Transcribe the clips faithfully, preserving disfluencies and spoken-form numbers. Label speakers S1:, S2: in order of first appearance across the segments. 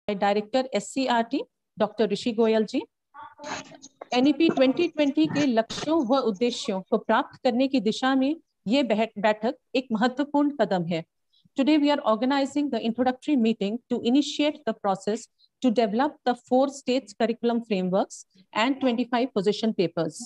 S1: Director S C R T doctor Rishi Goyal ji. N E P twenty twenty के लक्ष्यों व उद्देश्यों को प्राप्त करने की दिशा में ये बैठक एक महत्वपूर्ण कदम है। Today we are organizing the introductory meeting to initiate the process to develop the four states curriculum frameworks and twenty-five position papers.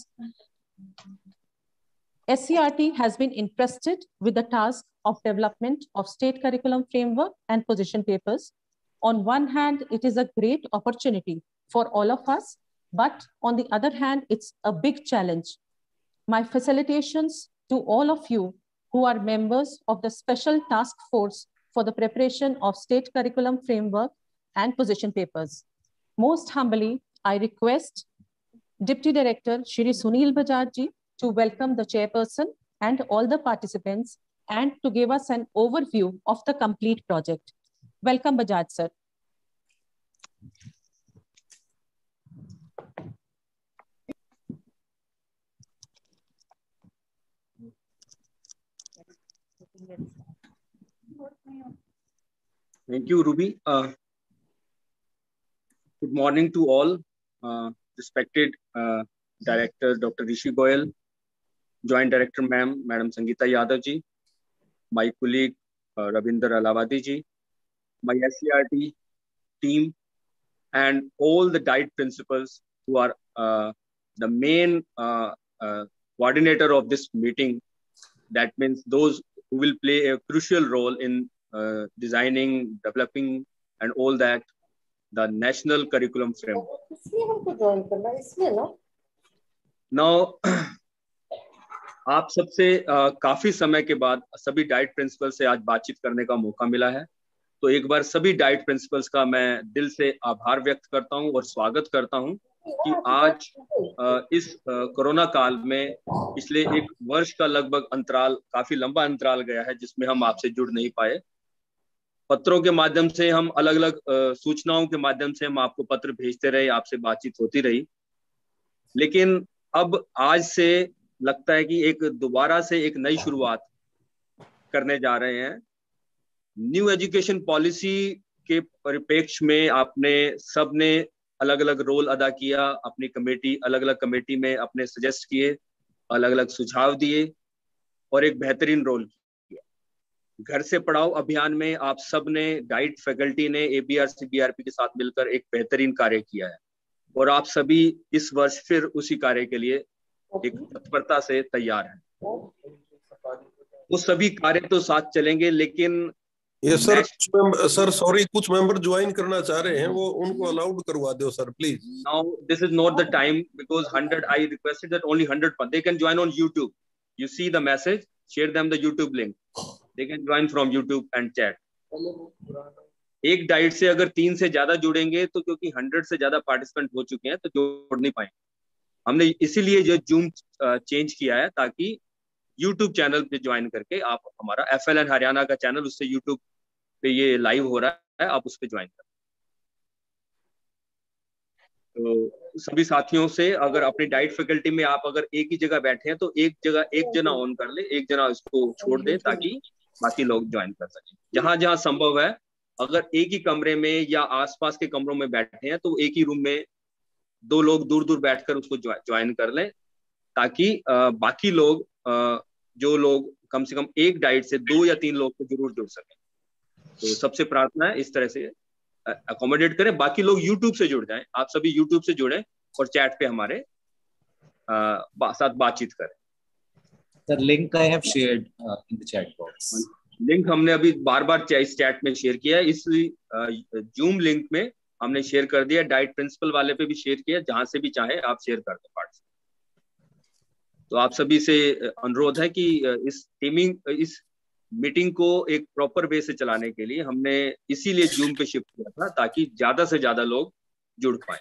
S1: S C R T has been entrusted with the task of development of state curriculum framework and position papers. On one hand, it is a great opportunity for all of us, but on the other hand, it's a big challenge. My felicitations to all of you who are members of the Special Task Force for the preparation of state curriculum framework and position papers. Most humbly, I request Deputy Director Shri Sunil Bajaj ji to welcome the chairperson and all the participants and to give us an overview of the complete project. Welcome, Bajaj sir.
S2: Thank you, Ruby. Uh, good morning to all. Uh, respected uh, Director Doctor Rishi Goyal, Joint Director Ma'am, Madam Sangeeta Yadav ji, my colleague uh, Ravinder Alavadi ji, my S C R T team, and all the diet principals who are uh, the main uh, uh, coordinator of this meeting. That means those who will play a crucial role in uh, designing, developing, and all that, the national curriculum framework. Now, आप सबसे uh, काफी समय के बाद सभी DIET principal से आज बातचीत करने का मौका मिला है, तो एक बार सभी डाइट प्रिंसिपल्स का मैं दिल से आभार व्यक्त करता हूं और स्वागत करता हूं कि आज uh, इस uh, कोरोना काल में पिछले एक वर्ष का लगभग अंतराल, काफी लंबा अंतराल गया है जिसमें हम आपसे जुड़ नहीं पाए। पत्रों के माध्यम से हम अलग अलग सूचनाओं के माध्यम से हम आपको पत्र भेजते रहे, आपसे बातचीत होती रही, लेकिन अब आज से लगता है कि एक दोबारा से एक नई शुरुआत करने जा रहे हैं। न्यू एजुकेशन पॉलिसी के परिप्रेक्ष्य में आपने सबने अलग अलग रोल अदा किया, अपनी कमेटी अलग अलग कमेटी में अपने सजेस्ट किए, अलग अलग सुझाव दिए और एक बेहतरीन रोल किया। घर से पढ़ाओ अभियान में आप सब ने, डाइट फैकल्टी ने A B R C B R P के साथ मिलकर एक बेहतरीन कार्य किया है और आप सभी इस वर्ष फिर उसी कार्य के लिए एक तत्परता से तैयार हैं। वो सभी कार्य तो साथ चलेंगे, लेकिन
S3: ये सर सर सॉरी कुछ मेंबर ज्वाइन करना चाह रहे हैं, वो उनको अलाउड करवा दो sir please.
S2: Now this is not the time because hundred I requested that only hundred they can join on YouTube. You see the message, share them the YouTube link, they can join from YouTube and chat. एक DIET से अगर तीन से ज्यादा जुड़ेंगे तो क्योंकि hundred से ज्यादा पार्टिसिपेंट हो चुके हैं तो जोड़ नहीं पाएंगे। हमने इसीलिए जो जूम चेंज किया है ताकि यूट्यूब चैनल पे ज्वाइन करके आप, हमारा एफ एल एन हरियाणा का चैनल, उससे यूट्यूब पे ये लाइव हो रहा है, आप उस पे ज्वाइन करें। तो सभी साथियों से, अगर अपनी डाइट फैकल्टी में आप अगर एक ही जगह बैठे हैं तो एक जगह एक जना ऑन कर ले, एक जना इसको छोड़ दे ताकि बाकी लोग ज्वाइन कर सकें। जहां जहां संभव है, अगर एक ही कमरे में या आसपास के कमरों में बैठे हैं तो एक ही रूम में दो लोग दूर दूर बैठकर उसको ज्वाइन कर लें ताकि आ, बाकी लोग आ, जो लोग कम से कम एक डाइट से दो या तीन लोग को जरूर जुड़ सकें। तो सबसे प्रार्थना है इस तरह से अकोमोडेट करें, बाकी लोग यूट्यूब से जुड़ जाएं। आप सभी यूट्यूब से जुड़ें और चैट पे हमारे आ, बा, साथ बातचीत करें।
S4: Sir link I have shared in the chat box.
S2: Link हमने अभी बार बार इस चैट में शेयर किया है, इस जूम लिंक में हमने शेयर कर दिया, डाइट प्रिंसिपल वाले पे भी शेयर किया, जहां से भी चाहे आप शेयर कर दें पार्ट। तो आप सभी से अनुरोध है कि इस टीमिंग इस मीटिंग को एक प्रॉपर वे से चलाने के लिए हमने इसीलिए जूम पे शिफ्ट किया था ताकि ज्यादा से ज्यादा लोग जुड़ पाए।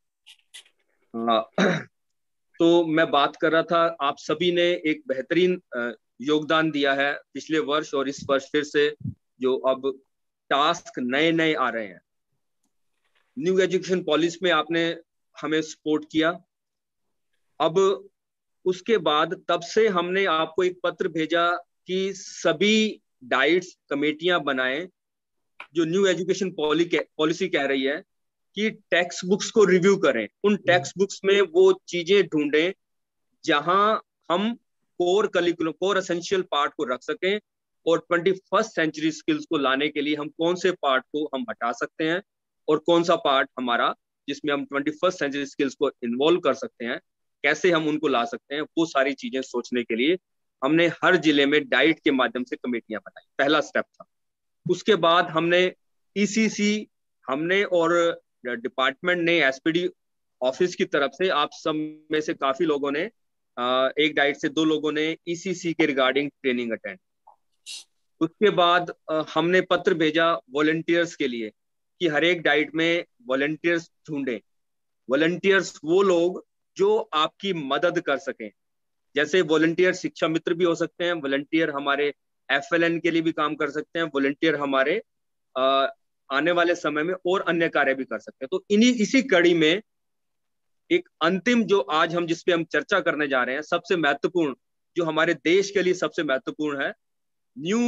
S2: तो मैं बात कर रहा था, आप सभी ने एक बेहतरीन योगदान दिया है पिछले वर्ष और इस वर्ष फिर से जो अब टास्क नए नए आ रहे हैं। न्यू एजुकेशन पॉलिसी में आपने हमें सपोर्ट किया, अब उसके बाद तब से हमने आपको एक पत्र भेजा कि सभी डाइट्स कमेटियां बनाएं जो न्यू एजुकेशन पॉलिसी कह रही है कि टेक्स्ट बुक्स को रिव्यू करें, उन टेक्स्ट बुक्स में वो चीजें ढूंढें जहां हम core curriculum, core essential part को रख सकें, और ट्वेंटी फर्स्ट सेंचुरी स्किल्स को लाने के लिए हम कौन से पार्ट को हम हटा सकते हैं और कौन सा पार्ट हमारा जिसमें हम ट्वेंटी फर्स्ट सेंचुरी स्किल्स को इन्वॉल्व कर सकते हैं, कैसे हम उनको ला सकते हैं, वो सारी चीजें सोचने के लिए हमने हर जिले में डाइट के माध्यम से कमेटियां बनाई। पहला स्टेप था। उसके बाद हमने ईसीसी हमने और डिपार्टमेंट ने, एसपीडी ऑफिस की तरफ से, आप सब में से काफी लोगों ने, एक डाइट से दो लोगों ने ईसीसी के रिगार्डिंग ट्रेनिंग अटेंड। उसके बाद हमने पत्र भेजा वॉलंटियर्स के लिए कि हर एक डाइट में वॉलंटियर्स ढूंढें। वॉलंटियर्स वो लोग जो आपकी मदद कर सकें, जैसे वॉलंटियर शिक्षा मित्र भी हो सकते हैं, वॉलंटियर हमारे एफएलएन के लिए भी काम कर सकते हैं, वॉलंटियर हमारे आ, आने वाले समय में और अन्य कार्य भी कर सकते हैं। तो इन्हीं इसी कड़ी में एक अंतिम जो आज हम जिस पे हम चर्चा करने जा रहे हैं, सबसे महत्वपूर्ण, जो हमारे देश के लिए सबसे महत्वपूर्ण है, न्यू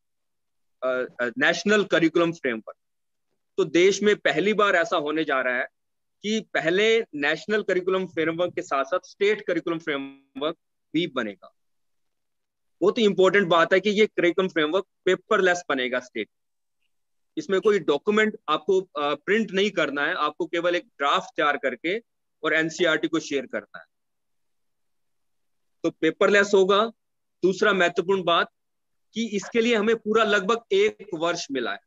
S2: नेशनल करिकुलम फ्रेमवर्क। तो देश में पहली बार ऐसा होने जा रहा है कि पहले नेशनल करिकुलम फ्रेमवर्क के साथ साथ स्टेट करिकुलम फ्रेमवर्क भी बनेगा। बहुत ही इंपॉर्टेंट बात है कि ये करिकुलम फ्रेमवर्क पेपरलेस बनेगा स्टेट। इसमें कोई डॉक्यूमेंट आपको प्रिंट नहीं करना है, आपको केवल एक ड्राफ्ट तैयार करके और एनसीईआरटी को शेयर करना है, तो पेपरलेस होगा। दूसरा महत्वपूर्ण बात कि इसके लिए हमें पूरा लगभग एक वर्ष मिला है।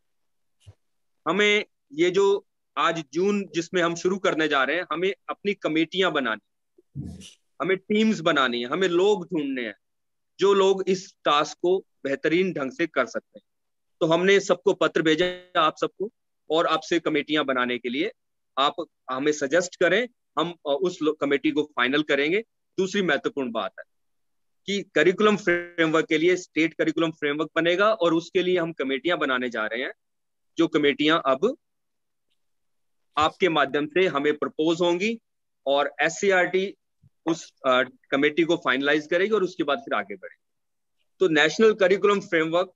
S2: हमें ये जो आज जून जिसमें हम शुरू करने जा रहे हैं, हमें अपनी कमेटियां बनानी, हमें टीम्स बनानी है, हमें लोग ढूंढने हैं जो लोग इस टास्क को बेहतरीन ढंग से कर सकते हैं। तो हमने सबको पत्र भेजा, आप सबको, और आपसे कमेटियां बनाने के लिए आप हमें सजेस्ट करें, हम उस कमेटी को फाइनल करेंगे। दूसरी महत्वपूर्ण बात है कि करिकुलम फ्रेमवर्क के लिए स्टेट करिकुलम फ्रेमवर्क बनेगा और उसके लिए हम कमेटियां बनाने जा रहे हैं, जो कमेटियां अब आपके माध्यम से हमें प्रपोज होंगी और एससीईआरटी उस कमेटी को फाइनलाइज करेगी और उसके बाद फिर आगे बढ़ेगी। तो national curriculum framework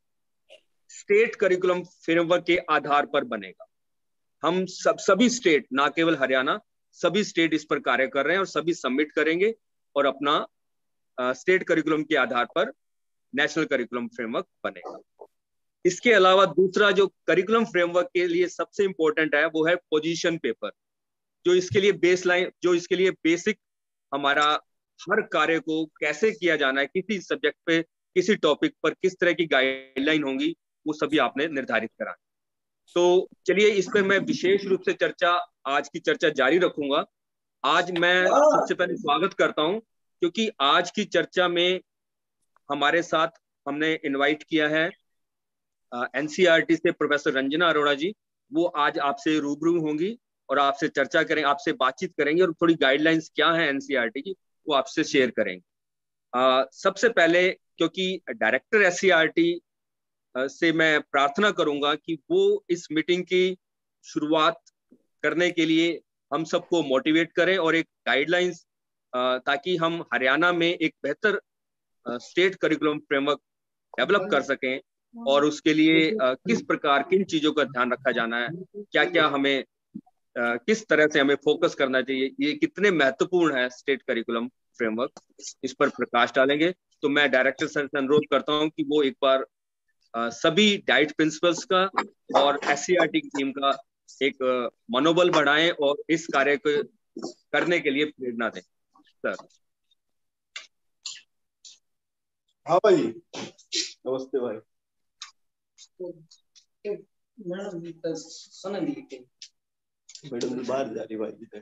S2: state curriculum framework के आधार पर बनेगा। हम सब सभी स्टेट, ना केवल हरियाणा, सभी स्टेट इस पर कार्य कर रहे हैं और सभी सबमिट करेंगे और अपना स्टेट करिकुलम के आधार पर नेशनल करिकुलम फ्रेमवर्क बनेगा। इसके अलावा दूसरा जो करिकुलम फ्रेमवर्क के लिए सबसे इंपॉर्टेंट है वो है पोजीशन पेपर, जो इसके लिए बेसलाइन, जो इसके लिए बेसिक हमारा हर कार्य को कैसे किया जाना है, किसी सब्जेक्ट पे, किसी टॉपिक पर किस तरह की गाइडलाइन होंगी, वो सभी आपने निर्धारित करा। तो चलिए इस पर मैं विशेष रूप से चर्चा, आज की चर्चा जारी रखूंगा। आज मैं सबसे पहले स्वागत करता हूं, क्योंकि आज की चर्चा में हमारे साथ हमने इनवाइट किया है एनसीईआरटी से प्रोफेसर रंजना अरोड़ा जी। वो आज आपसे रूबरू होंगी और आपसे चर्चा करें, आपसे बातचीत करेंगे और थोड़ी गाइडलाइंस क्या है एनसीईआरटी की वो आपसे शेयर करेंगे। आ, सबसे पहले, क्योंकि डायरेक्टर एससीईआरटी से मैं प्रार्थना करूंगा कि वो इस मीटिंग की शुरुआत करने के लिए हम सबको मोटिवेट करें और एक गाइडलाइंस, ताकि हम हरियाणा में एक बेहतर स्टेट करिकुलम फ्रेमवर्क डेवलप कर सकें और उसके लिए किस प्रकार, किन चीजों का ध्यान रखा जाना है, क्या क्या हमें, किस तरह से हमें फोकस करना चाहिए, ये कितने महत्वपूर्ण है स्टेट करिकुलम फ्रेमवर्क, इस पर प्रकाश डालेंगे। तो मैं डायरेक्टर सर से अनुरोध करता हूं कि वो एक बार Uh, सभी डाइट प्रिंसिपल्स का और एससीईआरटी की टीम का एक uh, मनोबल बढ़ाएं और इस कार्य को करने के लिए प्रेरणा दें। सर।
S3: हाँ भाई, नमस्ते भाई। मैडम बाहर जा रही भाई इधर।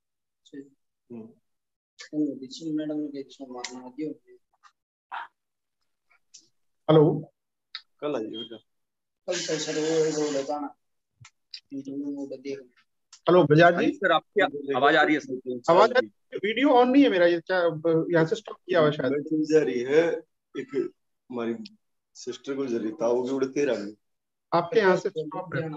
S3: हेलो, कल आइए बेटा। कल तो सर वो बोले जाना इंटरव्यू में देख। हेलो बजाज जी, सर आपकी आवाज आ रही है? सर आवाज आ रही है? वीडियो ऑन नहीं है मेरा, ये क्या यहाँ से स्टॉप किया हुआ शायद? मैसेज जा रही है, एक हमारी सिस्टर को जरूरी था, वो भी उड़ते रह गई। आपके यहाँ से स्टॉप है?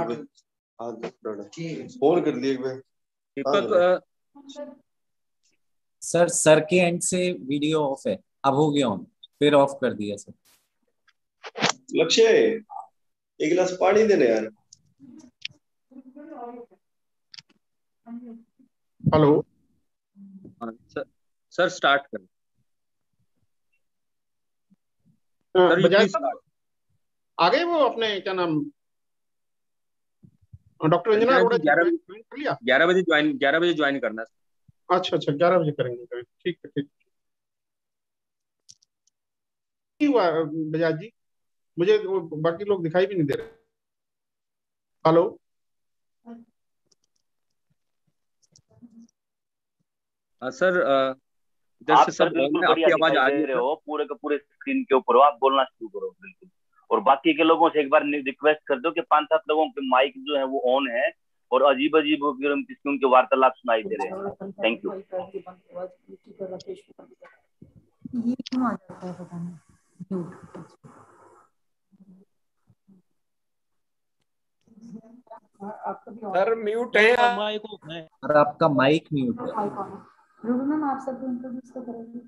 S3: फोन कर लिए एक बार दीपक।
S4: सर सर के एंड से वीडियो ऑफ है, अब हो गया ऑन, फिर ऑफ कर दिया सर।
S3: लक्ष्य एक गिलास पानी देने यार। हेलो
S2: सर सर स्टार्ट करें।
S3: सर बजाज साहब आ गए वो अपने क्या नाम डॉक्टर रंजना अरोड़ा जी ज्वाइन कर लिया?
S2: ग्यारह बजे ज्वाइन ग्यारह बजे ज्वाइन करना है।
S3: अच्छा अच्छा ग्यारह बजे करेंगे। ठीक है ठीक हुआ बजाज जी, मुझे वो बाकी लोग दिखाई भी नहीं दे रहे। हेलो
S2: हाँ सर, इधर
S5: आप
S2: से
S5: सर
S2: सब
S5: बिल्कुल
S2: ऑन है,
S5: बढ़िया
S2: आपकी आवाज
S5: दिखाई
S2: आ
S5: दे
S2: रही है
S5: रहे
S2: सर?
S5: हो, पूरे के पूरे स्क्रीन के ऊपर हो, आप बोलना शुरू करो बिल्कुल। और बाकी के लोगों से एक बार रिक्वेस्ट कर दो कि पांच सात लोगों के माइक जो है वो ऑन है और अजीब अजीब किस्म के वार्तालाप सुनाई दे रहे हैं। Thank you.
S3: सर म्यूट है
S4: और आपका माइक म्यूट है।
S6: मैम आप सबको इंट्रोड्यूस तो करेंगे।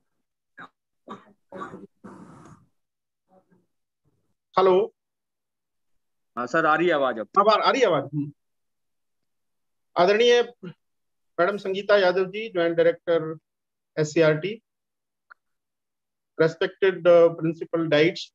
S3: हेलो
S2: हाँ सर, आ रही है आवाज? अब
S3: अब आ रही है आवाज? आदरणीय madam Sangeeta Yadav ji, joint director S C R T, respected principal DIETs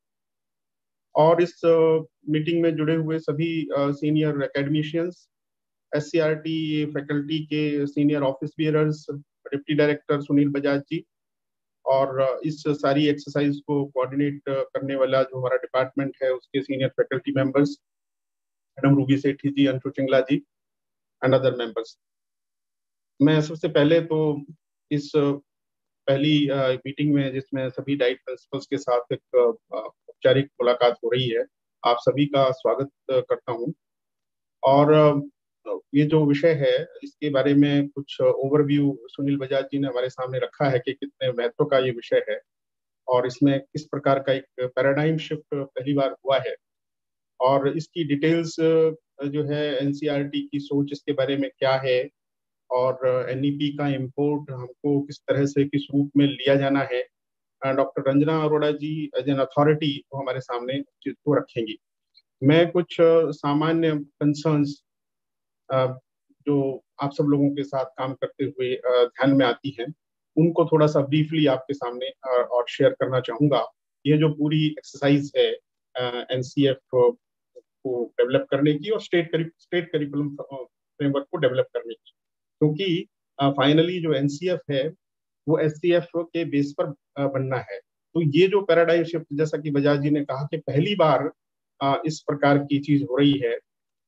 S3: और इस मीटिंग में जुड़े हुए सभी senior academicians, S C R T faculty के senior office bearers, deputy director Sunil Bajaj ji, और इस सारी एक्सरसाइज को कोऑर्डिनेट करने वाला जो हमारा डिपार्टमेंट है उसके senior faculty members, madam Ruby Sethi ji, Anshu Chingla ji and other members. मैं सबसे पहले तो इस पहली मीटिंग में जिसमें सभी डाइट प्रिंसिपल्स के साथ एक औपचारिक मुलाकात हो रही है, आप सभी का स्वागत करता हूं। और ये जो विषय है इसके बारे में कुछ ओवरव्यू सुनील बजाज जी ने हमारे सामने रखा है कि कितने महत्व का ये विषय है और इसमें किस प्रकार का एक पैराडाइम शिफ्ट पहली बार हुआ है, और इसकी डिटेल्स जो है एनसीईआरटी की सोच इसके बारे में क्या है, और एनईपी का इम्पोर्ट हमको किस तरह से किस रूप में लिया जाना है, doctor Ranjana Arora ji as an authority वो हमारे सामने चीज को रखेंगी। मैं कुछ सामान्य कंसर्न्स जो आप सब लोगों के साथ काम करते हुए ध्यान में आती हैं उनको थोड़ा सा ब्रीफली आपके सामने और शेयर करना चाहूंगा। ये जो पूरी एक्सरसाइज है एनसीएफ को डेवलप करने की और स्टेट स्टेट करिकुलम फ्रेमवर्क को डेवलप करने की, क्योंकि फाइनली जो एनसीएफ है वो एससीएफ के बेस पर बनना है। तो ये जो पैराडाइम शिफ्ट, जैसा कि बजाज जी ने कहा कि पहली बार इस प्रकार की चीज हो रही है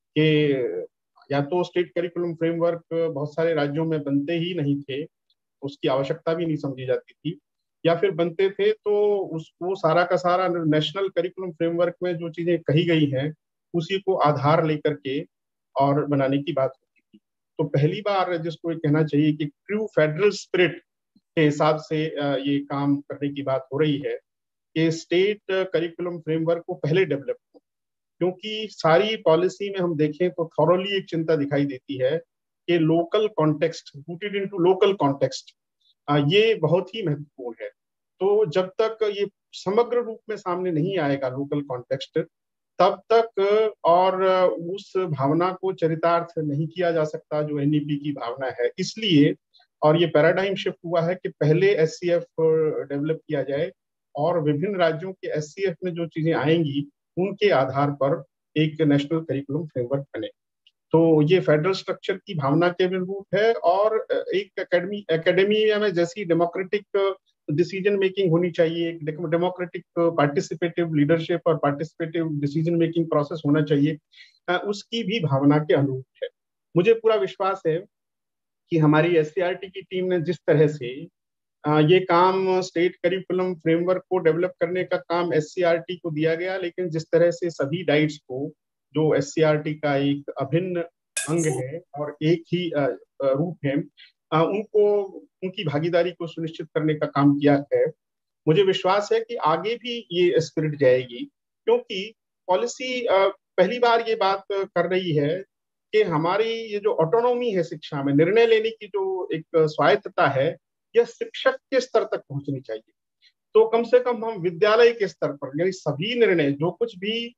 S3: कि या तो स्टेट करिकुलम फ्रेमवर्क बहुत सारे राज्यों में बनते ही नहीं थे, उसकी आवश्यकता भी नहीं समझी जाती थी, या फिर बनते थे तो उसको सारा का सारा नेशनल करिकुलम फ्रेमवर्क में जो चीजें कही गई हैं उसी को आधार लेकर के और बनाने की बात होती थी। तो पहली बार जिसको कहना चाहिए कि ट्रू फेडरल स्पिरिट के हिसाब से ये काम करने की बात हो रही है कि स्टेट करिकुलम फ्रेमवर्क को पहले डेवलप हो, क्योंकि सारी पॉलिसी में हम देखें तो थॉरली एक चिंता दिखाई देती है कि local context, rooted into local context, ये बहुत ही महत्वपूर्ण है। तो जब तक ये समग्र रूप में सामने नहीं आएगा लोकल कॉन्टेक्स्ट, तब तक और उस भावना को चरितार्थ नहीं किया जा सकता जो एनईपी की भावना है। इसलिए और ये पैराडाइम शिफ्ट हुआ है कि पहले एससीएफ डेवलप किया जाए और विभिन्न राज्यों के एससीएफ में जो चीजें आएंगी उनके आधार पर एक नेशनल करिकुलम फ्रेमवर्क बने। तो ये फेडरल स्ट्रक्चर की भावना के अनुरूप है और एक एकेडमी एकेडमी में जैसी डेमोक्रेटिक डिसीजन मेकिंग होनी चाहिए, एक डेमोक्रेटिक पार्टिसिपेटिव लीडरशिप और पार्टिसिपेटिव डिसीजन मेकिंग प्रोसेस होना चाहिए, उसकी भी भावना के अनुरूप है। मुझे पूरा विश्वास है कि हमारी एससीईआरटी की टीम ने जिस तरह से ये काम स्टेट करिकुलम फ्रेमवर्क को डेवलप करने का काम एससीईआरटी को दिया गया, लेकिन जिस तरह से सभी डाइट्स को जो एससीईआरटी का एक अभिन्न अंग है और एक ही रूप है, उनको उनकी भागीदारी को सुनिश्चित करने का काम किया है। मुझे विश्वास है कि आगे भी ये स्पिरिट जाएगी, क्योंकि पॉलिसी पहली बार ये बात कर रही है कि हमारी ये जो ऑटोनॉमी है शिक्षा में, निर्णय लेने की जो एक स्वायत्तता है, यह शिक्षक के स्तर तक पहुंचनी चाहिए। तो कम से कम हम विद्यालय के स्तर पर यानी सभी निर्णय जो कुछ भी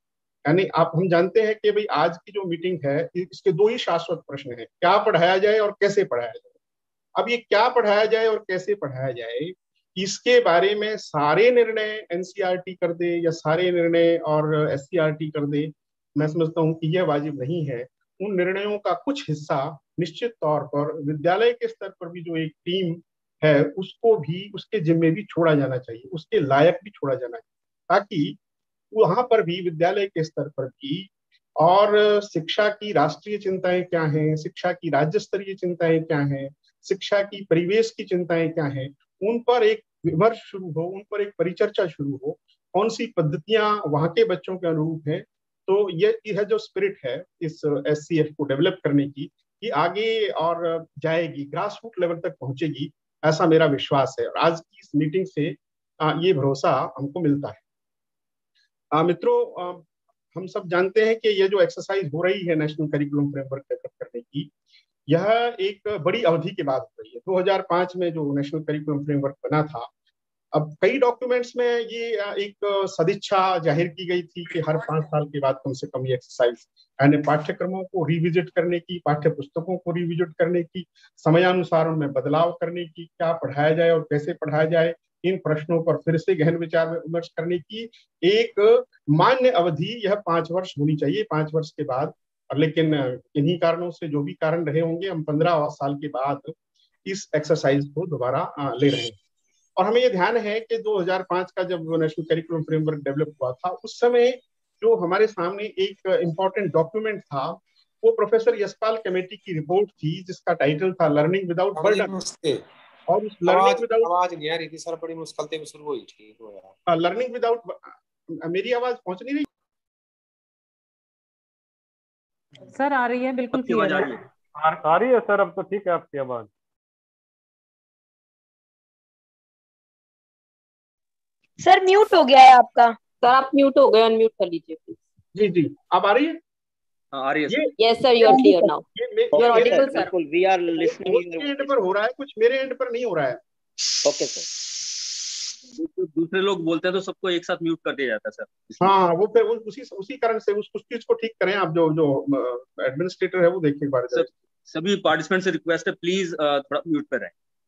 S3: यानी आप हम जानते हैं कि भाई आज की जो मीटिंग है इसके दो ही शाश्वत प्रश्न हैं, क्या पढ़ाया जाए और कैसे पढ़ाया जाए। अब ये क्या पढ़ाया जाए और कैसे पढ़ाया जाए, इसके बारे में सारे निर्णय एनसीईआरटी कर दे या सारे निर्णय और एससीईआरटी कर दे, मैं समझता हूँ कि यह वाजिब नहीं है। उन निर्णयों का कुछ हिस्सा निश्चित तौर पर विद्यालय के स्तर पर भी जो एक टीम है उसको भी उसके जिम्मे भी छोड़ा जाना चाहिए, उसके लायक भी छोड़ा जाना चाहिए, ताकि वहां पर भी विद्यालय के स्तर पर भी और शिक्षा की राष्ट्रीय चिंताएं क्या हैं, शिक्षा की राज्य स्तरीय चिंताएं क्या हैं, शिक्षा की परिवेश की चिंताएं क्या हैं, उन पर एक विमर्श शुरू हो, उन पर एक परिचर्चा शुरू हो, कौन सी पद्धतियां वहां के बच्चों के अनुरूप हैं। तो ये यह जो स्पिरिट है इस एससीएफ को डेवलप करने की, ये आगे और जाएगी, ग्रास रूट लेवल तक पहुंचेगी, ऐसा मेरा विश्वास है। और आज की इस मीटिंग से ये भरोसा हमको मिलता है। आ, मित्रों, आ, हम सब जानते हैं कि ये जो एक्सरसाइज हो रही है नेशनल करिकुलम फ्रेमवर्क डेवलप करने की, यह एक बड़ी अवधि के बाद हो रही है। दो हज़ार पाँच में जो नेशनल करिकुलम फ्रेमवर्क बना था, अब कई डॉक्यूमेंट्स में ये एक सदिच्छा जाहिर की गई थी कि हर पांच साल के बाद कम से कम ये एक्सरसाइज, यानी पाठ्यक्रमों को रिविजिट करने की, पाठ्य पुस्तकों को रिविजिट करने की, समयानुसार उनमें बदलाव करने की, क्या पढ़ाया जाए और कैसे पढ़ाया जाए, इन प्रश्नों पर फिर से गहन विचार विमर्श करने की एक मान्य अवधि यह पांच वर्ष होनी चाहिए, पांच वर्ष के बाद। और लेकिन इन्हीं कारणों से, जो भी कारण रहे होंगे, हम पंद्रह साल के बाद इस एक्सरसाइज को दोबारा ले रहे हैं। और हमें ये ध्यान है कि दो हज़ार पाँच का जब नेशनल करिकुलम फ्रेमवर्क डेवलप हुआ था, उस समय जो हमारे सामने एक इम्पोर्टेंट डॉक्यूमेंट था वो प्रोफेसर यशपाल कमेटी की रिपोर्ट थी, जिसका टाइटल था लर्निंग विदाउट बर्डन। और उस लर्निंग विदाउट
S7: आवाज नहीं आ रही थी सर, बड़ी मुश्किल से शुरू हुई। ठीक हो यार,
S3: लर्निंग विदाउट, मेरी आवाज पहुंच नहीं रही
S1: सर? आ रही है, बिल्कुल क्लियर है।
S8: आ रही है सर, अब तो ठीक है आपकी आवाज।
S9: सर म्यूट हो गया है आपका। सर आप म्यूट हो गए, अनम्यूट कर लीजिए प्लीज।
S3: जी जी, अब आ रही है?
S2: हाँ, आ रही है।
S9: Yes sir, you are clear now.
S3: You are audible sir.
S5: बिल्कुल, वी आर लिसनिंग।
S3: उसके एंड पर हो रहा है कुछ, मेरे एंड पर नहीं हो रहा है।
S5: Okay sir.
S2: दूसरे लोग बोलते हैं तो सबको एक साथ म्यूट कर दिया जाता है सर।
S3: हाँ, वो फिर उसी उसी कारण से उस उस चीज को ठीक करें आप, जो जो एडमिनिस्ट्रेटर है वो देखिए एक बार।
S2: सब, सभी पार्टिसिपेंट से रिक्वेस्ट है, प्लीज थोड़ा म्यूट पर रहें।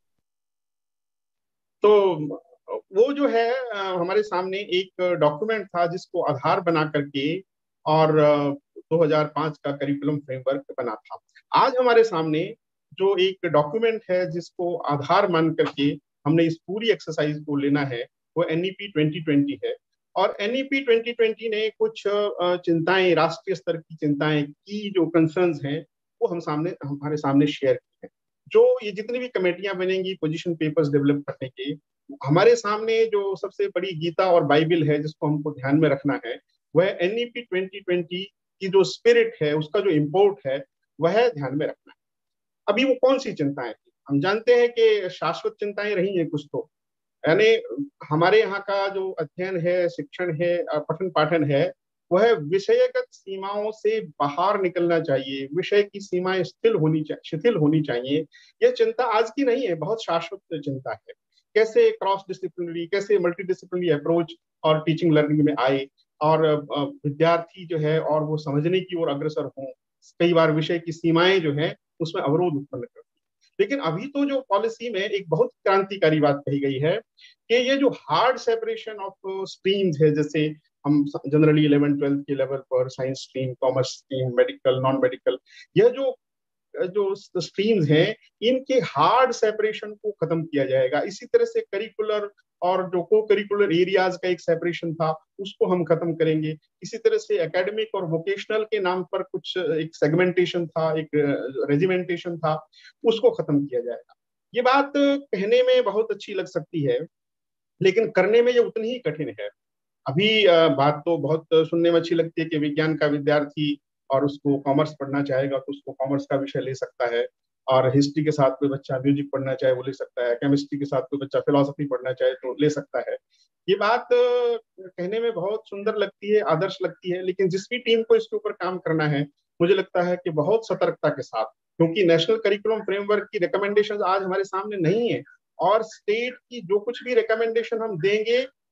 S3: तो वो जो है हमारे सामने एक डॉक्यूमेंट था जिसको आधार बना करके और दो हज़ार पाँच का करिकुलम फ्रेमवर्क बना था। आज हमारे सामने जो एक डॉक्यूमेंट है जिसको आधार मान करके हमने इस पूरी एक्सरसाइज को लेना है, वो एनईपी ट्वेंटी ट्वेंटी है। और एनईपी ट्वेंटी ट्वेंटी ने कुछ चिंताएं, राष्ट्रीय स्तर की चिंताएं की, जो कंसर्न्स हैं वो हम सामने हमारे सामने शेयर की है। जो ये जितनी भी कमेटियां बनेंगी पोजीशन पेपर्स डेवलप करने के, हमारे सामने जो सबसे बड़ी गीता और बाइबिल है जिसको हमको ध्यान में रखना है, वह एनईपी ट्वेंटी ट्वेंटी की जो स्पिरिट है, उसका जो इम्पोर्ट है, वह ध्यान में रखना है। अभी वो कौन सी चिंताएं थी? हम जानते हैं कि शाश्वत चिंताएं रही हैं कुछ, तो यानी हमारे यहाँ का जो अध्ययन है, शिक्षण है, पठन पाठन है, वह विषयगत सीमाओं से बाहर निकलना चाहिए, विषय की सीमाएं शिथिल होनी चाहिए शिथिल होनी चाहिए। यह चिंता आज की नहीं है, बहुत शाश्वत चिंता है। कैसे क्रॉस डिसिप्लिनरी, कैसे मल्टी डिसिप्लिनरी अप्रोच और टीचिंग लर्निंग में आए, और विद्यार्थी जो है और वो समझने की ओर अग्रसर हों। कई बार विषय की सीमाएं जो है उसमें अवरोध उत्पन्न करती है। लेकिन अभी तो जो पॉलिसी में एक बहुत क्रांतिकारी बात कही गई है कि ये जो हार्ड सेपरेशन ऑफ स्ट्रीम्स है, जैसे हम जनरली इलेवन ट्वेल्थ के लेवल पर science stream, commerce stream, medical, non medical, यह जो जो स्ट्रीम्स हैं, इनके हार्ड सेपरेशन को खत्म किया जाएगा। इसी तरह से करिकुलर और जो को करिकुलर एरियाज का एक सेपरेशन था, उसको हम खत्म करेंगे। इसी तरह से एकेडमिक और वोकेशनल के नाम पर कुछ एक सेगमेंटेशन था, एक रेजिमेंटेशन था, उसको खत्म किया जाएगा। ये बात कहने में बहुत अच्छी लग सकती है, लेकिन करने में ये उतनी ही कठिन है। अभी बात तो बहुत सुनने में अच्छी लगती है कि विज्ञान का विद्यार्थी और उसको कॉमर्स पढ़ना चाहेगा तो उसको कॉमर्स का विषय ले सकता है, और हिस्ट्री के साथ कोई बच्चा म्यूजिक पढ़ना चाहे वो ले सकता है, केमिस्ट्री के साथ कोई बच्चा फिलॉसफी पढ़ना चाहे तो ले सकता है। ये बात कहने में बहुत सुंदर लगती है, आदर्श लगती है, लेकिन जिस भी टीम को इसके ऊपर काम करना है, मुझे लगता है कि बहुत सतर्कता के साथ, क्योंकि नेशनल करिकुलम फ्रेमवर्क की रिकमेंडेशन आज हमारे सामने नहीं है, और स्टेट की जो कुछ भी रिकमेंडेशन हम देंगे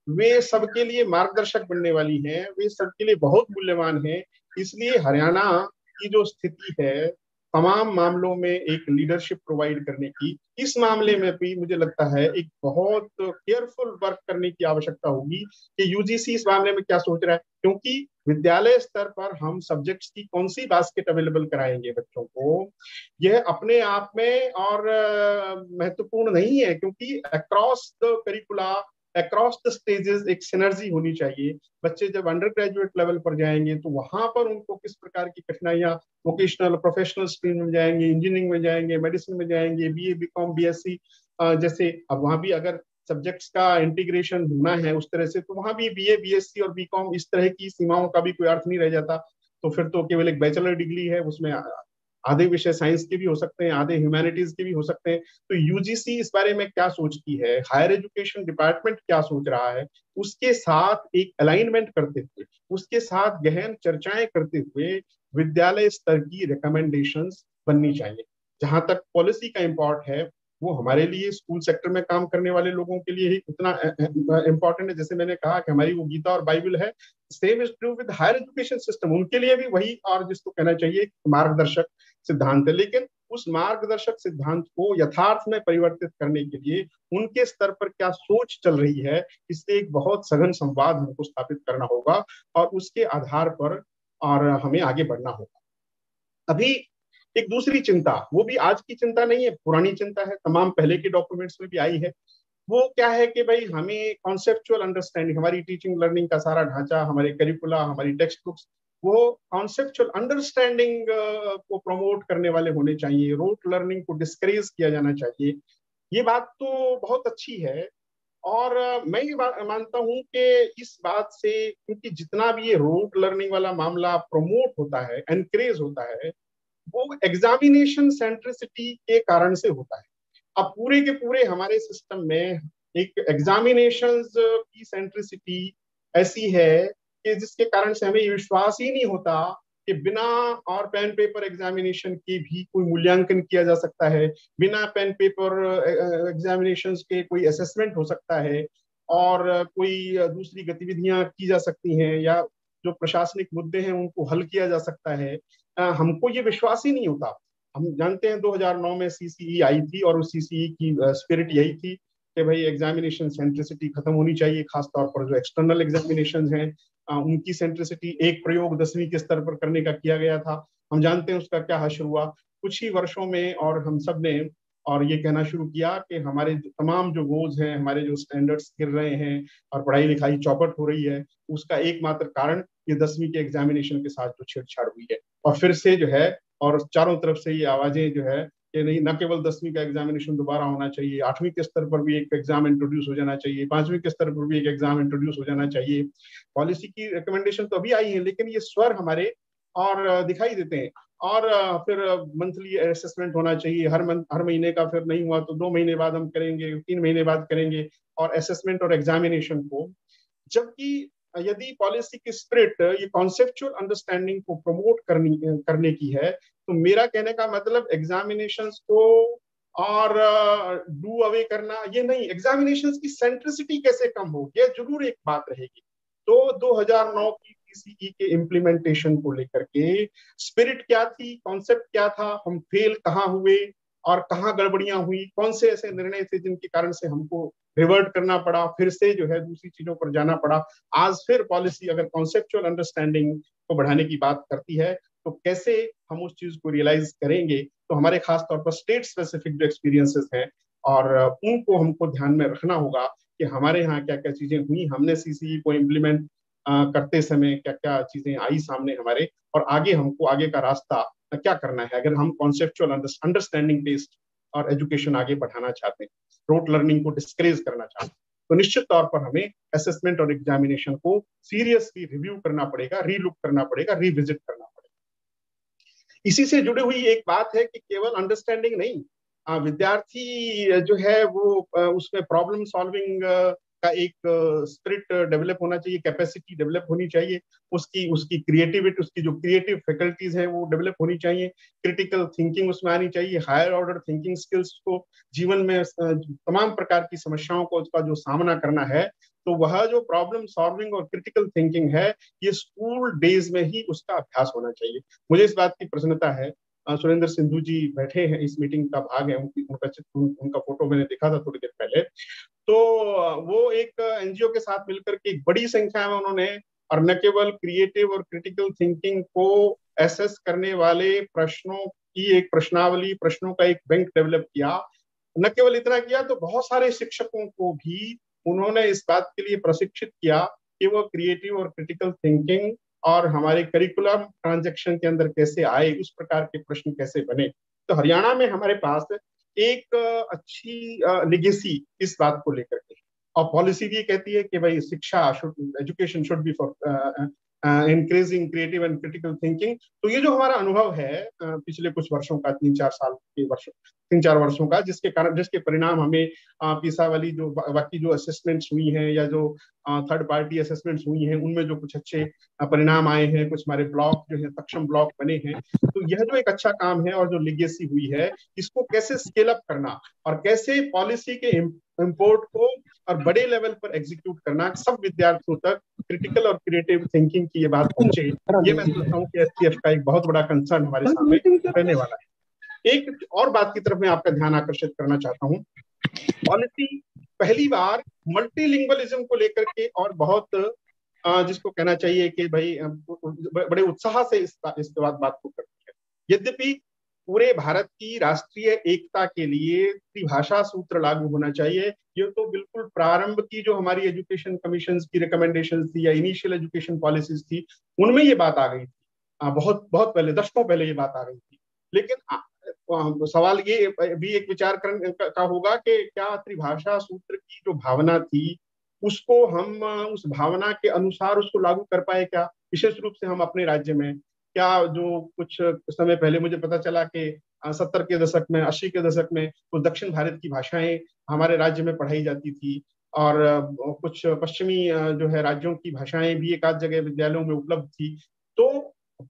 S3: वे सबके लिए मार्गदर्शक बनने वाली हैं, वे सबके लिए बहुत मूल्यवान हैं। इसलिए हरियाणा की जो स्थिति है तमाम मामलों में एक लीडरशिप प्रोवाइड करने की, इस मामले में भी मुझे लगता है एक बहुत केयरफुल वर्क करने की आवश्यकता होगी कि यूजीसी इस मामले में क्या सोच रहा है, क्योंकि विद्यालय स्तर पर हम सब्जेक्ट्स की कौन सी बास्केट अवेलेबल कराएंगे बच्चों को, यह अपने आप में और महत्वपूर्ण नहीं है, क्योंकि across the curricula, across the stages एक सिनर्जी होनी चाहिए। बच्चे जब अंडर ग्रेजुएट लेवल पर जाएंगे तो वहां पर उनको किस प्रकार की कठिनाइयां, वोकेशनल प्रोफेशनल स्ट्रीम में जाएंगे, इंजीनियरिंग में जाएंगे, मेडिसिन में जाएंगे, बीए बीकॉम बीएससी, जैसे अब वहां भी अगर सब्जेक्ट्स का इंटीग्रेशन होना है उस तरह से, तो वहां भी बीए बीएससी और बीकॉम इस तरह की सीमाओं का भी कोई अर्थ नहीं रह जाता। तो फिर तो केवल एक बैचलर डिग्री है, उसमें आधे विषय साइंस के भी हो सकते हैं, आधे ह्यूमैनिटीज के भी हो सकते हैं। तो यूजीसी इस बारे में क्या सोचती है, हायर एजुकेशन डिपार्टमेंट क्या सोच रहा है, उसके साथ एक अलाइनमेंट करते हुए, उसके साथ गहन चर्चाएं करते हुए विद्यालय स्तर की रिकमेंडेशंस बननी चाहिए। जहां तक पॉलिसी का इम्पोर्ट है, वो हमारे लिए स्कूल सेक्टर में काम करने वाले लोगों के लिए ही उतना इम्पोर्टेंट है। जैसे मैंने कहा कि हमारी वो गीता और बाइबल है, same is true with higher education system, उनके लिए भी वही, और जिसको कहना चाहिए मार्गदर्शक सिद्धांत है। लेकिन उस मार्गदर्शक सिद्धांत को यथार्थ में परिवर्तित करने के लिए उनके स्तर पर क्या सोच चल रही है, इससे एक बहुत सघन संवाद हमको स्थापित करना होगा और उसके आधार पर और हमें आगे बढ़ना होगा। अभी एक दूसरी चिंता, वो भी आज की चिंता नहीं है, पुरानी चिंता है, तमाम पहले के डॉक्यूमेंट्स में भी आई है। वो क्या है कि भाई हमें कॉन्सेप्चुअल अंडरस्टैंडिंग, हमारी टीचिंग लर्निंग का सारा ढांचा, हमारे करिकुला, हमारी टेक्स्ट बुक्स, वो कॉन्सेप्चुअल अंडरस्टैंडिंग को प्रमोट करने वाले होने चाहिए, रोट लर्निंग को डिस्करेज किया जाना चाहिए। ये बात तो बहुत अच्छी है और मैं ये मानता हूं कि इस बात से, क्योंकि जितना भी ये रोट लर्निंग वाला मामला प्रमोट होता है, एनकरेज होता है, वो एग्जामिनेशन सेंट्रिसिटी के कारण से होता है। अब पूरे के पूरे हमारे सिस्टम में एक एग्जामिनेशंस की सेंट्रिसिटी ऐसी है कि जिसके कारण से हमें ये विश्वास ही नहीं होता कि बिना और पेन पेपर एग्जामिनेशन के भी कोई मूल्यांकन किया जा सकता है, बिना पेन पेपर एग्जामिनेशंस के कोई असेसमेंट हो सकता है और कोई दूसरी गतिविधियां की जा सकती हैं, या जो प्रशासनिक मुद्दे हैं उनको हल किया जा सकता है। आ, हमको ये विश्वास ही नहीं होता। हम जानते हैं दो हज़ार नौ में सीसीई आई थी और उस सीसीई की स्पिरिट यही थी कि भाई एग्जामिनेशन सेंट्रिसिटी खत्म होनी चाहिए, खासतौर पर जो एक्सटर्नल एग्जामिनेशन हैं आ, उनकी सेंट्रिसिटी, एक प्रयोग दसवीं के स्तर पर करने का किया गया था। हम जानते हैं उसका क्या हश्र हुआ कुछ ही वर्षों में, और हम सब ने और ये कहना शुरू किया कि हमारे तमाम जो गोल्स हैं, हमारे जो स्टैंडर्ड्स गिर रहे हैं और पढ़ाई लिखाई चौपट हो रही है, उसका एकमात्र कारण ये दसवीं के एग्जामिनेशन के साथ जो छेड़छाड़ हुई है। और फिर से जो है, और चारों तरफ से ये आवाजें जो है कि नहीं, न केवल दसवीं का एग्जामिनेशन दोबारा होना चाहिए, आठवीं के स्तर पर भी एक एग्जाम इंट्रोड्यूस हो जाना चाहिए, पांचवीं के स्तर पर भी एक एग्जाम इंट्रोड्यूस हो जाना चाहिए। पॉलिसी की रिकमेंडेशन तो अभी आई है, लेकिन ये स्वर हमारे और दिखाई देते हैं। और फिर मंथली असेसमेंट होना चाहिए, हर मंथ, हर महीने का, फिर नहीं हुआ तो दो महीने बाद हम करेंगे, तीन महीने बाद करेंगे, और असेसमेंट और एग्जामिनेशन को। जबकि यदि पॉलिसी की स्पिरिट ये कॉन्सेप्चुअल अंडरस्टैंडिंग को प्रमोट करनी करने की है, तो मेरा कहने का मतलब एग्जामिनेशंस को और डू अवे करना ये नहीं, एग्जामिनेशंस की सेंट्रिसिटी कैसे कम हो, ये जरूर एक बात रहेगी। तो दो हज़ार नौ की पीसीई के इम्प्लीमेंटेशन को लेकर के स्पिरिट क्या थी, कॉन्सेप्ट क्या था, हम फेल कहाँ हुए और कहाँ गड़बड़ियां हुई, कौन से ऐसे निर्णय थे जिनके कारण से हमको रिवर्ट करना पड़ा, फिर से जो है दूसरी चीजों पर जाना पड़ा। आज फिर पॉलिसी अगर कॉन्सेप्चुअल अंडरस्टैंडिंग को बढ़ाने की बात करती है, तो कैसे हम उस चीज को रियलाइज करेंगे। तो हमारे खास तौर पर स्टेट स्पेसिफिक जो एक्सपीरियंसेस हैं और उनको हमको ध्यान में रखना होगा कि हमारे यहाँ क्या क्या चीजें हुई, हमने सीसीई को इम्प्लीमेंट करते समय क्या क्या चीजें आई सामने हमारे, और आगे हमको आगे का रास्ता क्या करना है अगर हम कॉन्सेप्चुअल अंडरस्टैंडिंग बेस्ड और एजुकेशन आगे बढ़ाना चाहते हैं, रोट लर्निंग को डिस्करेज करना चाहते हैं। तो निश्चित तौर पर हमें असेसमेंट और एग्जामिनेशन को सीरियसली रिव्यू करना पड़ेगा, रीलुक करना पड़ेगा, रिविजिट करना पड़ेगा। इसी से जुड़ी हुई एक बात है कि केवल अंडरस्टैंडिंग नहीं, विद्यार्थी जो है वो उसमें प्रॉब्लम सॉल्विंग का एक स्पिरिट डेवलप होना चाहिए, कैपेसिटी डेवलप होनी चाहिए, उसकी उसकी क्रिएटिविटी, उसकी जो क्रिएटिव फैकल्टीज हैं वो डेवलप होनी चाहिए, क्रिटिकल थिंकिंग उसमें आनी चाहिए, हायर ऑर्डर थिंकिंग स्किल्स को, जीवन में तमाम प्रकार की समस्याओं को उसका जो सामना करना है, तो वह जो प्रॉब्लम सॉल्विंग और क्रिटिकल थिंकिंग है, ये स्कूल डेज में ही उसका अभ्यास होना चाहिए। मुझे इस बात की प्रसन्नता है, सुरेंद्र सिंधु जी बैठे हैं, इस मीटिंग का भाग है, उनकी उनका उनका फोटो मैंने देखा था थोड़ी देर पहले। तो वो एक एनजीओ के साथ मिलकर के एक बड़ी संख्या में उन्होंने, और न केवल क्रिएटिव और क्रिटिकल थिंकिंग को एसेस करने वाले प्रश्नों की एक प्रश्नावली, प्रश्नों का एक बैंक डेवलप किया। न केवल इतना किया, तो बहुत सारे शिक्षकों को भी उन्होंने इस बात के लिए प्रशिक्षित किया कि वो क्रिएटिव और क्रिटिकल थिंकिंग और हमारे करिकुलम ट्रांजैक्शन के अंदर कैसे आए, उस प्रकार के प्रश्न कैसे बने। तो हरियाणा में हमारे पास एक अच्छी लेगेसी इस बात को लेकर के, और पॉलिसी भी कहती है कि भाई शिक्षा should, education should be for increasing creative and critical thinking. तो ये जो हमारा अनुभव है पिछले कुछ वर्षों का, तीन चार साल के वर्षों तीन चार वर्षों का, जिसके कारण जिसके परिणाम हमें पीसा वाली जो बाकी जो असेसमेंट्स हुई हैं या जो थर्ड पार्टी असेसमेंट्स हुई हैं, उनमें जो कुछ अच्छे परिणाम आए हैं, कुछ हमारे ब्लॉक जो है सक्षम ब्लॉक बने हैं। तो यह जो एक अच्छा काम है और जो लेगेसी हुई है, इसको कैसे स्केल अप करना और कैसे पॉलिसी के इम्पोर्ट को और बड़े लेवल पर एग्जीक्यूट करना, सब विद्यार्थियों तक क्रिटिकल और क्रिएटिव थिंकिंग की ये बात पहुंचे, ये मैं सोचता हूँ कि एसटीएफ का एक बहुत बड़ा कंसर्न हमारे सामने रहने वाला है। एक और बात की तरफ मैं आपका ध्यान आकर्षित करना चाहता हूँ। पॉलिसी पहली बार मल्टीलिंगुअलिज्म को लेकर के और बहुत जिसको कहना चाहिए कि भाई बड़े उत्साह से इस इस बात बात को करती है। यद्यपि पूरे भारत की राष्ट्रीय एकता के लिए त्रिभाषा सूत्र लागू होना चाहिए, ये तो बिल्कुल प्रारंभ की जो हमारी एजुकेशन कमीशन की रिकमेंडेशन थी या इनिशियल एजुकेशन पॉलिसीज थी, उनमें ये बात आ गई थी, बहुत बहुत पहले, दशकों पहले ये बात आ गई थी। लेकिन सवाल ये भी एक विचार करने का होगा कि क्या त्रिभाषा सूत्र की जो भावना थी, उसको हम उस भावना के अनुसार उसको लागू कर पाए क्या, विशेष रूप से हम अपने राज्य में। क्या जो कुछ समय पहले मुझे पता चला कि सत्तर के दशक में, अस्सी के दशक में कुछ दक्षिण भारत की भाषाएं हमारे राज्य में पढ़ाई जाती थी, और कुछ पश्चिमी जो है राज्यों की भाषाएं भी एक आध जगह विद्यालयों में उपलब्ध थी। तो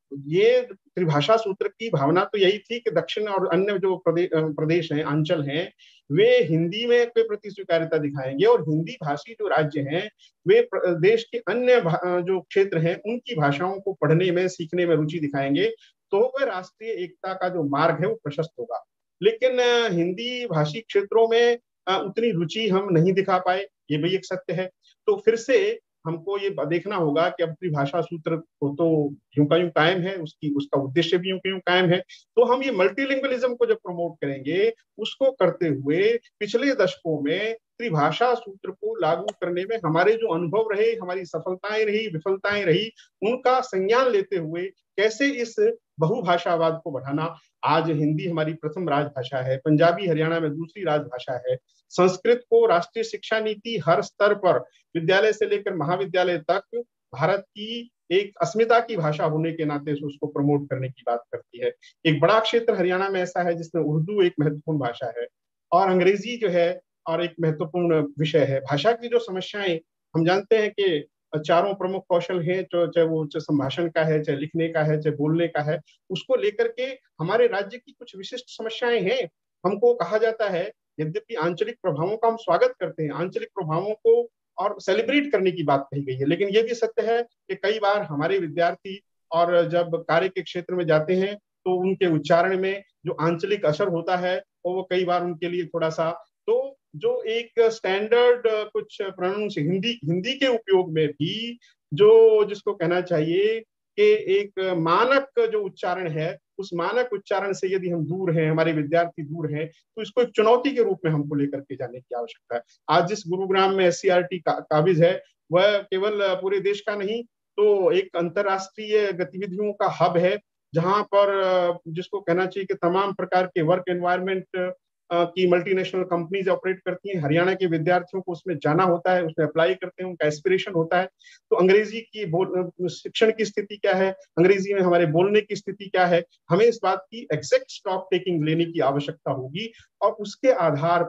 S3: ये त्रिभाषा सूत्र की भावना तो यही थी कि दक्षिण और अन्य जो प्रदेश प्रदेश हैं, अंचल हैं, वे हिंदी में के प्रति स्वीकार्यता दिखाएंगे, और हिंदी भाषी जो राज्य हैं वे देश के अन्य जो क्षेत्र हैं उनकी भाषाओं को पढ़ने में, सीखने में रुचि दिखाएंगे, तो वह राष्ट्रीय एकता का जो मार्ग है वो प्रशस्त होगा। लेकिन हिंदी भाषी क्षेत्रों में उतनी रुचि हम नहीं दिखा पाए, ये भी एक सत्य है। तो फिर से हमको ये देखना होगा कि अब त्रिभाषा सूत्र को तो यूं का यूं कायम है, उसकी उसका उद्देश्य भी यूं का यूं कायम है, तो हम ये मल्टीलिंगुअलिज्म को जब प्रमोट करेंगे, उसको करते हुए पिछले दशकों में त्रिभाषा सूत्र को लागू करने में हमारे जो अनुभव रहे, हमारी सफलताएं रही, विफलताएं रही, उनका संज्ञान लेते हुए कैसे इस बहुभाषावाद को बढ़ाना। आज हिंदी हमारी प्रथम राजभाषा है, पंजाबी हरियाणा में दूसरी राजभाषा है, संस्कृत को राष्ट्रीय शिक्षा नीति हर स्तर पर विद्यालय से लेकर महाविद्यालय तक भारत की एक अस्मिता की भाषा होने के नाते से उसको प्रमोट करने की बात करती है। एक बड़ा क्षेत्र हरियाणा में ऐसा है जिसमें उर्दू एक महत्वपूर्ण भाषा है और अंग्रेजी जो है और एक महत्वपूर्ण विषय है। भाषा की जो समस्याएं हम जानते हैं कि चारों प्रमुख कौशल हैं, जो चाहे वो संभाषण का है, चाहे लिखने का है, चाहे बोलने का है, उसको लेकर के हमारे राज्य की कुछ विशिष्ट समस्याएं हैं। हमको कहा जाता है, यद्यपि आंचलिक प्रभावों का हम स्वागत करते हैं, आंचलिक प्रभावों को और सेलिब्रेट करने की बात कही गई है, लेकिन ये भी सत्य है कि कई बार हमारे विद्यार्थी और जब कार्य के क्षेत्र में जाते हैं तो उनके उच्चारण में जो आंचलिक असर होता है वो कई बार उनके लिए थोड़ा सा, तो जो एक स्टैंडर्ड कुछ प्रोनाउंस हिंदी हिंदी के उपयोग में भी जो जिसको कहना चाहिए कि एक मानक जो उच्चारण है, उस मानक उच्चारण से यदि हम दूर हैं, हमारे विद्यार्थी दूर हैं, तो इसको एक चुनौती के रूप में हमको लेकर के जाने की आवश्यकता है। आज जिस गुरुग्राम में एस सी आर टी का काबिज है, वह केवल पूरे देश का नहीं तो एक अंतर्राष्ट्रीय गतिविधियों का हब है, जहां पर जिसको कहना चाहिए कि तमाम प्रकार के वर्क एनवायरनमेंट की मल्टीनेशनल कंपनीज ऑपरेट करती हैं। हरियाणा के विद्यार्थियों को उसमें जाना होता है, उसमें अप्लाई करते हैं, उनका एस्पिरेशन होता है। तो अंग्रेजी की बोल शिक्षण की स्थिति क्या है, अंग्रेजी में हमारे बोलने की स्थिति क्या है, हमें इस बात की एग्जैक्ट स्टॉक टेकिंग लेने की आवश्यकता होगी और उसके आधार पर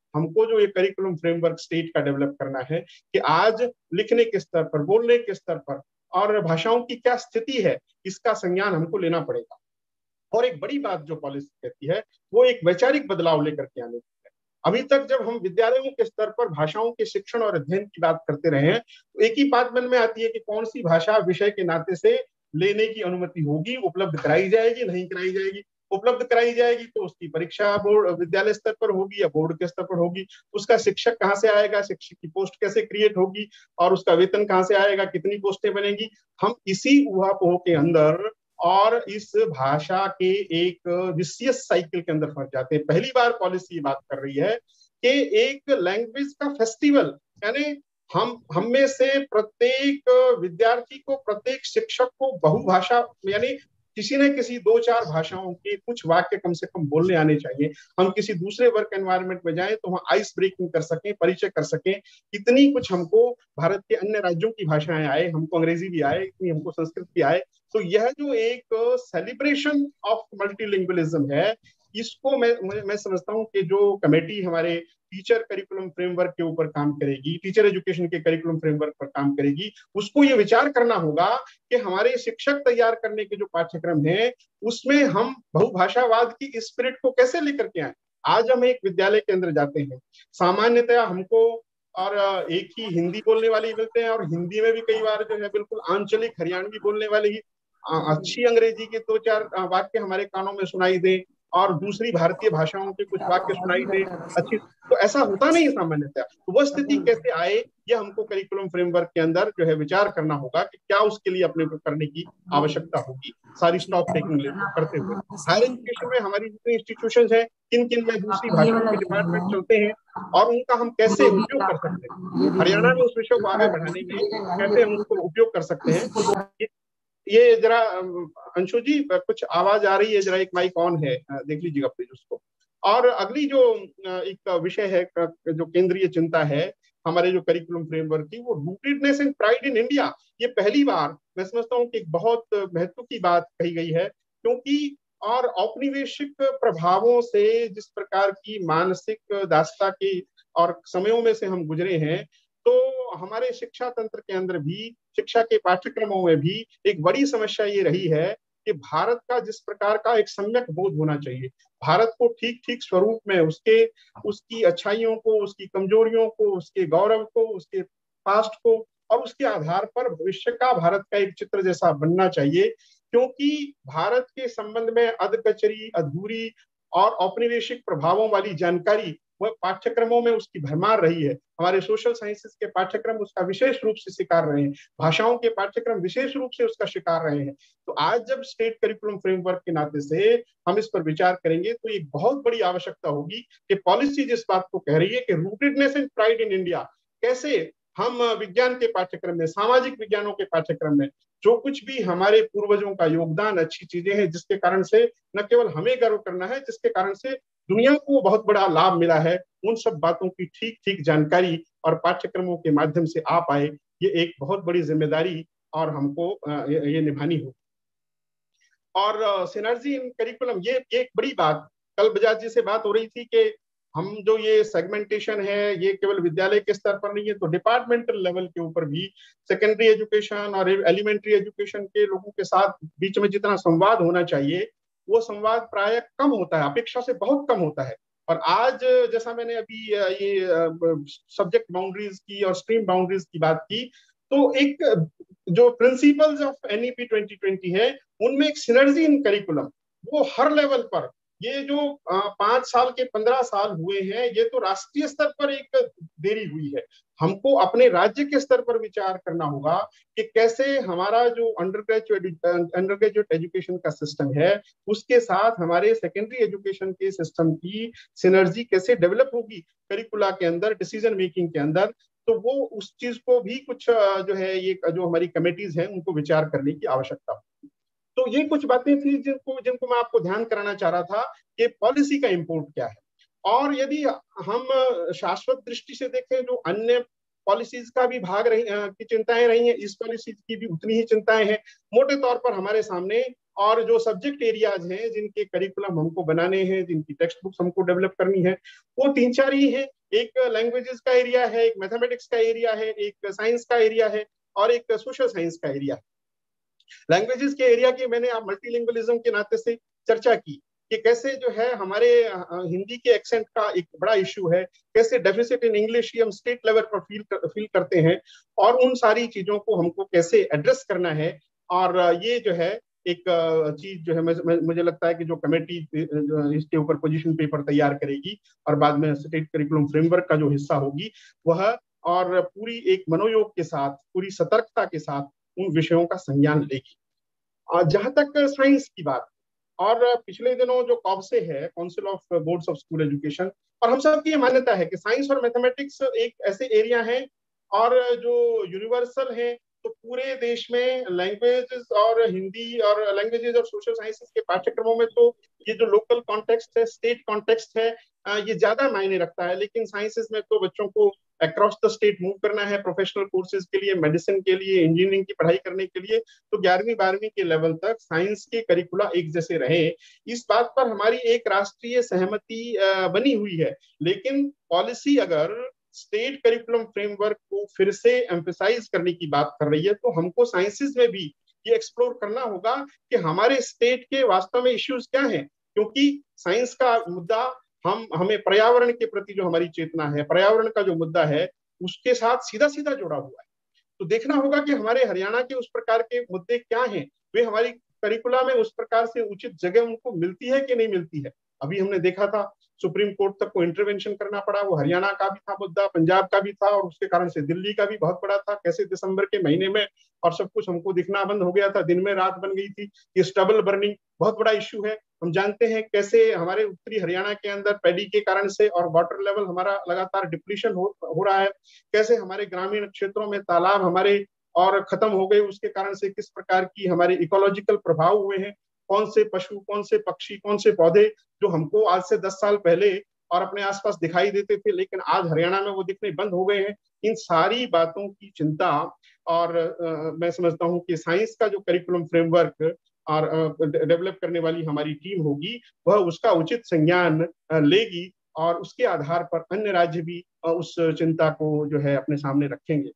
S3: हमको जो ये करिकुलम फ्रेमवर्क स्टेट का डेवलप करना है कि आज लिखने के स्तर पर, बोलने के स्तर पर और भाषाओं की क्या स्थिति है, इसका संज्ञान हमको लेना पड़ेगा। और एक बड़ी बात जो पॉलिसी कहती है वो एक वैचारिक बदलाव लेकर के आने की है। अभी तक जब हम विद्यालयों के स्तर पर भाषाओं के शिक्षण और अध्ययन की बात करते रहे हैं तो एक ही बात मन में आती है कि कौन सी भाषा विषय के नाते से लेने की अनुमति होगी, उपलब्ध कराई जाएगी, नहीं कराई जाएगी। उपलब्ध कराई जाएगी तो उसकी परीक्षा बोर्ड विद्यालय स्तर पर होगी या बोर्ड के स्तर पर होगी, उसका शिक्षक कहाँ से आएगा, शिक्षक की पोस्ट कैसे क्रिएट होगी और उसका वेतन कहाँ से आएगा, कितनी पोस्टें बनेगी। हम इसी ऊहापोह के अंदर और इस भाषा के एक विशियस साइकिल के अंदर फंस जाते हैं। पहली बार पॉलिसी बात कर रही है कि एक लैंग्वेज का फेस्टिवल, यानी हम हम में से प्रत्येक विद्यार्थी को, प्रत्येक शिक्षक को बहुभाषा यानी किसी न किसी दो चार भाषाओं के कुछ वाक्य कम से कम बोलने आने चाहिए। हम किसी दूसरे वर्क एनवायरनमेंट में जाएं तो वहाँ आइस ब्रेकिंग कर सकें, परिचय कर सकें। इतनी कुछ हमको भारत के अन्य राज्यों की भाषाएं आए, हमको अंग्रेजी भी आए, इतनी हमको संस्कृत भी आए। तो यह जो एक सेलिब्रेशन ऑफ मल्टीलिंगुअलिज्म है, इसको मैं मैं समझता हूँ कि जो कमेटी हमारे टीचर करिकुलम फ्रेमवर्क के ऊपर काम करेगी, टीचर एजुकेशन के करिकुलम फ्रेमवर्क पर काम करेगी, उसको ये विचार करना होगा कि हमारे शिक्षक तैयार करने के जो पाठ्यक्रम है उसमें हम बहुभाषावाद की स्पिरिट को कैसे लेकर के आए। आज हम एक विद्यालय के अंदर जाते हैं, सामान्यतया हमको और एक ही हिंदी बोलने वाले मिलते हैं और हिंदी में भी कई बार जो है बिल्कुल आंचलिक हरियाणवी बोलने वाले ही अच्छी अंग्रेजी के दो चार वाक्य हमारे कानों में सुनाई दे और दूसरी भारतीय भाषाओं के कुछ वाक्य सुनाई दे अच्छी। तो ऐसा होता नहीं है सामान्यतः। तो वह स्थिति कैसे आए ये हमको करिकुलम फ्रेमवर्क के अंदर जो है विचार करना होगा कि क्या उसके लिए अपने को करने की आवश्यकता होगी, सारी स्टॉप टेकिंग करते हुए। हायर एजुकेशन में हमारी जितनी इंस्टीट्यूशन है, किन किन में दूसरी भाषाओं के डिपार्टमेंट चलते हैं और उनका हम कैसे उपयोग कर सकते हैं, हरियाणा में उस विषय को आगे बढ़ाने में कैसे हम उसको उपयोग कर सकते हैं। ये जरा अंशु जी कुछ आवाज आ रही है, जरा एक माइक ऑन है, देख लीजिएगा प्लीज उसको। और अगली जो एक विषय है जो केंद्रीय चिंता है हमारे जो करिकुलम फ्रेमवर्क की, वो rootedness and pride in India. ये पहली बार मैं समझता हूँ कि एक बहुत महत्व की बात कही गई है, क्योंकि और औपनिवेशिक प्रभावों से जिस प्रकार की मानसिक दास्ता की और समयों में से हम गुजरे हैं, तो हमारे शिक्षा तंत्र के अंदर भी, शिक्षा के पाठ्यक्रमों में भी एक बड़ी समस्या ये रही है कि भारत का जिस प्रकार का एक सम्यक बोध होना चाहिए, भारत को ठीक ठीक स्वरूप में उसके उसकी अच्छाइयों को, उसकी कमजोरियों को, उसके गौरव को, उसके पास्ट को और उसके आधार पर भविष्य का भारत का एक चित्र जैसा बनना चाहिए। क्योंकि भारत के संबंध में अधकचरी, अधूरी और औपनिवेशिक प्रभावों वाली जानकारी वह पाठ्यक्रमों में उसकी भरमार रही है। हमारे सोशल साइंसेस के पाठ्यक्रम उसका विशेष रूप से शिकार रहे हैं, भाषाओं के पाठ्यक्रम विशेष रूप से उसका शिकार रहे हैं। तो आज जब स्टेट करिकुलम फ्रेमवर्क के नाते से हम इस पर विचार करेंगे तो एक बहुत बड़ी आवश्यकता होगी कि पॉलिसी जिस बात को कह रही है कि rootedness and pride in India, कैसे हम विज्ञान के पाठ्यक्रम में, सामाजिक विज्ञानों के पाठ्यक्रम में जो कुछ भी हमारे पूर्वजों का योगदान, अच्छी चीजें हैं जिसके कारण से न केवल हमें गर्व करना है, जिसके कारण से दुनिया को बहुत बड़ा लाभ मिला है, उन सब बातों की ठीक ठीक जानकारी और पाठ्यक्रमों के माध्यम से आ पाए, ये एक बहुत बड़ी जिम्मेदारी और हमको ये निभानी होगी। और सिनर्जी इन करिकुलम, ये एक बड़ी बात, कल बजाज जी से बात हो रही थी कि हम जो ये सेगमेंटेशन है ये केवल विद्यालय के स्तर पर नहीं है, तो डिपार्टमेंटल लेवल के ऊपर भी सेकेंडरी एजुकेशन और एलिमेंट्री एजुकेशन के लोगों के साथ बीच में जितना संवाद होना चाहिए वो संवाद प्राय कम होता है, अपेक्षा से बहुत कम होता है। और आज जैसा मैंने अभी ये सब्जेक्ट बाउंड्रीज की और स्ट्रीम बाउंड्रीज की बात की, तो एक जो principles of NEP twenty twenty है उनमें एक सिनर्जी इन करिकुलम, वो हर लेवल पर, ये जो पांच साल के पंद्रह साल हुए हैं ये तो राष्ट्रीय स्तर पर एक देरी हुई है। हमको अपने राज्य के स्तर पर विचार करना होगा कि कैसे हमारा जो undergraduate undergraduate education का सिस्टम है उसके साथ हमारे सेकेंडरी एजुकेशन के सिस्टम की सिनर्जी कैसे डेवलप होगी करिकुला के अंदर, डिसीजन मेकिंग के अंदर। तो वो उस चीज को भी कुछ जो है ये जो हमारी कमेटीज हैं उनको विचार करने की आवश्यकता होगी। तो ये कुछ बातें थी जिनको जिनको मैं आपको ध्यान कराना चाह रहा था कि पॉलिसी का इंपोर्ट क्या है। और यदि हम शाश्वत दृष्टि से देखें, जो अन्य पॉलिसीज का भी भाग रही की चिंताएं रही हैं, इस पॉलिसी की भी उतनी ही चिंताएं हैं। मोटे तौर पर हमारे सामने और जो सब्जेक्ट एरियाज हैं जिनके करिकुलम हमको बनाने हैं, जिनकी टेक्स्ट बुक्स हमको डेवलप करनी है, वो तीन चार ही है। एक लैंग्वेजेस का एरिया है, एक मैथमेटिक्स का एरिया है, एक साइंस का एरिया है और एक सोशल साइंस का एरिया है। लैंग्वेजेस के एरिया की मैंने आप मल्टीलिंगुअलिज्म के नाते से चर्चा की कि कैसे जो है हमारे हिंदी के एक्सेंट का एक बड़ा इश्यू है, कैसे डेफिसिट इन इंग्लिश हम स्टेट लेवल पर फील कर, फील करते हैं और उन सारी चीजों को हमको कैसे एड्रेस करना है। और ये जो है एक चीज जो है मुझे लगता है कि जो कमेटी इसके ऊपर पोजीशन पेपर तैयार करेगी और बाद में स्टेट करिकुलम फ्रेमवर्क का जो हिस्सा होगी वह, और पूरी एक मनोयोग के साथ, पूरी सतर्कता के साथ उन विषयों का संज्ञान लेगी। जहां तक साइंस की बात, और पिछले दिनों जो कॉब्से है, council of boards of school education, और हम सब की ये मान्यता है कि साइंस और मैथमेटिक्स एक ऐसे एरिया हैं और जो यूनिवर्सल हैं, तो पूरे देश में लैंग्वेजेस और हिंदी और लैंग्वेजेस और सोशल साइंसेस के पाठ्यक्रमों में तो ये जो लोकल कॉन्टेक्स्ट है, स्टेट कॉन्टेक्स्ट है, ये ज्यादा मायने रखता है। लेकिन साइंसेस में तो बच्चों को अक्रॉस द स्टेट मूव करना है, प्रोफेशनल कोर्सेज के लिए, मेडिसिन के लिए, इंजीनियरिंग की पढ़ाई करने के लिए, तो ग्यारहवीं बारहवीं के लेवल तक साइंस के करिकुला एक जैसे रहे, इस बात पर हमारी एक राष्ट्रीय सहमति बनी हुई है। लेकिन पॉलिसी अगर स्टेट करिकुलम फ्रेमवर्क को फिर से एम्फसाइज करने की बात कर रही है, तो हमको साइंसेस में भी ये एक्सप्लोर करना होगा कि हमारे स्टेट के वास्तव में इश्यूज क्या हैं, क्योंकि साइंस का मुद्दा हम हमें पर्यावरण के प्रति जो हमारी चेतना है, पर्यावरण का जो मुद्दा है, उसके साथ सीधा सीधा जुड़ा हुआ है। तो देखना होगा कि हमारे हरियाणा के उस प्रकार के मुद्दे क्या हैं, वे हमारी करिकुला में उस प्रकार से उचित जगह उनको मिलती है कि नहीं मिलती है। अभी हमने देखा था सुप्रीम कोर्ट तक को इंटरवेंशन करना पड़ा, वो हरियाणा का भी था मुद्दा, पंजाब का भी था, और उसके कारण से दिल्ली का भी बहुत बड़ा था। कैसे दिसंबर के महीने में और सब कुछ हमको दिखना बंद हो गया था, दिन में रात बन गई थी। ये स्टबल बर्निंग बहुत बड़ा इश्यू है। हम जानते हैं कैसे हमारे उत्तरी हरियाणा के अंदर पैडी के कारण से और वाटर लेवल हमारा लगातार डिप्लीशन हो, हो रहा है, कैसे हमारे ग्रामीण क्षेत्रों में तालाब हमारे और खत्म हो गए, उसके कारण से किस प्रकार की हमारे इकोलॉजिकल प्रभाव हुए हैं, कौन से पशु, कौन से पक्षी, कौन से पौधे जो हमको आज से दस साल पहले और अपने आसपास दिखाई देते थे, लेकिन आज हरियाणा में वो दिखने बंद हो गए हैं। इन सारी बातों की चिंता, और आ, मैं समझता हूँ कि साइंस का जो करिकुलम फ्रेमवर्क और डेवलप करने वाली हमारी टीम होगी, वह उसका उचित संज्ञान लेगी और उसके आधार पर अन्य राज्य भी उस चिंता को जो है अपने सामने रखेंगे।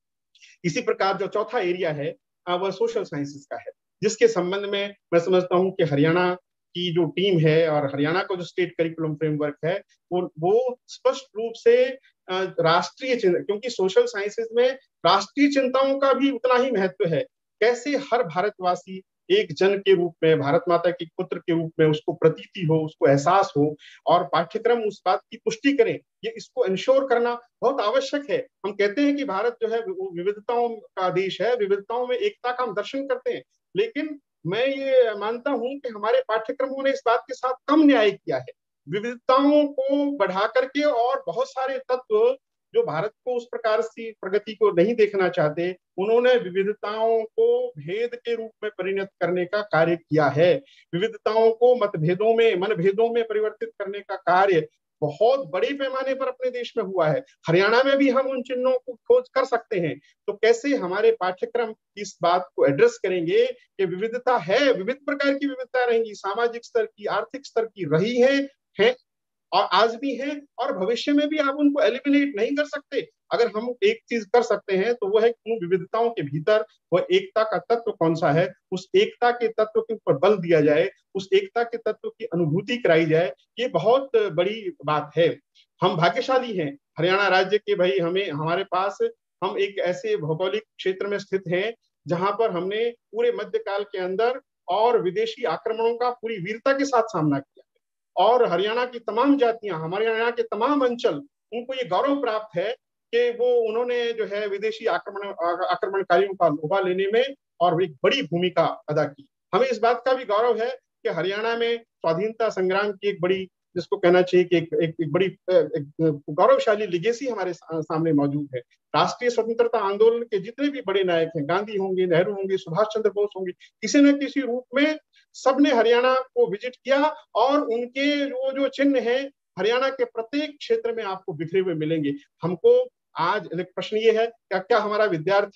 S3: इसी प्रकार जो चौथा एरिया है वह सोशल साइंसेस का है, जिसके संबंध में मैं समझता हूं कि हरियाणा की जो टीम है और हरियाणा का जो स्टेट करिकुलम फ्रेमवर्क है वो वो स्पष्ट रूप से राष्ट्रीय चिंता, क्योंकि सोशल साइंसेस में राष्ट्रीय चिंताओं का भी उतना ही महत्व है। कैसे हर भारतवासी एक जन के रूप में, भारत माता के पुत्र के रूप में उसको प्रतीति हो, उसको एहसास हो और पाठ्यक्रम उस बात की पुष्टि करें, ये इसको इंश्योर करना बहुत आवश्यक है। हम कहते हैं कि भारत जो है विविधताओं का देश है, विविधताओं में एकता का हम दर्शन करते हैं, लेकिन मैं ये मानता हूं कि हमारे पाठ्यक्रमों ने इस बात के साथ कम न्याय किया है। विविधताओं को बढ़ा करके और बहुत सारे तत्व जो भारत को उस प्रकार की प्रगति को नहीं देखना चाहते, उन्होंने विविधताओं को भेद के रूप में परिणत करने का कार्य किया है। विविधताओं को मतभेदों में, मनभेदों में परिवर्तित करने का कार्य बहुत बड़े पैमाने पर अपने देश में हुआ है। हरियाणा में भी हम उन चिन्हों को खोज कर सकते हैं। तो कैसे हमारे पाठ्यक्रम इस बात को एड्रेस करेंगे कि विविधता है, विविध प्रकार की विविधता रहेंगी, सामाजिक स्तर की, आर्थिक स्तर की रही है, है और आज भी है और भविष्य में भी आप उनको एलिमिनेट नहीं कर सकते। अगर हम एक चीज कर सकते हैं तो वह है उन विविधताओं के भीतर वह एकता का तत्व कौन सा है, उस एकता के तत्व के ऊपर बल दिया जाए, उस एकता के तत्व की अनुभूति कराई जाए। ये बहुत बड़ी बात है। हम भाग्यशाली हैं हरियाणा राज्य के, भाई हमें हमारे पास हम एक ऐसे भौगोलिक क्षेत्र में स्थित हैं जहां पर हमने पूरे मध्यकाल के अंदर और विदेशी आक्रमणों का पूरी वीरता के साथ सामना किया, और हरियाणा की तमाम जातियां, हमारे हरियाणा के तमाम अंचल, उनको ये गौरव प्राप्त है कि वो उन्होंने जो है विदेशी आक्रमण आक्रमणकारियों का लोहा लेने में और एक बड़ी भूमिका अदा की। हमें इस बात का भी गौरव है कि हरियाणा में स्वाधीनता संग्राम की एक बड़ी, जिसको कहना चाहिए कि एक, एक, एक बड़ी एक गौरवशाली लिगेसी हमारे सामने मौजूद है। राष्ट्रीय स्वतंत्रता आंदोलन के जितने भी बड़े नायक हैं, गांधी होंगे, नेहरू होंगे, सुभाष चंद्र बोस होंगे, किसी न किसी रूप में सबने हरियाणा को विजिट किया और उनके जो जो चिन्ह है हरियाणा के प्रत्येक क्षेत्र में आपको बिखरे हुए मिलेंगे। हमको आज प्रश्न ये है क्या क्या हमारा विद्यार्थी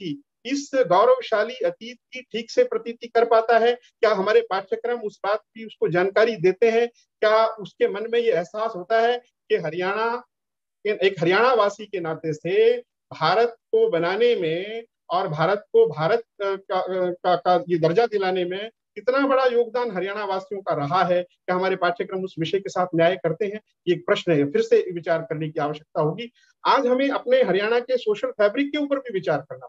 S3: इस गौरवशाली अतीत की ठीक से प्रतीति कर पाता है? क्या हमारे पाठ्यक्रम उस बात की उसको जानकारी देते हैं? क्या उसके मन में ये एहसास होता है कि हरियाणा, एक हरियाणा वासी के नाते से भारत को बनाने में और भारत को भारत का, का, का ये दर्जा दिलाने में कितना बड़ा योगदान हरियाणा वासियों का रहा है? क्या हमारे पाठ्यक्रम उस विषय के साथ न्याय करते हैं? ये एक प्रश्न है, फिर से विचार करने की आवश्यकता होगी। आज हमें अपने हरियाणा के सोशल फैब्रिक के ऊपर भी विचार करना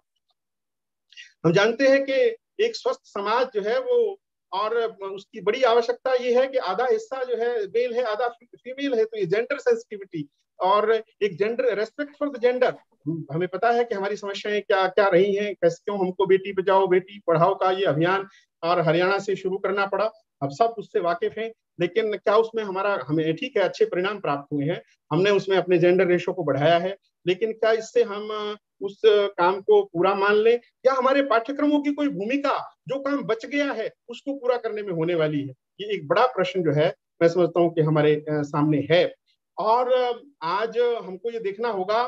S3: पड़ेगा। हम जानते हैं कि एक स्वस्थ समाज जो है वो, और उसकी बड़ी आवश्यकता ये है कि आधा हिस्सा जो है मेल है, आधा फीमेल है, तो ये जेंडर सेंसिटिविटी और एक gender respect for the gender, हमें पता है कि हमारी समस्याएं क्या क्या रही हैं, कैसे क्यों हमको बेटी बचाओ बेटी पढ़ाओ का ये अभियान और हरियाणा से शुरू करना पड़ा। अब सब उससे वाकिफ हैं, लेकिन क्या उसमें हमारा, हमें ठीक है अच्छे परिणाम प्राप्त हुए हैं, हमने उसमें अपने जेंडर रेशो को बढ़ाया है, लेकिन क्या इससे हम उस काम को पूरा मान लें, या हमारे पाठ्यक्रमों की कोई भूमिका जो काम बच गया है उसको पूरा करने में होने वाली है? ये एक बड़ा प्रश्न जो है मैं समझता हूँ कि हमारे सामने है। और आज हमको ये देखना होगा